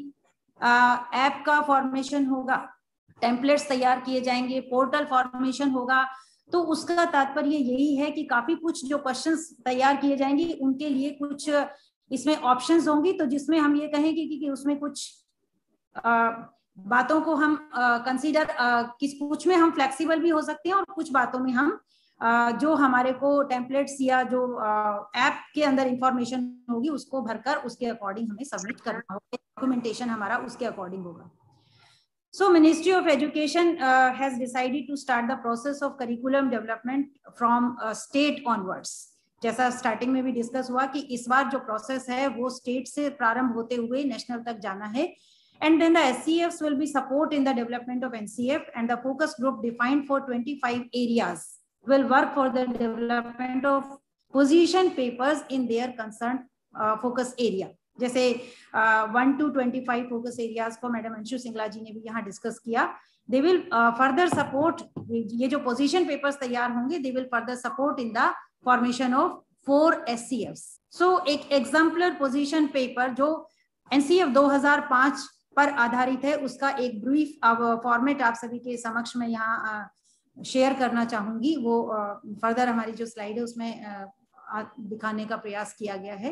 S13: ऐप का फॉर्मेशन होगा, टेम्पलेट्स तैयार किए जाएंगे, पोर्टल फॉर्मेशन होगा। तो उसका तात्पर्य यही है कि काफी कुछ जो क्वेश्चंस तैयार किए जाएंगे उनके लिए कुछ इसमें ऑप्शंस होंगी, तो जिसमें हम ये कहेंगे कि, कि उसमें कुछ आ, बातों को हम कंसीडर किस कुछ में हम फ्लेक्सिबल भी हो सकते हैं और कुछ बातों में हम आ, जो हमारे को टेम्पलेट्स या जो ऐप के अंदर इंफॉर्मेशन होगी उसको भरकर उसके अकॉर्डिंग हमें सबमिट करना होगा, डॉक्यूमेंटेशन हमारा उसके अकॉर्डिंग होगा। So Ministry of Education uh, has decided to start the process of curriculum development from uh, state onwards. जैसा स्टार्टिंग में भी डिस्कस हुआ कि इस बार जो प्रोसेस है वो स्टेट से प्रारंभ होते हुए नेशनल तक जाना है। And then the S C Fs will be support in the development of N C F, and the focus group defined for twenty-five areas will work for the development of position papers in their concerned uh, focus area. जैसे one two twenty five focus areas को madam Anshu Singla ji ने भी यहाँ discuss किया। दे will further support, ये जो position papers तैयार होंगे, they will further support in the formation of four SCFs. So एक एग्जाम्पलर पोजीशन पेपर जो एनसीएफ दो हज़ार पाँच पर आधारित है, उसका एक ब्रीफ फॉर्मेट आप सभी के समक्ष में यहाँ शेयर करना चाहूंगी। वो फर्दर हमारी जो स्लाइड है उसमें दिखाने का प्रयास किया गया है।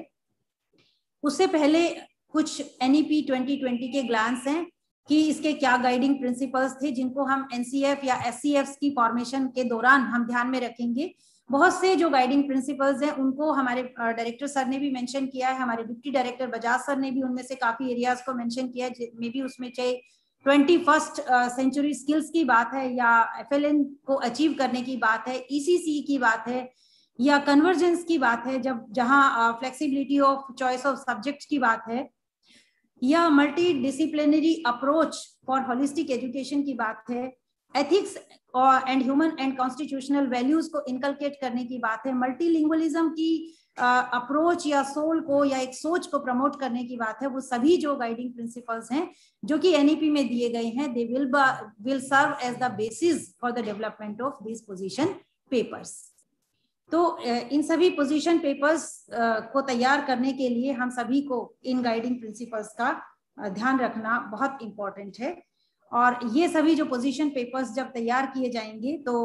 S13: उससे पहले कुछ एनईपी ट्वेंटी ट्वेंटी के ग्लांस हैं कि इसके क्या गाइडिंग प्रिंसिपल्स थे जिनको हम एनसीएफ या एससीएफ की फॉर्मेशन के दौरान हम ध्यान में रखेंगे। बहुत से जो गाइडिंग प्रिंसिपल्स हैं उनको हमारे डायरेक्टर सर ने भी मेंशन किया है, हमारे डिप्टी डायरेक्टर बजाज सर ने भी उनमें से काफी एरियाज को मेंशन किया है। मे बी उसमें चाहे ट्वेंटी फर्स्ट सेंचुरी स्किल्स की बात है या एफएलएन को अचीव करने की बात है, ईसीसी की बात है या कन्वर्जेंस की बात है, जब जहां flexibility of choice of subject की बात है, या multi disciplinary approach for holistic education की बात है, ethics and human and constitutional values को इनकलकेट करने की बात है, मल्टीलिंगुअलिज्म की अप्रोच uh, या सोल को या एक सोच को प्रमोट करने की बात है। वो सभी जो गाइडिंग प्रिंसिपल्स हैं जो कि एनईपी में दिए गए हैं, they will will serve as the basis for the development of this position papers. तो इन सभी पोजीशन पेपर्स को तैयार करने के लिए हम सभी को इन गाइडिंग प्रिंसिपल्स का ध्यान रखना बहुत इंपॉर्टेंट है। और ये सभी जो पोजीशन पेपर्स जब तैयार किए जाएंगे तो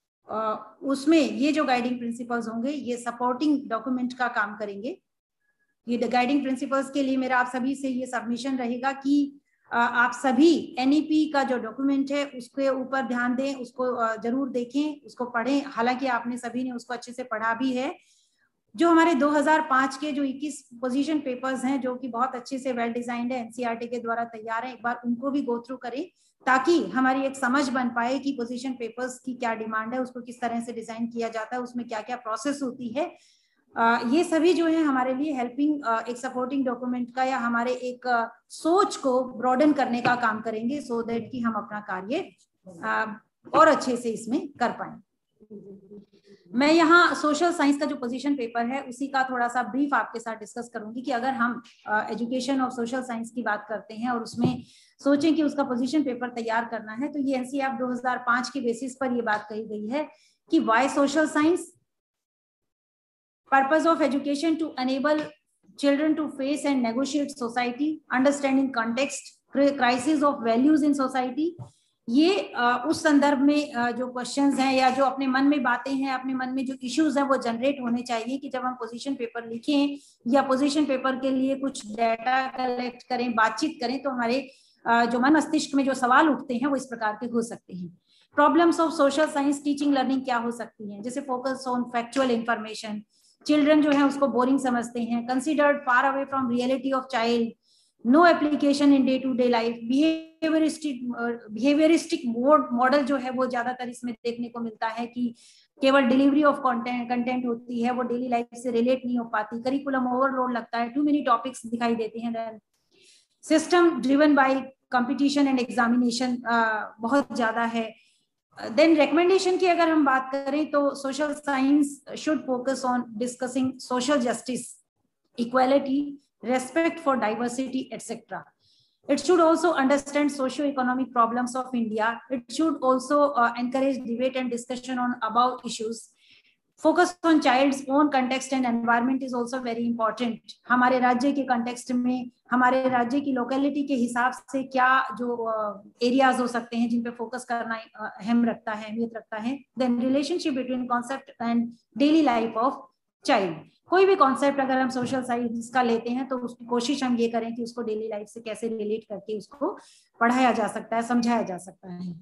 S13: उसमें ये जो गाइडिंग प्रिंसिपल्स होंगे ये सपोर्टिंग डॉक्यूमेंट का काम करेंगे। ये गाइडिंग प्रिंसिपल्स के लिए मेरा आप सभी से ये सबमिशन रहेगा कि आप सभी एनईपी का जो डॉक्यूमेंट है उसके ऊपर ध्यान दें, उसको जरूर देखें, उसको पढ़ें। हालांकि आपने सभी ने उसको अच्छे से पढ़ा भी है। जो हमारे दो हज़ार पाँच के जो इक्कीस पोजीशन पेपर्स हैं जो कि बहुत अच्छे से वेल डिजाइंड है, एनसीईआरटी के द्वारा तैयार है, एक बार उनको भी गो थ्रू करें ताकि हमारी एक समझ बन पाए कि पोजीशन पेपर्स की क्या डिमांड है, उसको किस तरह से डिजाइन किया जाता है, उसमें क्या क्या प्रोसेस होती है। Uh, ये सभी जो है हमारे लिए हेल्पिंग uh, एक सपोर्टिंग डॉक्यूमेंट का या हमारे एक uh, सोच को ब्रॉडन करने का काम करेंगे, सो दैट कि हम अपना कार्य uh, और अच्छे से इसमें कर पाए। मैं यहाँ सोशल साइंस का जो पोजीशन पेपर है उसी का थोड़ा सा ब्रीफ आपके साथ डिस्कस करूंगी कि अगर हम एजुकेशन ऑफ सोशल साइंस की बात करते हैं और उसमें सोचें कि उसका पोजीशन पेपर तैयार करना है, तो ये एनसीईआरटी दो हज़ार पाँच के बेसिस पर ये बात कही गई है कि why social science, purpose of education to enable children to face and negotiate society, understanding context, crisis of values in society। ये आ, उस संदर्भ में आ, जो क्वेश्चंस हैं या जो अपने मन में बातें हैं, अपने मन में जो इश्यूज हैं वो जनरेट होने चाहिए कि जब हम पोजीशन पेपर लिखें या पोजीशन पेपर के लिए कुछ डाटा कलेक्ट करें, बातचीत करें, तो हमारे आ, जो मन मस्तिष्क में जो सवाल उठते हैं वो इस प्रकार के हो सकते हैं। Problems of social science teaching learning क्या हो सकती है, जैसे focus on factual information, children जो है उसको बोरिंग समझते हैं, considered far away from reality of child, no application in day to day life, behaviouristic behaviouristic model जो है वो ज्यादातर इसमें देखने को मिलता है कि केवल डिलीवरी ऑफ कंटेंट कंटेंट होती है, वो डेली लाइफ से रिलेट नहीं हो पाती, करिकुलम ओवरलोड लगता है, टू मेनी टॉपिक्स दिखाई देते हैं। Then system driven by competition and examination बहुत ज्यादा है। देन रिकमेंडेशन की अगर हम बात करें तो social science should focus on discussing social justice, equality, respect for diversity etcetera. It should also understand socio-economic problems of India. It should also uh, encourage debate and discussion on above issues. Focus on child's own context and environment is also very important. हमारे राज्य के context में, हमारे राज्य की locality के हिसाब से क्या जो areas हो सकते हैं जिन पे focus करना अहम रखता है, अहमियत रखता है. Then relationship between concept and daily life of child. कोई भी कॉन्सेप्ट अगर हम सोशल साइंस का लेते हैं तो उसकी कोशिश हम ये करें कि उसको डेली लाइफ से कैसे रिलेट करके उसको पढ़ाया जा सकता है, समझाया जा सकता है,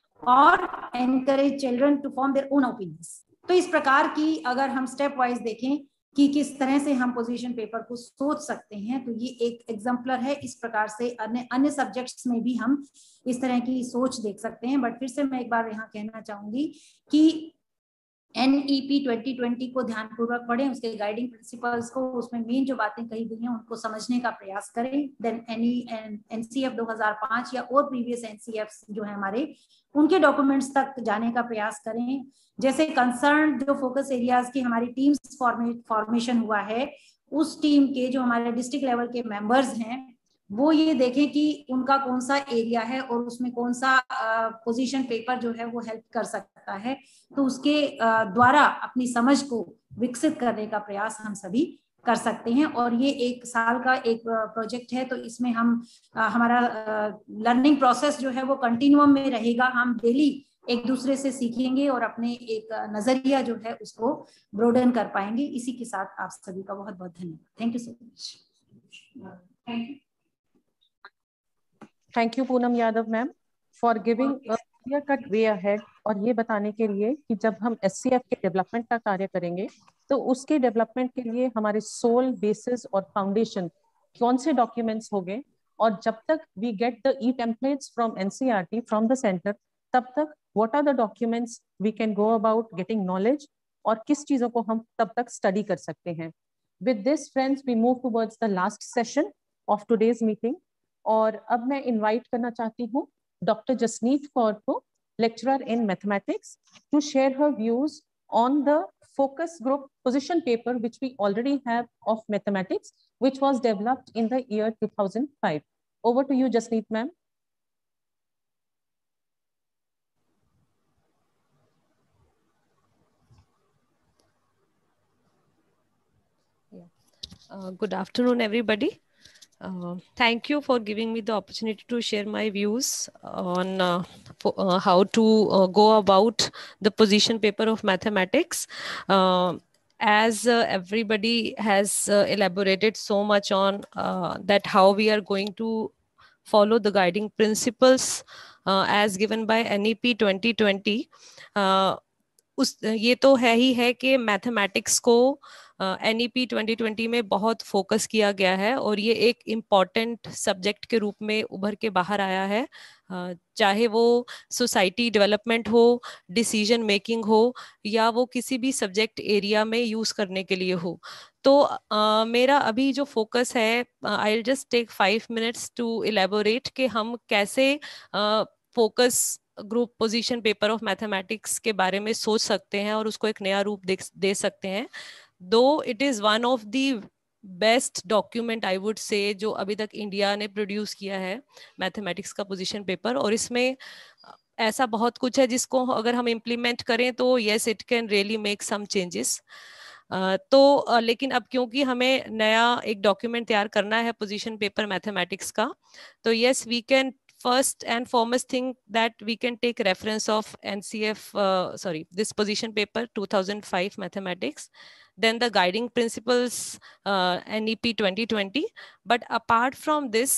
S13: और encourage children to form their own opinions. तो इस प्रकार की अगर हम स्टेप वाइज देखें कि किस तरह से हम पोजीशन पेपर को सोच सकते हैं, तो ये एक एग्जाम्पलर है। इस प्रकार से अन्य अन्य सब्जेक्ट्स में भी हम इस तरह की सोच देख सकते हैं। बट फिर से मैं एक बार यहाँ कहना चाहूंगी कि एनईपी ट्वेंटी ट्वेंटी को ध्यानपूर्वक पढ़ें, उसके गाइडिंग प्रिंसिपल्स को, उसमें मेन जो बातें कही गई हैं उनको समझने का प्रयास करें। देन एनी एनसीएफ दो हज़ार पाँच या और प्रीवियस एनसीएफ जो है हमारे, उनके डॉक्यूमेंट्स तक जाने का प्रयास करें। जैसे कंसर्न जो फोकस एरियाज की हमारी टीम्स फॉर्मेशन हुआ है, उस टीम के जो हमारे डिस्ट्रिक्ट लेवल के मेंबर्स हैं वो ये देखें कि उनका कौन सा एरिया है और उसमें कौन सा पोजीशन पेपर जो है वो हेल्प कर सकता है, तो उसके द्वारा अपनी समझ को विकसित करने का प्रयास हम सभी कर सकते हैं। और ये एक साल का एक प्रोजेक्ट है, तो इसमें हम हमारा लर्निंग प्रोसेस जो है वो कंटिन्यूम में रहेगा। हम डेली एक दूसरे से सीखेंगे और अपने एक नजरिया जो है उसको ब्रोडन कर पाएंगे। इसी के साथ आप सभी का बहुत बहुत धन्यवाद। Thank you so much.
S1: Thank you thank you Poonam Yadav ma'am for giving a clear cut way ahead, और ये बताने के लिए कि जब हम एस सी एफ के डेवलपमेंट का कार्य करेंगे तो उसके डेवलपमेंट के लिए हमारे सोल बेसिस और फाउंडेशन कौन से डॉक्यूमेंट्स हो गए, और जब तक we get the e templates from NCERT from the centre, तब तक what are the documents we can go about getting knowledge, और किस चीजों को हम तब तक स्टडी कर सकते हैं। With this friends we move towards the last session of today's meeting, और अब मैं इनवाइट करना चाहती हूँ डॉक्टर जसनीत कौर को, lecturer in mathematics, to share her views on the focus group position paper which we already have of mathematics, which was developed in the year two thousand five. Over to you, Jasneet ma'am.
S14: Yeah. Uh, good afternoon, everybody. Uh, thank you for giving me the opportunity to share my views on uh, for, uh, how to uh, go about the position paper of mathematics. Uh, as uh, everybody has uh, elaborated so much on uh, that how we are going to follow the guiding principles uh, as given by N E P twenty twenty. Uh, उस ये तो है ही है कि mathematics को N E P twenty twenty में बहुत focus किया गया है, और ये एक इम्पॉर्टेंट सब्जेक्ट के रूप में उभर के बाहर आया है। uh, चाहे वो सोसाइटी डेवलपमेंट हो, डिसीजन मेकिंग हो, या वो किसी भी सब्जेक्ट एरिया में यूज करने के लिए हो। तो uh, मेरा अभी जो फोकस है, I will just take five minutes to elaborate कि हम कैसे focus uh, group position paper of mathematics के बारे में सोच सकते हैं और उसको एक नया रूप दे, दे सकते हैं। Though it is one of the best document I would say जो अभी तक इंडिया ने प्रोड्यूस किया है मैथमेटिक्स का पोजीशन पेपर, और इसमें ऐसा बहुत कुछ है जिसको अगर हम इम्प्लीमेंट करें तो yes it can really make some changes. तो uh, लेकिन अब क्योंकि हमें नया एक डॉक्यूमेंट तैयार करना है पोजीशन पेपर मैथमेटिक्स का, तो yes we can first and foremost thing that we can take reference of N C F, uh, sorry, this position paper two thousand five mathematics, then the guiding principles uh, N E P twenty twenty. But apart from this,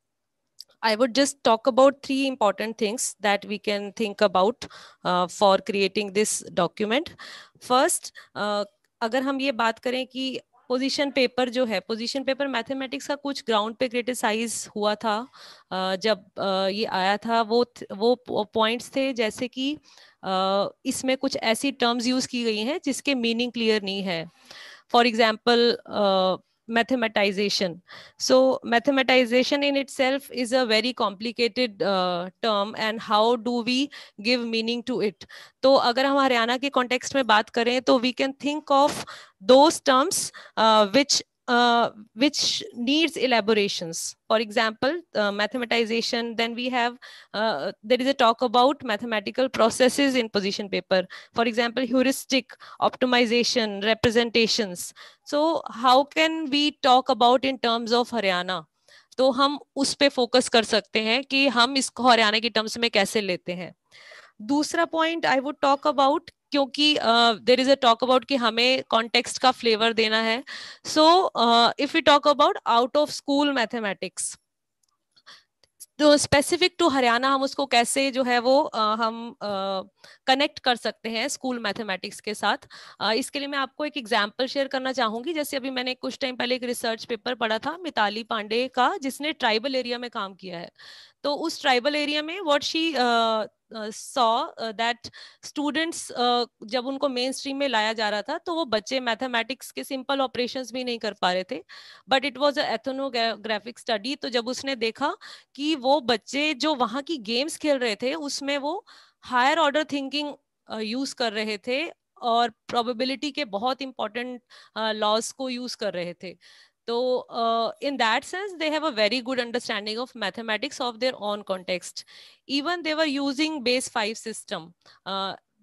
S14: I would just talk about three important things that we can think about uh, for creating this document. First, uh, अगर हम ये बात करें कि position paper जो है, position paper mathematics का कुछ ग्राउंड पे क्रिटिसाइज हुआ था जब ये आया था, वो वो पॉइंट्स थे जैसे कि इसमें कुछ ऐसी टर्म्स यूज की गई हैं जिसके मीनिंग क्लियर नहीं है। For example mathematization. So mathematization in itself is a very complicated uh, term, and how do we give meaning to it? तो अगर हम हरियाणा के कॉन्टेक्स्ट में बात करें तो we can think of those terms uh, which uh, which needs elaborations. For example, uh, mathematization, then we have uh, there is a talk about mathematical processes in position paper. For example, heuristic, optimization, representations. So how can we talk about in terms of Haryana? तो हम उस पे focus कर सकते हैं कि हम इसको हरियाणा की टर्म्स में कैसे लेते हैं। दूसरा point I would talk about, क्योंकि there is a talk about कि हमें कॉन्टेक्स्ट का फ्लेवर देना है। So if we talk about out of school mathematics, तो स्पेसिफिक टू हरियाणा हम उसको कैसे जो है वो uh, हम कनेक्ट uh, कर सकते हैं स्कूल मैथमेटिक्स के साथ। uh, इसके लिए मैं आपको एक एग्जांपल शेयर करना चाहूंगी। जैसे अभी मैंने कुछ टाइम पहले एक रिसर्च पेपर पढ़ा था मिताली पांडे का, जिसने ट्राइबल एरिया में काम किया है। तो उस ट्राइबल एरिया में what she saw that students जब उनको मेन स्ट्रीम में लाया जा रहा था तो वो बच्चे मैथमेटिक्स के सिंपल ऑपरेशंस भी नहीं कर पा रहे थे, but it was a ethnographic study. तो जब उसने देखा कि वो बच्चे जो वहाँ की गेम्स खेल रहे थे उसमें वो हायर ऑर्डर थिंकिंग यूज कर रहे थे और प्रोबेबिलिटी के बहुत इंपॉर्टेंट लॉज को यूज कर रहे थे। So uh, in that sense, they have a very good understanding of mathematics of their own context. Even they were using base five system. Uh,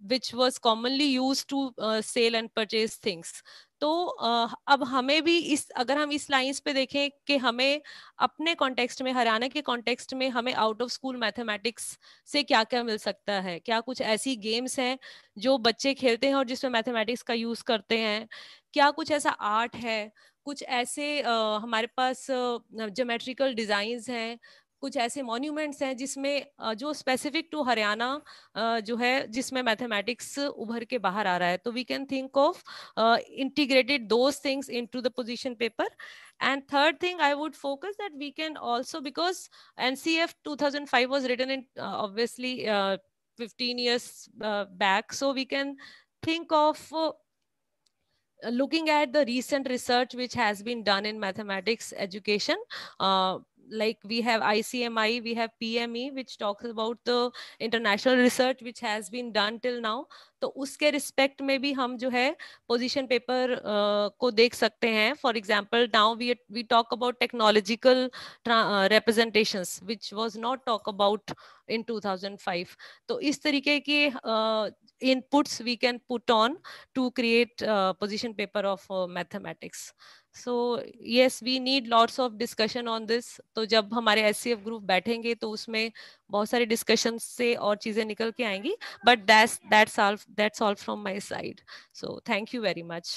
S14: which was commonly used to uh, sell and purchase things. तो uh, अब हमें भी इस अगर हम इस lines पे देखें कि हमें अपने कॉन्टेक्स्ट में, हरियाणा के कॉन्टेक्स्ट में हमें आउट ऑफ स्कूल मैथमेटिक्स से क्या क्या मिल सकता है, क्या कुछ ऐसी गेम्स हैं जो बच्चे खेलते हैं और जिसमें मैथमेटिक्स का यूज करते हैं, क्या कुछ ऐसा आर्ट है, कुछ ऐसे uh, हमारे पास ज्योमेट्रिकल डिजाइंस हैं, कुछ ऐसे मॉन्यूमेंट्स हैं जिसमें जो स्पेसिफिक टू हरियाणा जो है जिसमें मैथमेटिक्स उभर के बाहर आ रहा है. तो we can think of integrated those things into the position paper. And third thing I would focus that we can also, because N C F two thousand five was written in uh, obviously uh, fifteen years uh, back, so we can think of uh, looking at the recent research which has been done in mathematics education. Uh, like we have I C M I, we have P M E, which talks about the international research which has been done till now. तो उसके respect में भी हम जो है position paper uh, को देख सकते हैं. For example now we we talk about technological representations which was not talk about in two thousand five. तो इस तरीके के uh, inputs we can put on to create uh, position paper of uh, mathematics. So yes, we need lots of discussion on this. तो जब हमारे S C F group बैठेंगे तो उसमें बहुत सारी डिस्कशन से और चीजें निकल के आएंगी. But that's that's all that's all from my side. So thank you very much.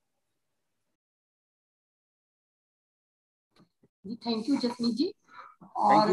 S11: Thank you Jasmeet ji. और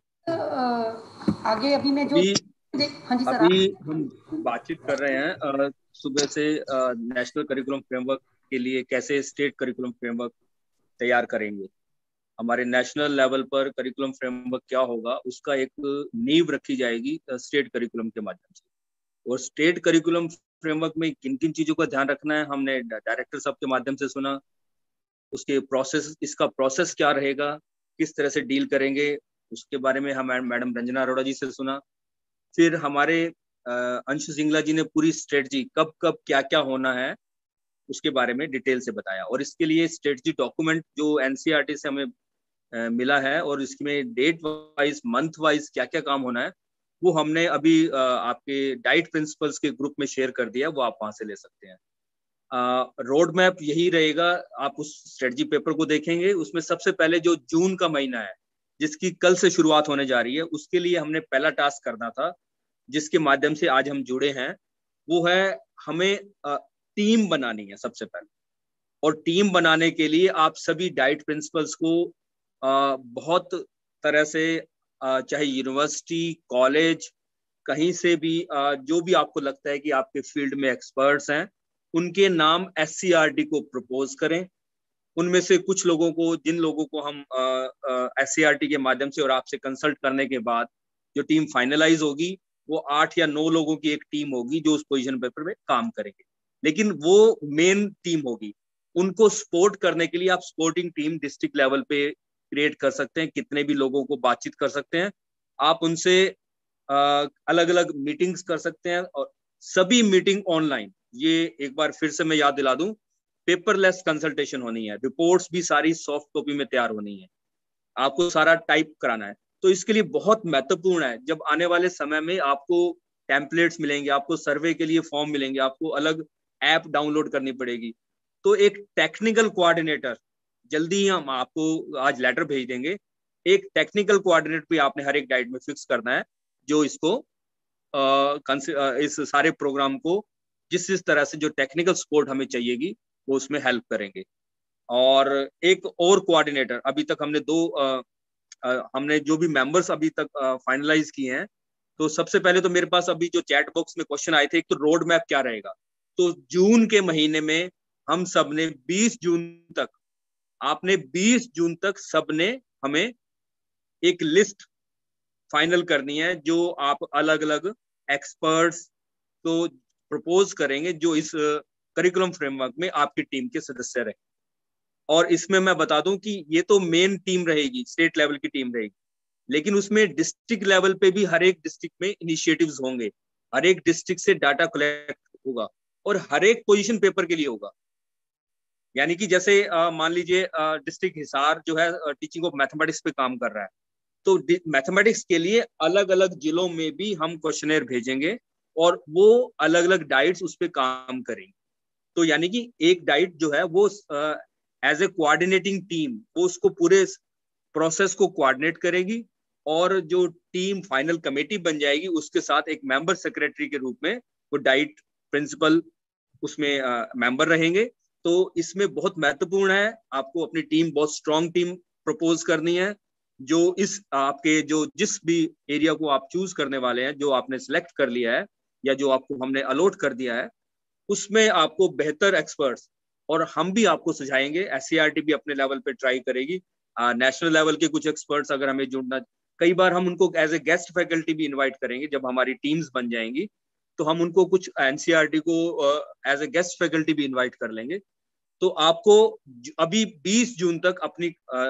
S11: uh, आगे अभी मैं जो हाँ जी सर,
S2: अभी हम बातचीत कर रहे हैं सुबह से नेशनल करिकुलम फ्रेमवर्क के लिए कैसे स्टेट करिकुलम फ्रेमवर्क तैयार करेंगे. हमारे नेशनल लेवल पर करिकुलम फ्रेमवर्क क्या होगा उसका एक नींव रखी जाएगी स्टेट करिकुलम के माध्यम से. और स्टेट करिकुलम फ्रेमवर्क में किन किन चीजों का ध्यान रखना है हमने डायरेक्टर साहब के माध्यम से सुना. उसके प्रोसेस, इसका प्रोसेस क्या रहेगा, किस तरह से डील करेंगे, उसके बारे में हम मैडम रंजना अरोड़ा जी से सुना. फिर हमारे अंशु सिंगला जी ने पूरी स्ट्रेटजी कब कब क्या क्या होना है उसके बारे में डिटेल से बताया. और इसके लिए स्ट्रेटजी डॉक्यूमेंट जो एनसीईआरटी से हमें आ, मिला है और इसमें डेट वाइज, मंथ वाइज क्या क्या काम होना है वो हमने अभी आ, आपके डाइट प्रिंसिपल्स के ग्रुप में शेयर कर दिया. वो आप वहां से ले सकते हैं. रोड मैप यही रहेगा. आप उस स्ट्रेटजी पेपर को देखेंगे, उसमें सबसे पहले जो जून का महीना है जिसकी कल से शुरुआत होने जा रही है, उसके लिए हमने पहला टास्क करना था जिसके माध्यम से आज हम जुड़े हैं. वो है हमें टीम बनानी है सबसे पहले. और टीम बनाने के लिए आप सभी डाइट प्रिंसिपल्स को आ, बहुत तरह से आ, चाहे यूनिवर्सिटी, कॉलेज, कहीं से भी आ, जो भी आपको लगता है कि आपके फील्ड में एक्सपर्ट्स हैं, उनके नाम एससीईआरटी को प्रपोज करें. उनमें से कुछ लोगों को, जिन लोगों को हम एससीईआरटी के माध्यम से और आपसे कंसल्ट करने के बाद जो टीम फाइनलाइज होगी वो आठ या नौ लोगों की एक टीम होगी जो उस पोजीशन पेपर में काम करेंगे. लेकिन वो मेन टीम होगी. उनको सपोर्ट करने के लिए आप सपोर्टिंग टीम डिस्ट्रिक्ट लेवल पे क्रिएट कर सकते हैं. कितने भी लोगों को बातचीत कर सकते हैं. आप उनसे अलग अलग मीटिंग्स कर सकते हैं. और सभी मीटिंग ऑनलाइन. ये एक बार फिर से मैं याद दिला दूं, पेपरलेस कंसल्टेशन होनी है. रिपोर्ट्स भी सारी सॉफ्ट कॉपी में तैयार होनी है. आपको सारा टाइप कराना है. तो इसके लिए बहुत महत्वपूर्ण है, जब आने वाले समय में आपको टेम्पलेट्स मिलेंगे, आपको सर्वे के लिए फॉर्म मिलेंगे, आपको अलग ऐप डाउनलोड करनी पड़ेगी. तो एक टेक्निकल कोऑर्डिनेटर, जल्दी ही हम आपको आज लेटर भेज देंगे, एक टेक्निकल कोऑर्डिनेटर भी आपने हर एक डाइट में फिक्स करना है जो इसको आ, इस सारे प्रोग्राम को जिस जिस तरह से जो टेक्निकल सपोर्ट हमें चाहिएगी वो उसमें हेल्प करेंगे. और एक और कोऑर्डिनेटर, अभी तक हमने दो आ, आ, हमने जो भी मेंबर्स अभी तक फाइनलाइज किए हैं. तो सबसे पहले तो मेरे पास अभी जो चैट बॉक्स में क्वेश्चन आए थे, एक तो रोड मैप क्या रहेगा. तो जून के महीने में हम सब ने बीस जून तक, आपने बीस जून तक सबने हमें एक लिस्ट फाइनल करनी है जो आप अलग अलग एक्सपर्ट्स को प्रपोज करेंगे जो इस करिकुलम फ्रेमवर्क में आपकी टीम के सदस्य रहे. और इसमें मैं बता दूं कि ये तो मेन टीम रहेगी, स्टेट लेवल की टीम रहेगी, लेकिन उसमें डिस्ट्रिक्ट लेवल पे भी हर एक डिस्ट्रिक्ट में इनिशिएटिव्स होंगे. हर एक डिस्ट्रिक्ट से डाटा कलेक्ट होगा और हर एक पोजीशन पेपर के लिए होगा. यानी कि जैसे मान लीजिए डिस्ट्रिक्ट हिसार जो है टीचिंग ऑफ मैथमेटिक्स पे काम कर रहा है, तो मैथमेटिक्स के लिए अलग अलग जिलों में भी हम क्वेश्चनेयर भेजेंगे और वो अलग अलग डाइट्स उस पर काम करेंगी। तो यानी कि एक डाइट जो है वो एज ए कोऑर्डिनेटिंग टीम वो उसको पूरे प्रोसेस को कोऑर्डिनेट करेगी, और जो टीम फाइनल कमेटी बन जाएगी उसके साथ एक मेंबर सेक्रेटरी के रूप में वो डाइट प्रिंसिपल उसमें मेंबर रहेंगे। तो इसमें बहुत महत्वपूर्ण है, आपको अपनी टीम बहुत स्ट्रॉन्ग टीम प्रपोज करनी है, जो इस आपके जो जिस भी एरिया को आप चूज करने वाले हैं, जो आपने सिलेक्ट कर लिया है या जो आपको हमने अलॉट कर दिया है, उसमें आपको बेहतर एक्सपर्ट्स, और हम भी आपको सुझाएंगे, एससीईआरटी भी अपने लेवल पे ट्राई करेगी, नेशनल लेवल के कुछ एक्सपर्ट्स अगर हमें जुड़ना, कई बार हम उनको एज ए गेस्ट फैकल्टी भी इनवाइट करेंगे। जब हमारी टीम्स बन जाएंगी तो हम उनको कुछ एनसीईआरटी को एज ए गेस्ट फैकल्टी भी इनवाइट कर लेंगे। तो आपको अभी बीस जून तक अपनी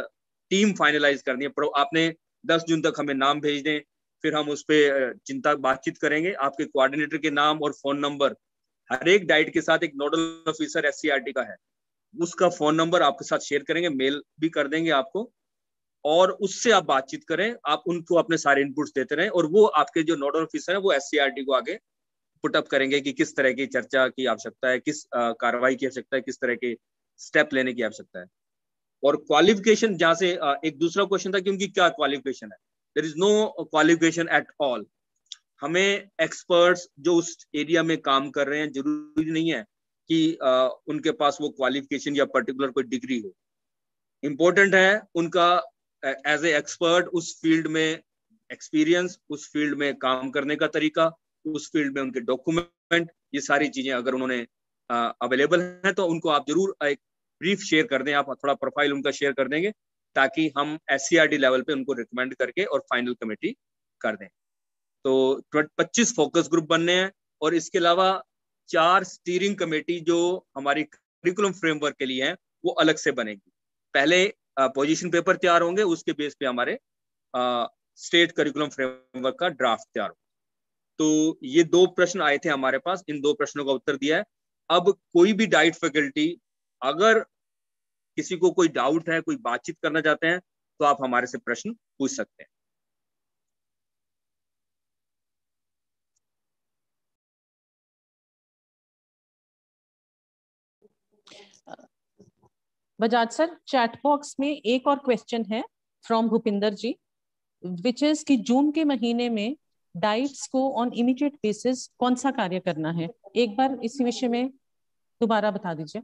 S2: टीम फाइनलाइज करनी है। आपने दस जून तक हमें नाम भेज दें, फिर हम उस पर चिंता बातचीत करेंगे। आपके कोऑर्डिनेटर के नाम और फोन नंबर, हर एक डाइट के साथ एक नोडल ऑफिसर एससीईआरटी का है, उसका फोन नंबर आपके साथ शेयर करेंगे, मेल भी कर देंगे आपको, और उससे आप बातचीत करें, आप उनको अपने सारे इनपुट्स देते रहें, और वो आपके जो नोडल ऑफिसर है वो एससीईआरटी को आगे पुटअप करेंगे कि किस तरह की चर्चा की आवश्यकता है, किस कार्रवाई की आवश्यकता है, किस तरह के स्टेप लेने की आवश्यकता है। और क्वालिफिकेशन, जहां से एक दूसरा क्वेश्चन था कि उनकी क्या क्वालिफिकेशन है, there is no qualification at all. हमें एक्सपर्ट्स जो उस एरिया में काम कर रहे हैं, जरूरी नहीं है कि आ, उनके पास वो क्वालिफिकेशन या पर्टिकुलर कोई डिग्री हो। इम्पोर्टेंट है उनका एज ए एक्सपर्ट उस फील्ड में एक्सपीरियंस, उस फील्ड में काम करने का तरीका, उस फील्ड में उनके डॉक्यूमेंट, ये सारी चीजें अगर उन्होंने अवेलेबल हैं तो उनको आप जरूर एक ब्रीफ शेयर कर दें, आप थोड़ा प्रोफाइल उनका शेयर कर देंगे, ताकि हम एससीईआरटी लेवल पे उनको रिकमेंड करके और फाइनल कमेटी कर दें। तो पच्चीस फोकस ग्रुप बनने हैं, और इसके अलावा चार स्टीयरिंग कमेटी जो हमारी करिकुलम फ्रेमवर्क के लिए है वो अलग से बनेगी। पहले पोजीशन पेपर तैयार होंगे, उसके बेस पे हमारे स्टेट करिकुलम फ्रेमवर्क का ड्राफ्ट तैयार होगा। तो ये दो प्रश्न आए थे हमारे पास, इन दो प्रश्नों का उत्तर दिया है। अब कोई भी डाइट फैकल्टी अगर किसी को कोई डाउट है, कोई बातचीत करना चाहते हैं, तो आप हमारे से प्रश्न पूछ सकते हैं।
S1: बजाज सर, चैट बॉक्स में एक और क्वेश्चन है from Bhupinder ji, which is कि जून के महीने में डाइट्स को ऑन इमीडिएट बेसिस कौन सा कार्य करना है। एक बार इसी विषय में दोबारा बता दीजिए।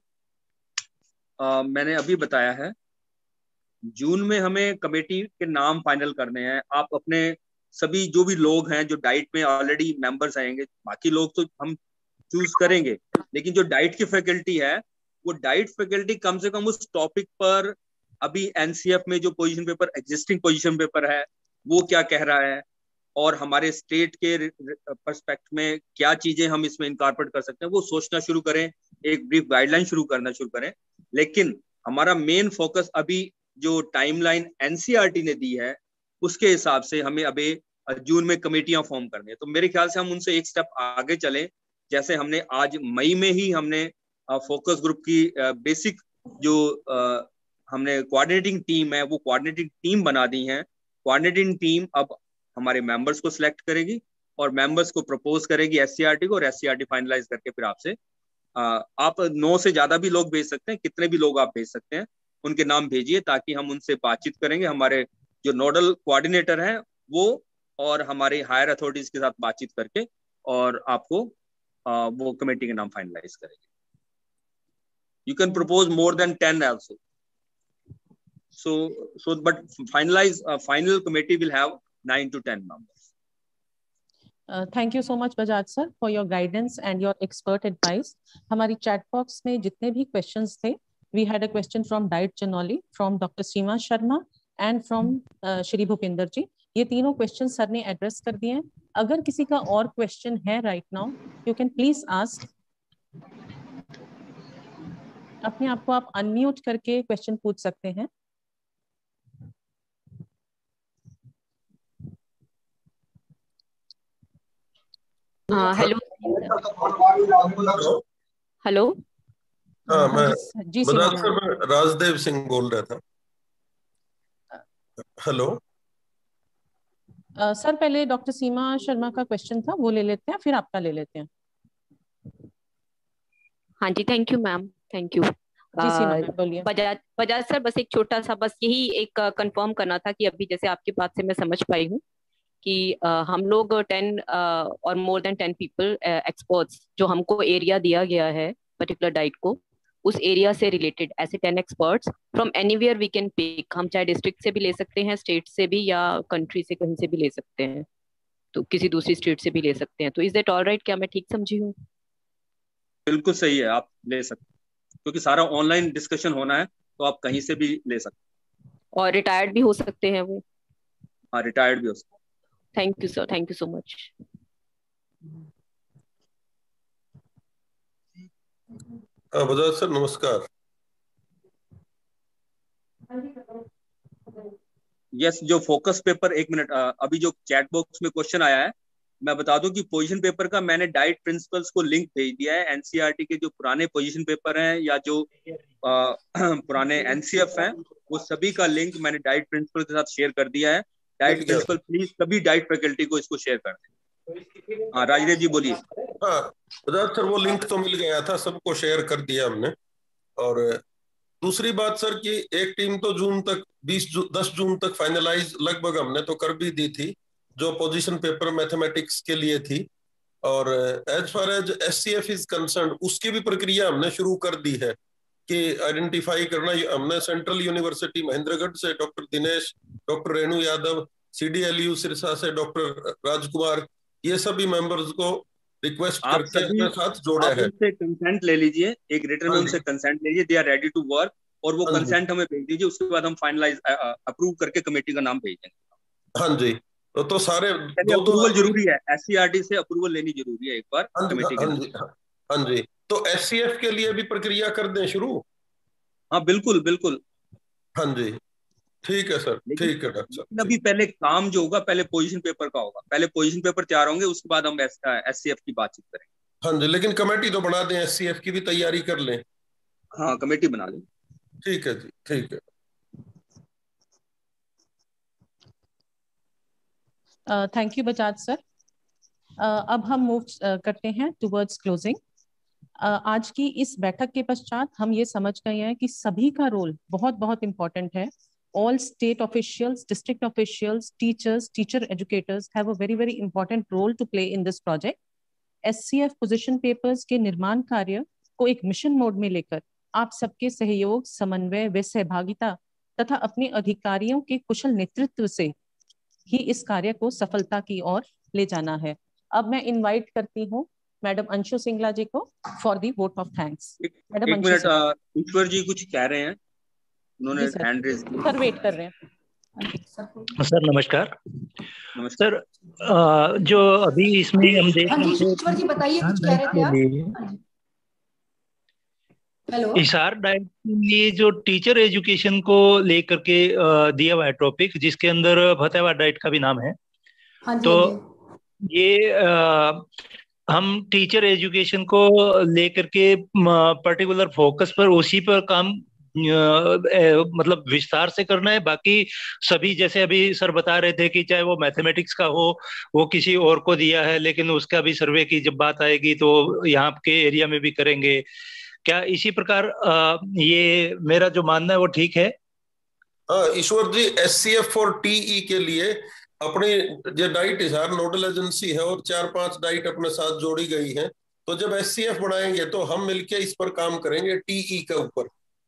S2: uh, मैंने अभी बताया है, जून में हमें कमेटी के नाम फाइनल करने हैं। आप अपने सभी जो भी लोग हैं जो डाइट में ऑलरेडी मेंबर्स आएंगे, बाकी लोग तो हम चूज करेंगे, लेकिन जो डाइट की फैकल्टी है वो डाइट फैकल्टी कम से कम उस टॉपिक पर अभी एनसीएफ में जो position paper, existing position paper है, वो क्या कह रहा है, और हमारे स्टेट के पर्सपेक्ट में क्या चीजें हम इसमें इनकॉर्पोरेट कर सकते हैं, वो सोचना शुरू करें, एक ब्रीफ गाइडलाइन शुरू करना शुरू करें। लेकिन हमारा मेन फोकस अभी जो टाइमलाइन एनसीईआरटी ने दी है उसके हिसाब से हमें अभी जून में कमेटियां फॉर्म करनी है। तो मेरे ख्याल से हम उनसे एक स्टेप आगे चलें, जैसे हमने आज मई में ही हमने फोकस ग्रुप की बेसिक जो आ, हमने कोऑर्डिनेटिंग टीम है वो कोऑर्डिनेटिंग टीम बना दी है। कोऑर्डिनेटिंग टीम अब हमारे मेंबर्स को सिलेक्ट करेगी और मेंबर्स को प्रपोज करेगी एससीईआरटी को, और एससीईआरटी फाइनलाइज करके फिर आपसे आप नौ से ज्यादा भी लोग भेज सकते हैं, कितने भी लोग आप भेज सकते हैं, उनके नाम भेजिए, ताकि हम उनसे बातचीत करेंगे। हमारे जो नोडल कोऑर्डिनेटर हैं वो और हमारे हायर अथॉरिटीज के साथ बातचीत करके और आपको आ, वो कमेटी के नाम फाइनलाइज करेंगे। You can propose more than ten also. So, so but finalize uh, final committee will have nine to ten members.
S1: Uh, thank you so much, Bajaj sir, for your guidance and your expert advice. हमारी chat box में जितने भी questions थे, we had a question from Diet Janoli, from Doctor Seema Sharma and from uh, Shri Bhupinder ji. ये तीनों questions sir ने address कर दिए हैं। अगर किसी का और question है right now, you can please ask. अपने आप को आप अनम्यूट करके क्वेश्चन पूछ सकते हैं।
S9: हेलो हेलो
S15: हाँ, मैं
S1: जी
S15: बजाज सर, मैं राजदेव सिंह बोल रहा था। हेलो
S1: uh, सर पहले डॉक्टर सीमा शर्मा का क्वेश्चन था, वो ले लेते हैं, फिर आपका ले लेते हैं।
S9: हाँ जी, thank you ma'am, thank you.
S1: जी सीमा मैम बोलिए।
S9: बजाज बजाज सर, बस एक छोटा सा, बस यही एक कंफर्म करना था कि अभी जैसे आपकी बात से मैं समझ पाई हूँ कि uh, हम लोग टेन और more than ten people experts, जो हमको एरिया दिया गया है पर्टिकुलर डाइट को, उस एरिया से रिलेटेड ऐसे ten experts from anywhere we can pick. हम चाहे डिस्ट्रिक्ट से भी ले सकते हैं, स्टेट से भी, या कंट्री से कहीं से भी ले सकते हैं, तो किसी दूसरी स्टेट से भी ले सकते हैं। तो इज दैट ऑल राइट? क्या मैं ठीक समझी हूँ?
S2: बिल्कुल सही है, आप ले सकते हैं, क्योंकि सारा ऑनलाइन डिस्कशन होना है, तो आप कहीं से भी ले सकते हैं।
S9: और रिटायर्ड भी हो सकते हैं वो?
S2: हाँ, रिटायर्ड भी हो सकते हैं।
S9: Thank you sir, thank you so much.
S15: Bajaj sir नमस्कार।
S2: यस yes, जो फोकस पेपर, एक मिनट, अभी जो चैट बॉक्स में क्वेश्चन आया है, मैं बता दूं कि पोजीशन पेपर का मैंने डाइट प्रिंसिपल्स को लिंक भेज दिया है। एनसीईआरटी के जो पुराने पोजीशन पेपर हैं या जो आ, पुराने एनसीएफ हैं, वो सभी का लिंक मैंने डाइट प्रिंसिपल के साथ शेयर कर दिया है। डाइट प्रिंसिपल प्लीज सभी डाइट फैकल्टी को इसको शेयर कर दें। हाँ राजदेव जी बोलिए।
S15: हाँ बजाज सर, वो लिंक तो मिल गया था, सबको शेयर कर दिया हमने। और दूसरी बात सर कि एक टीम तो जून तक, बीस जू, दस जून तक फाइनलाइज लगभग हमने तो कर भी दी थी, जो पोजीशन पेपर मैथमेटिक्स के लिए थी। और as far as SCF is concern, उसकी भी प्रक्रिया हमने शुरू कर दी है कि आइडेंटिफाई करना। हमने सेंट्रल यूनिवर्सिटी महेंद्रगढ़ से doctor Dinesh, doctor Renu Yadav, CDLU Sirsa से डॉक्टर राजकुमार, ये सभी मेंबर्स को रिक्वेस्ट करके अपने साथ जोड़ा है।
S2: उनसे कंसेंट ले लीजिए, एक रिटर्न में उनसे कंसेंट लीजिए, they are ready to work, और वो कंसेंट हमें भेज दीजिए, उसके बाद हम फाइनलाइज अप्रूव करके कमेटी का नाम भेज देंगे।
S15: हाँ जी, तो, तो सारे
S2: दो अप्रूवल जरूरी है, एससीईआरटी से अप्रूवल लेनी जरूरी है एक बार कमेटी के।
S15: हाँ जी, हाँ जी, तो एससीएफ के लिए भी प्रक्रिया कर दें शुरू?
S2: हाँ बिल्कुल बिल्कुल।
S15: हाँ जी ठीक है सर, ठीक है डॉक्टर साहब।
S2: अभी पहले काम जो होगा, पहले पोजीशन पेपर का होगा, पहले पोजीशन पेपर तैयार होंगे, उसके बाद हम एससीएफ की बातचीत करेंगे।
S15: हाँ जी, लेकिन कमेटी तो बना दें, एससीएफ की भी तैयारी कर लें।
S2: हाँ कमेटी बना दें।
S15: ठीक है जी, ठीक है।
S1: Thank you Bajaj sir. अब हम मूव uh, करते हैं टुवर्ड्स क्लोजिंग। uh, आज की इस बैठक के पश्चात हम ये समझ गए हैं कि सभी का रोल बहुत बहुत इम्पोर्टेंट है। All state officials, district officials, teachers, teacher educators have a very very important role to play in this project. S C F position papers के निर्माण कार्य को एक मिशन मोड में लेकर आप सबके सहयोग, समन्वय व सहभागिता तथा अपने अधिकारियों के कुशल नेतृत्व से ही इस कार्य को सफलता की ओर ले जाना है। अब मैं इनवाइट करती हूँ मैडम अंशु सिंगला जी को for the vote of thanks.
S2: Madam एक मिनट, ईश्वर जी कुछ कह रहे हैं, उन्होंने हैंड रेज किया।
S1: सर वेट कर रहे हैं।
S16: सर नमस्कार। नमस्कार सर, जो अभी इसमें हम देख रहे हैं,
S11: ईश्वर जी बताइए कुछ कह रहे थे आप। हेलो,
S16: इशार डाइट ये जो टीचर एजुकेशन को लेकर के दिया हुआ है टॉपिक, जिसके अंदर फतेहाबाद डाइट का भी नाम है। तो ये आ, हम टीचर एजुकेशन को लेकर के पर्टिकुलर फोकस पर, उसी पर काम मतलब विस्तार से करना है। बाकी सभी जैसे अभी सर बता रहे थे कि चाहे वो मैथमेटिक्स का हो, वो किसी और को दिया है, लेकिन उसका भी सर्वे की जब बात आएगी तो यहाँ के एरिया में भी करेंगे। क्या इसी प्रकार आ, ये मेरा जो मानना है वो ठीक है?
S15: ईश्वर जी, एससीएफ और टीई के लिए अपनी जो डाइट हिसार नोडल एजेंसी है और चार पांच डाइट अपने साथ जोड़ी गई है, तो जब एससीएफ बनाएंगे तो हम मिलके इस पर काम करेंगे टीई के ऊपर।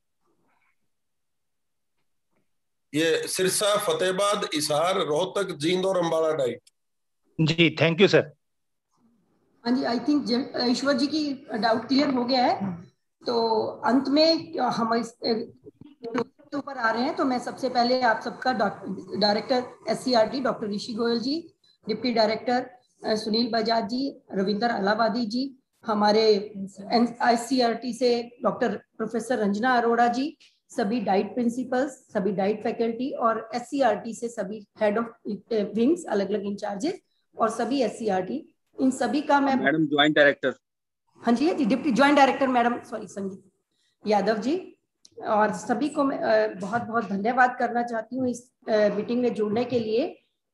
S15: ये सिरसा, फतेहाबाद, हिसार, रोहतक, जींद और अम्बाला डाइट।
S16: जी थैंक यू सर।
S11: हाँ जी, आई थिंक ईश्वर जी की डाउट क्लियर हो गया है। तो अंत में हम इस ऊपर आ रहे हैं, तो मैं सबसे पहले आप सबका director SCERT doctor Rishi Goyal ji, deputy director Sunil Bajaj ji, Ravinder Allahabadi ji, हमारे आईसीईआरटी से डॉक्टर प्रोफेसर रंजना अरोड़ा जी, सभी डाइट प्रिंसिपल्स, सभी डाइट फैकल्टी और एससीईआरटी से सभी हेड ऑफ विंग्स, अलग अलग इंचार्जेस और सभी एससीईआरटी, इन सभी का मैं
S2: मैडम ज्वाइंट डायरेक्टर,
S11: हाँ जी जी deputy joint director madam sorry Sangeet Yadav जी, और सभी को मैं बहुत बहुत धन्यवाद करना चाहती हूँ इस मीटिंग में जुड़ने के लिए।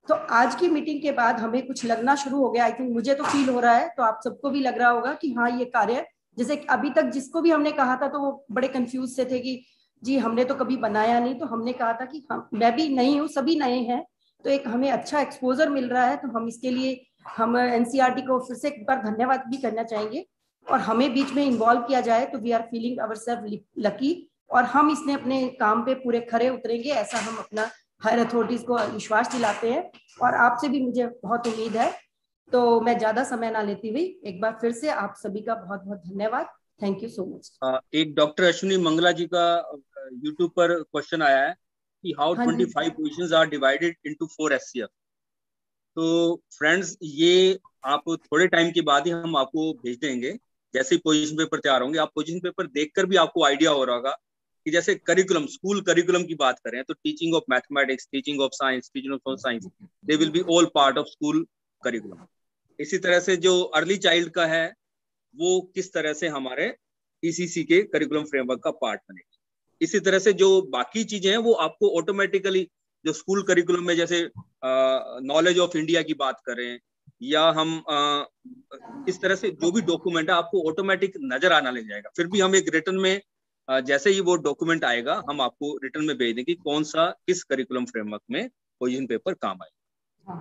S11: तो आज की मीटिंग के बाद हमें कुछ लगना शुरू हो गया, आई थिंक मुझे तो फील हो रहा है, तो आप सबको भी लग रहा होगा कि हाँ ये कार्य, जैसे अभी तक जिसको भी हमने कहा था तो वो बड़े कंफ्यूज से थे कि जी हमने तो कभी बनाया नहीं, तो हमने कहा था कि हम, मैं भी नई हूँ, सभी नए हैं, तो एक हमें अच्छा एक्सपोजर मिल रहा है, तो हम इसके लिए हम एनसीईआरटी को फिर से एक बार धन्यवाद भी करना चाहेंगे। और हमें बीच में इन्वॉल्व किया जाए तो we are feeling ourselves lucky, और हम इसने अपने काम पे पूरे खरे उतरेंगे, ऐसा हम अपना हायर अथॉरिटीज को विश्वास दिलाते हैं। और आपसे भी मुझे बहुत उम्मीद है। तो मैं ज्यादा समय ना लेती हुई एक बार फिर से आप सभी का बहुत बहुत धन्यवाद। Thank you so much.
S2: एक डॉक्टर अश्विनी मंगला जी का यूट्यूब पर क्वेश्चन आया है कि हाउ पच्चीस positions are divided into four SCF. तो फ्रेंड्स ये आप थोड़े टाइम के बाद ही हम आपको भेज देंगे, जैसे ही पोजीशन पेपर तैयार होंगे। आप पोजीशन पेपर देखकर भी आपको आइडिया हो रहा होगा कि जैसे करिकुलम, स्कूल करिकुलम की बात करें तो teaching of mathematics, teaching of science, teaching of science, they will be all part of school curriculum. इसी तरह से जो अर्ली चाइल्ड का है वो किस तरह से हमारे टीसीसी के करिकुलम फ्रेमवर्क का पार्ट बनेगा। इसी तरह से जो बाकी चीजें हैं वो आपको ऑटोमेटिकली जो स्कूल करिकुलम में, जैसे नॉलेज ऑफ इंडिया की बात करें या हम आ, इस तरह से जो भी डॉक्यूमेंट है आपको ऑटोमेटिक नजर आना लग जाएगा। फिर भी हम एक रिटर्न में आ, जैसे ही वो डॉक्यूमेंट आएगा हम आपको रिटर्न में भेज देंगे कौन सा किस करिकुलम फ्रेमवर्क में पोजीशन पेपर काम आएगा।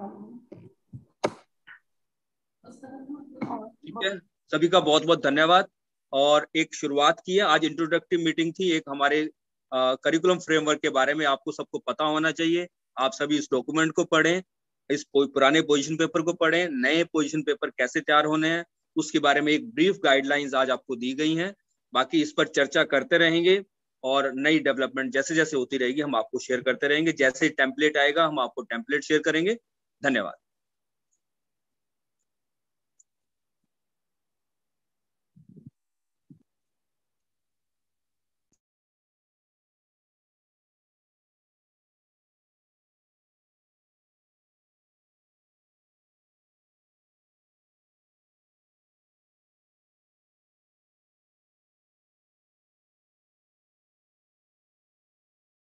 S2: ठीक है, सभी का बहुत बहुत धन्यवाद। और एक शुरुआत की है, आज इंट्रोडक्टिव मीटिंग थी, एक हमारे करिकुलम फ्रेमवर्क के बारे में आपको सबको पता होना चाहिए। आप सभी इस डॉक्यूमेंट को पढ़ें, इस पुराने पोजीशन पेपर को पढ़ें, नए पोजीशन पेपर कैसे तैयार होने हैं उसके बारे में एक ब्रीफ गाइडलाइंस आज आपको दी गई हैं। बाकी इस पर चर्चा करते रहेंगे और नई डेवलपमेंट जैसे जैसे होती रहेगी हम आपको शेयर करते रहेंगे। जैसे टेम्पलेट आएगा हम आपको टेम्पलेट शेयर करेंगे। धन्यवाद।